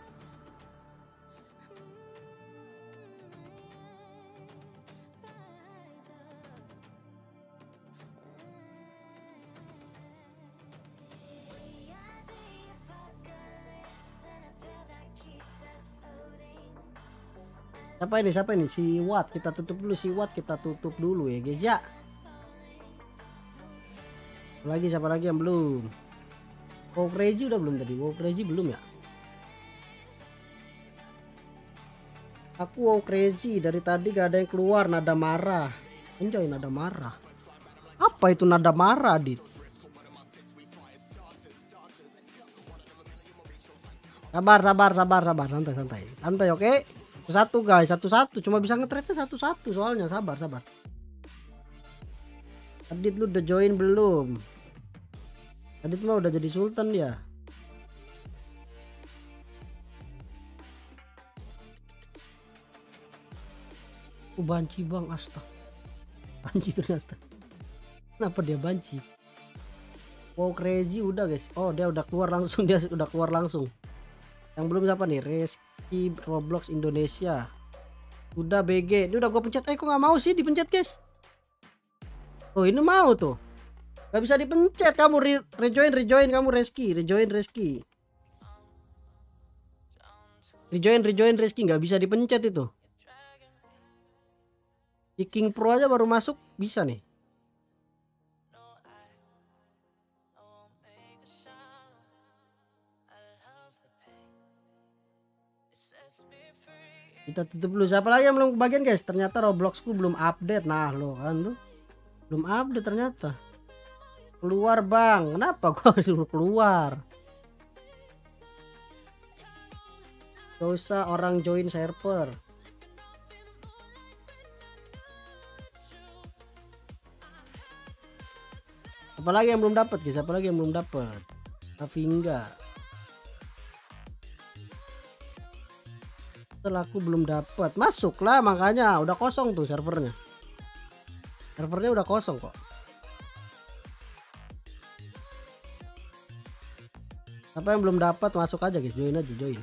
Siapa ini? Siapa ini? Si Watt. Kita tutup dulu si Watt. Kita tutup dulu ya guys ya. Lagi siapa lagi yang belum? Wow Crazy udah belum tadi? Wow Crazy belum ya? Aku Wow Crazy dari tadi gak ada yang keluar. Nada marah. Anjay, nada marah. Apa itu nada marah, Dit? Sabar, sabar, sabar, sabar. Santai, santai. Santai, oke? Okay? Satu guys, satu-satu. Cuma bisa nge-trade satu-satu soalnya. Sabar, sabar. Adit lu udah join belum? Adit mah udah jadi sultan dia. Oh, banci bang, astaga. Banci ternyata. Kenapa dia banci? Wow Crazy udah guys. Oh dia udah keluar langsung. Dia udah keluar langsung. Yang belum siapa nih? Reski Roblox Indonesia. Udah B G. Ini udah gue pencet. Eh kok nggak mau sih dipencet guys? Oh ini mau tuh. Gak bisa dipencet. Kamu re rejoin rejoin kamu Reski. Rejoin Reski. Rejoin rejoin Reski. Nggak bisa dipencet itu. Di King Pro aja baru masuk bisa nih. Kita tutup dulu. Siapa lagi yang belum kebagian guys? Ternyata Robloxku belum update. Nah lo kan tuh belum update ternyata. Keluar bang. Kenapa gua suruh keluar? Gak usah orang join server. Apalagi yang belum dapat guys? Apalagi yang belum dapat? Tapi enggak. Setelah aku belum dapat, masuklah makanya udah kosong tuh servernya. Servernya udah kosong kok. Apa yang belum dapat masuk aja guys, join aja join.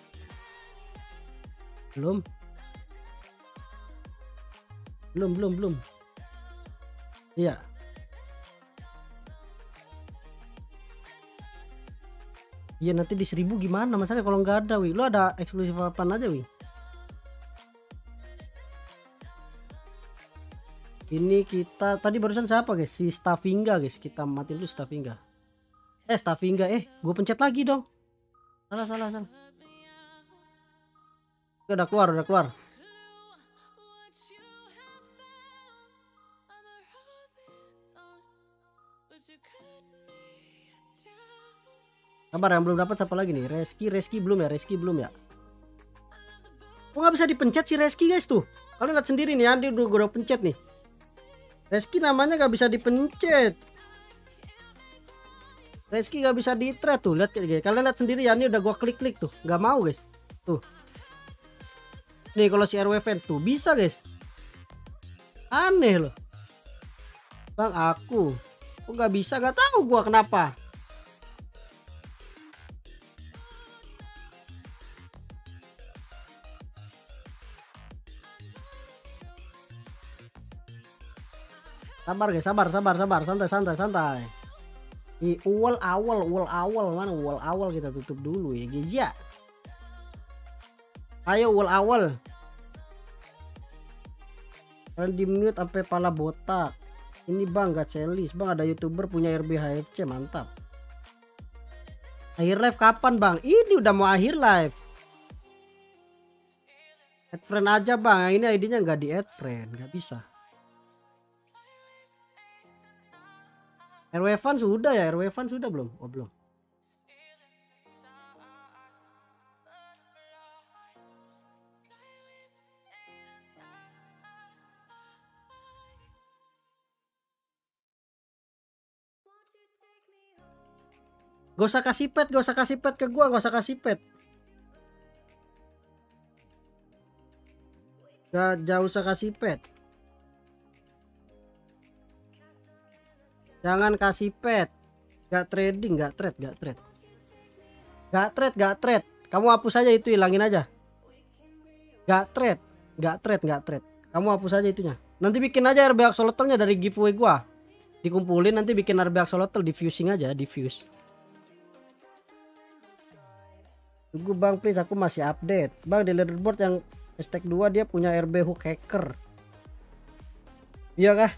Belum. Belum belum belum. Iya. Iya nanti di seribu gimana masalahnya kalau nggak ada wi. Lu ada eksklusif apaan aja wi? Ini kita tadi barusan siapa guys? Si Staffinga guys. Kita mati dulu Staffinga. Eh Staffinga eh gue pencet lagi dong. Salah salah salah. Udah keluar udah keluar. Sabar, yang belum dapat siapa lagi nih? Reski, Reski belum ya? Reski belum ya? Kok nggak bisa dipencet si Reski guys tuh? Kalian lihat sendiri nih, Andi udah gue udah pencet nih. Reski namanya nggak bisa dipencet. Reski nggak bisa di thread tuh, lihat guys. Kalian lihat sendiri ya, ini udah gua klik-klik tuh, nggak mau guys. Tuh. Nih kalau si R W fans tuh bisa guys. Aneh loh. Bang aku, kok nggak bisa? Nggak tahu gua kenapa. Sabar guys, sabar, sabar, sabar, santai, santai, santai. Di wall awal, wall awal mana wall awal kita tutup dulu ya guys ya. Ayo wall awal. Kalian di mute sampai pala botak. Ini bang gak celis bang, ada youtuber punya R B H F C, mantap. Akhir live kapan bang? Ini udah mau akhir live. Add friend aja bang, ini I D-nya nggak di add friend, nggak bisa. R W Fan sudah ya, R W Fan sudah belum? Oh belum. Gak usah kasih pet, gak usah kasih pet ke gua, gak usah kasih pet. Gak jauh usah kasih pet. Jangan kasih pet. Gak trading, gak trade, gak trade. Gak trade, gak trade. Kamu hapus aja itu, hilangin aja. Gak trade, gak trade, gak trade. Kamu hapus aja itunya. Nanti bikin aja R B Axolotl-nya dari giveaway gua. Dikumpulin nanti bikin R B Axolotl, diffusing aja, diffuse. Tunggu bang please, aku masih update. Bang di leaderboard yang hashtag dua dia punya R B hook hacker. Iya kah?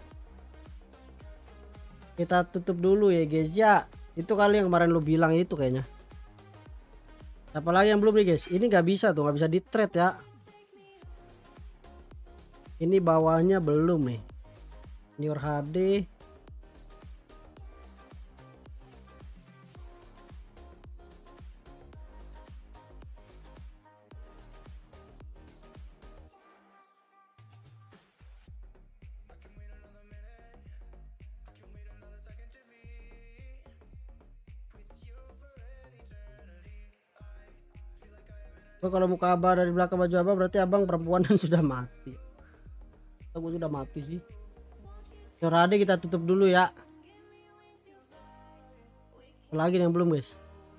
Kita tutup dulu ya guys ya. Itu kali yang kemarin lu bilang itu kayaknya. Apalagi yang belum nih guys. Ini nggak bisa tuh, nggak bisa di trade ya. Ini bawahnya belum nih. Nior H D. Kalau muka abah dari belakang baju abah berarti abang perempuan dan sudah mati. Aku sudah mati sih. Sorade kita tutup dulu ya. Lagi yang belum guys.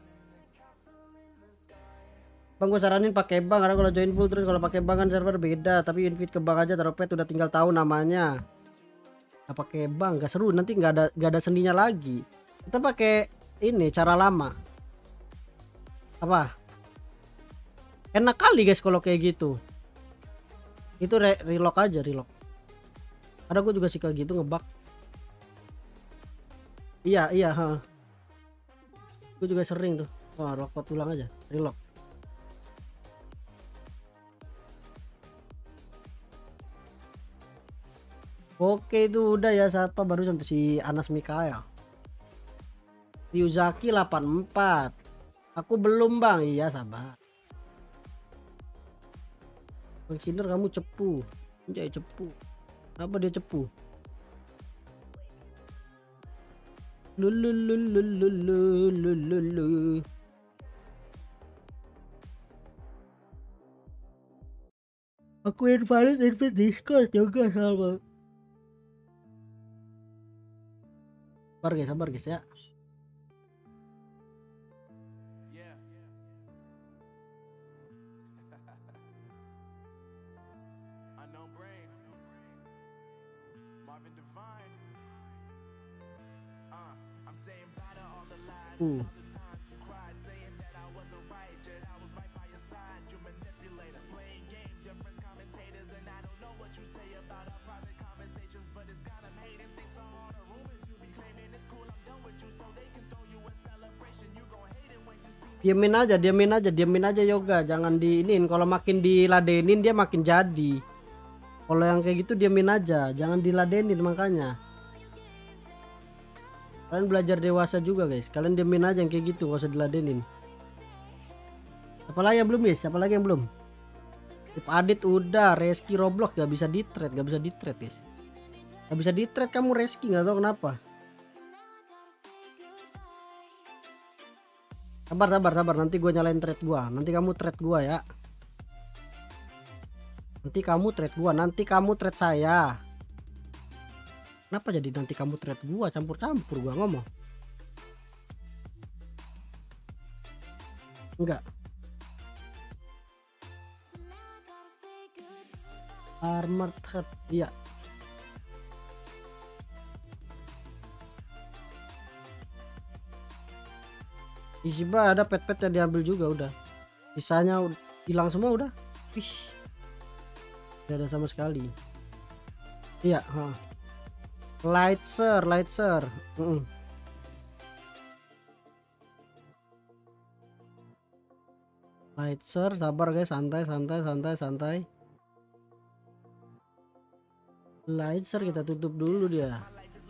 Bang gue saranin pakai bank karena kalau join full terus kalau pakai bank kan server beda. Tapi invite ke bank aja taruh pet udah tinggal tahu namanya. Nggak pakai bank gak seru, nanti nggak ada nggak ada sendinya lagi. Kita pakai ini cara lama. Apa? Enak kali guys kalau kayak gitu. Itu re relock aja, relock. Ada gue juga sih kayak gitu ngebug. Iya iya ha. Gue juga sering tuh. Oh lock ulang aja, relock. Oke itu udah ya, siapa barusan tuh si Anas Mikael. Ryuzaki delapan puluh empat. Aku belum bang, iya sabar. Bang Sinder kamu cepu. Anjay cepu. Apa dia cepu? Lululululululululu. Aku invalid invite Discord juga sama. Sabar guys, sabar guys ya. Uh. Diamin aja, diamin aja, diamin aja yoga, jangan diinin. Kalau makin diladenin dia makin jadi. Kalau yang kayak gitu diamin aja, jangan diladenin makanya. Kalian belajar dewasa juga guys. Kalian diemin aja yang kayak gitu, gak usah diladenin. Apalagi yang belum guys? Siapa lagi yang belum? Tip Adit udah, Reski Roblox gak bisa di trade, gak bisa di trade guys. Gak bisa di trade kamu Reski, gak tahu kenapa. Sabar sabar sabar, nanti gue nyalain trade gua. Nanti kamu trade gua ya. Nanti kamu trade gua, nanti kamu trade saya. Kenapa jadi nanti kamu trade gua, campur-campur gua ngomong. Enggak. Armored head, iya. Di Shiba ada pet-pet yang diambil juga udah. Sisanya hilang semua udah. Ih. Tidak ada sama sekali. Iya, ha. Lightser, lightser. Mm -mm. Lightser, sabar guys, santai, santai, santai, santai. Lightser kita tutup dulu dia.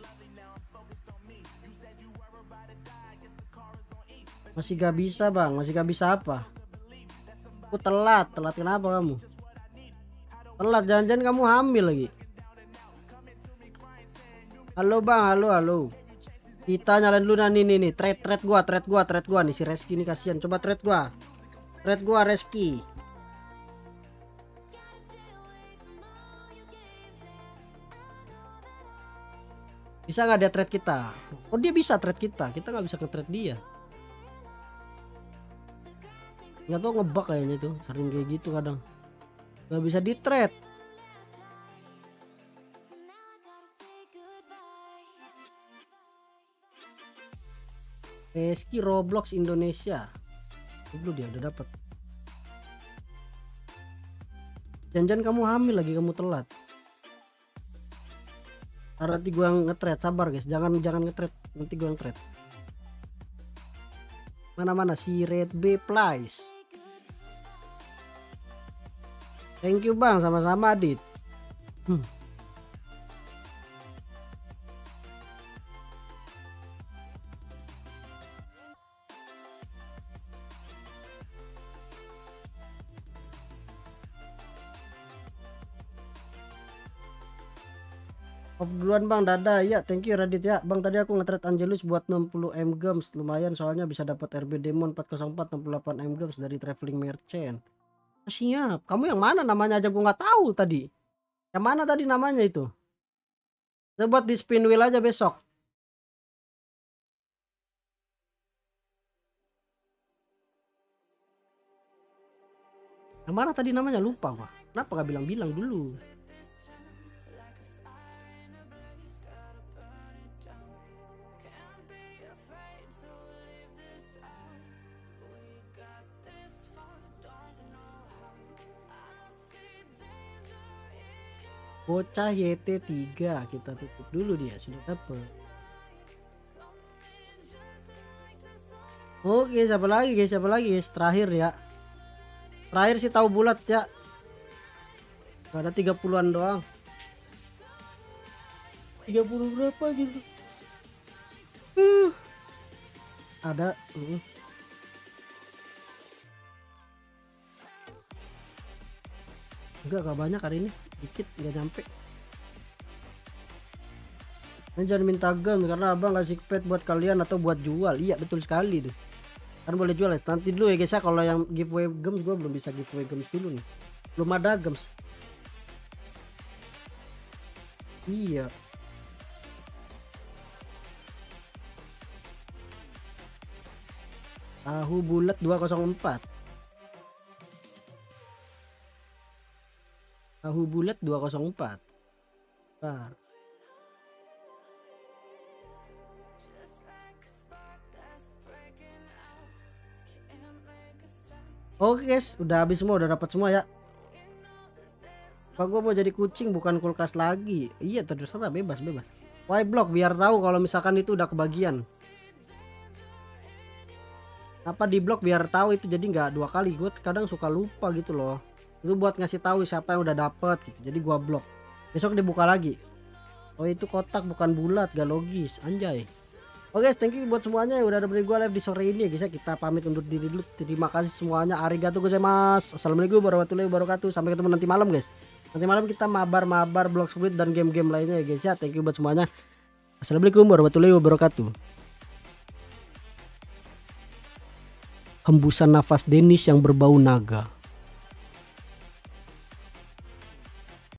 Masih gak bisa bang, masih gak bisa apa? Aku telat, telat kenapa kamu? Telat, jangan-jangan kamu hamil lagi. Halo bang, halo halo. Kita nyalain dulu nih nih nih, trade trade gua, trade gua, trade gua nih si Reski nih kasihan. Coba trade gua, trade gua Reski. Bisa nggak dia trade kita? Oh dia bisa trade kita, kita nggak bisa nge-trade dia. Nggak tahu ngebug kayaknya tuh, sering kayak gitu kadang. Nggak bisa di trade. Reski Roblox Indonesia. Dulu dia udah dapat. Jangan-jangan kamu hamil lagi, kamu telat. Nanti gue yang nge-trade, sabar guys, jangan jangan nge-trade, nanti gue yang trade. Mana-mana si Red B Place. Thank you bang, sama-sama Adit. Hmm. Off duluan bang, dadah ya, thank you Radit ya bang. Tadi aku nge-trade Angelus buat enam puluh M gems, lumayan soalnya bisa dapat R B Demon empat nol empat enam puluh delapan M gems dari Traveling Merchant. Oh, siap, kamu yang mana namanya aja gue nggak tahu tadi. Yang mana tadi namanya itu? Saya buat di spin wheel aja besok. Yang mana tadi namanya, lupa pak. Kenapa gak bilang-bilang dulu? Bocah Y T tiga kita tutup dulu, dia sudah dapat. Oke, siapa lagi guys? Siapa lagi guys? Terakhir ya. Terakhir sih tahu bulat ya. Ada tiga puluhan doang. tiga puluh berapa gitu? Uh. Ada uh. Enggak, gak banyak hari ini. Dikit, nggak nyampe. Nah, jangan minta gem karena abang ngasih pet buat kalian atau buat jual. Iya betul sekali tuh, kan boleh jual ya. Nanti dulu ya guys ya, kalau yang giveaway gems gue belum bisa giveaway gems dulu nih, belum ada gems. Iya, tahu bulat dua nol empat. Tahu bulat dua nol empat. Bentar. Oke guys, udah habis semua, udah dapat semua ya. Pak gua mau jadi kucing bukan kulkas lagi. Iya terserah, bebas bebas. Y block biar tahu kalau misalkan itu udah kebagian. Apa di blok biar tahu itu, jadi nggak dua kali. Gue kadang suka lupa gitu loh. Itu buat ngasih tahu siapa yang udah dapet gitu. Jadi gua blok. Besok dibuka lagi. Oh itu kotak bukan bulat, gak logis. Anjay. Oke, thank you buat semuanya yang udah ada gue live di sore ini ya guys ya. Kita pamit undur diri dulu. Terima kasih semuanya. Arigato gozaimasu. Assalamualaikum warahmatullahi wabarakatuh. Sampai ketemu nanti malam guys. Nanti malam kita mabar-mabar Blox Squid dan game-game lainnya ya guys ya. Thank you buat semuanya. Assalamualaikum warahmatullahi wabarakatuh. Hembusan nafas Denis yang berbau naga.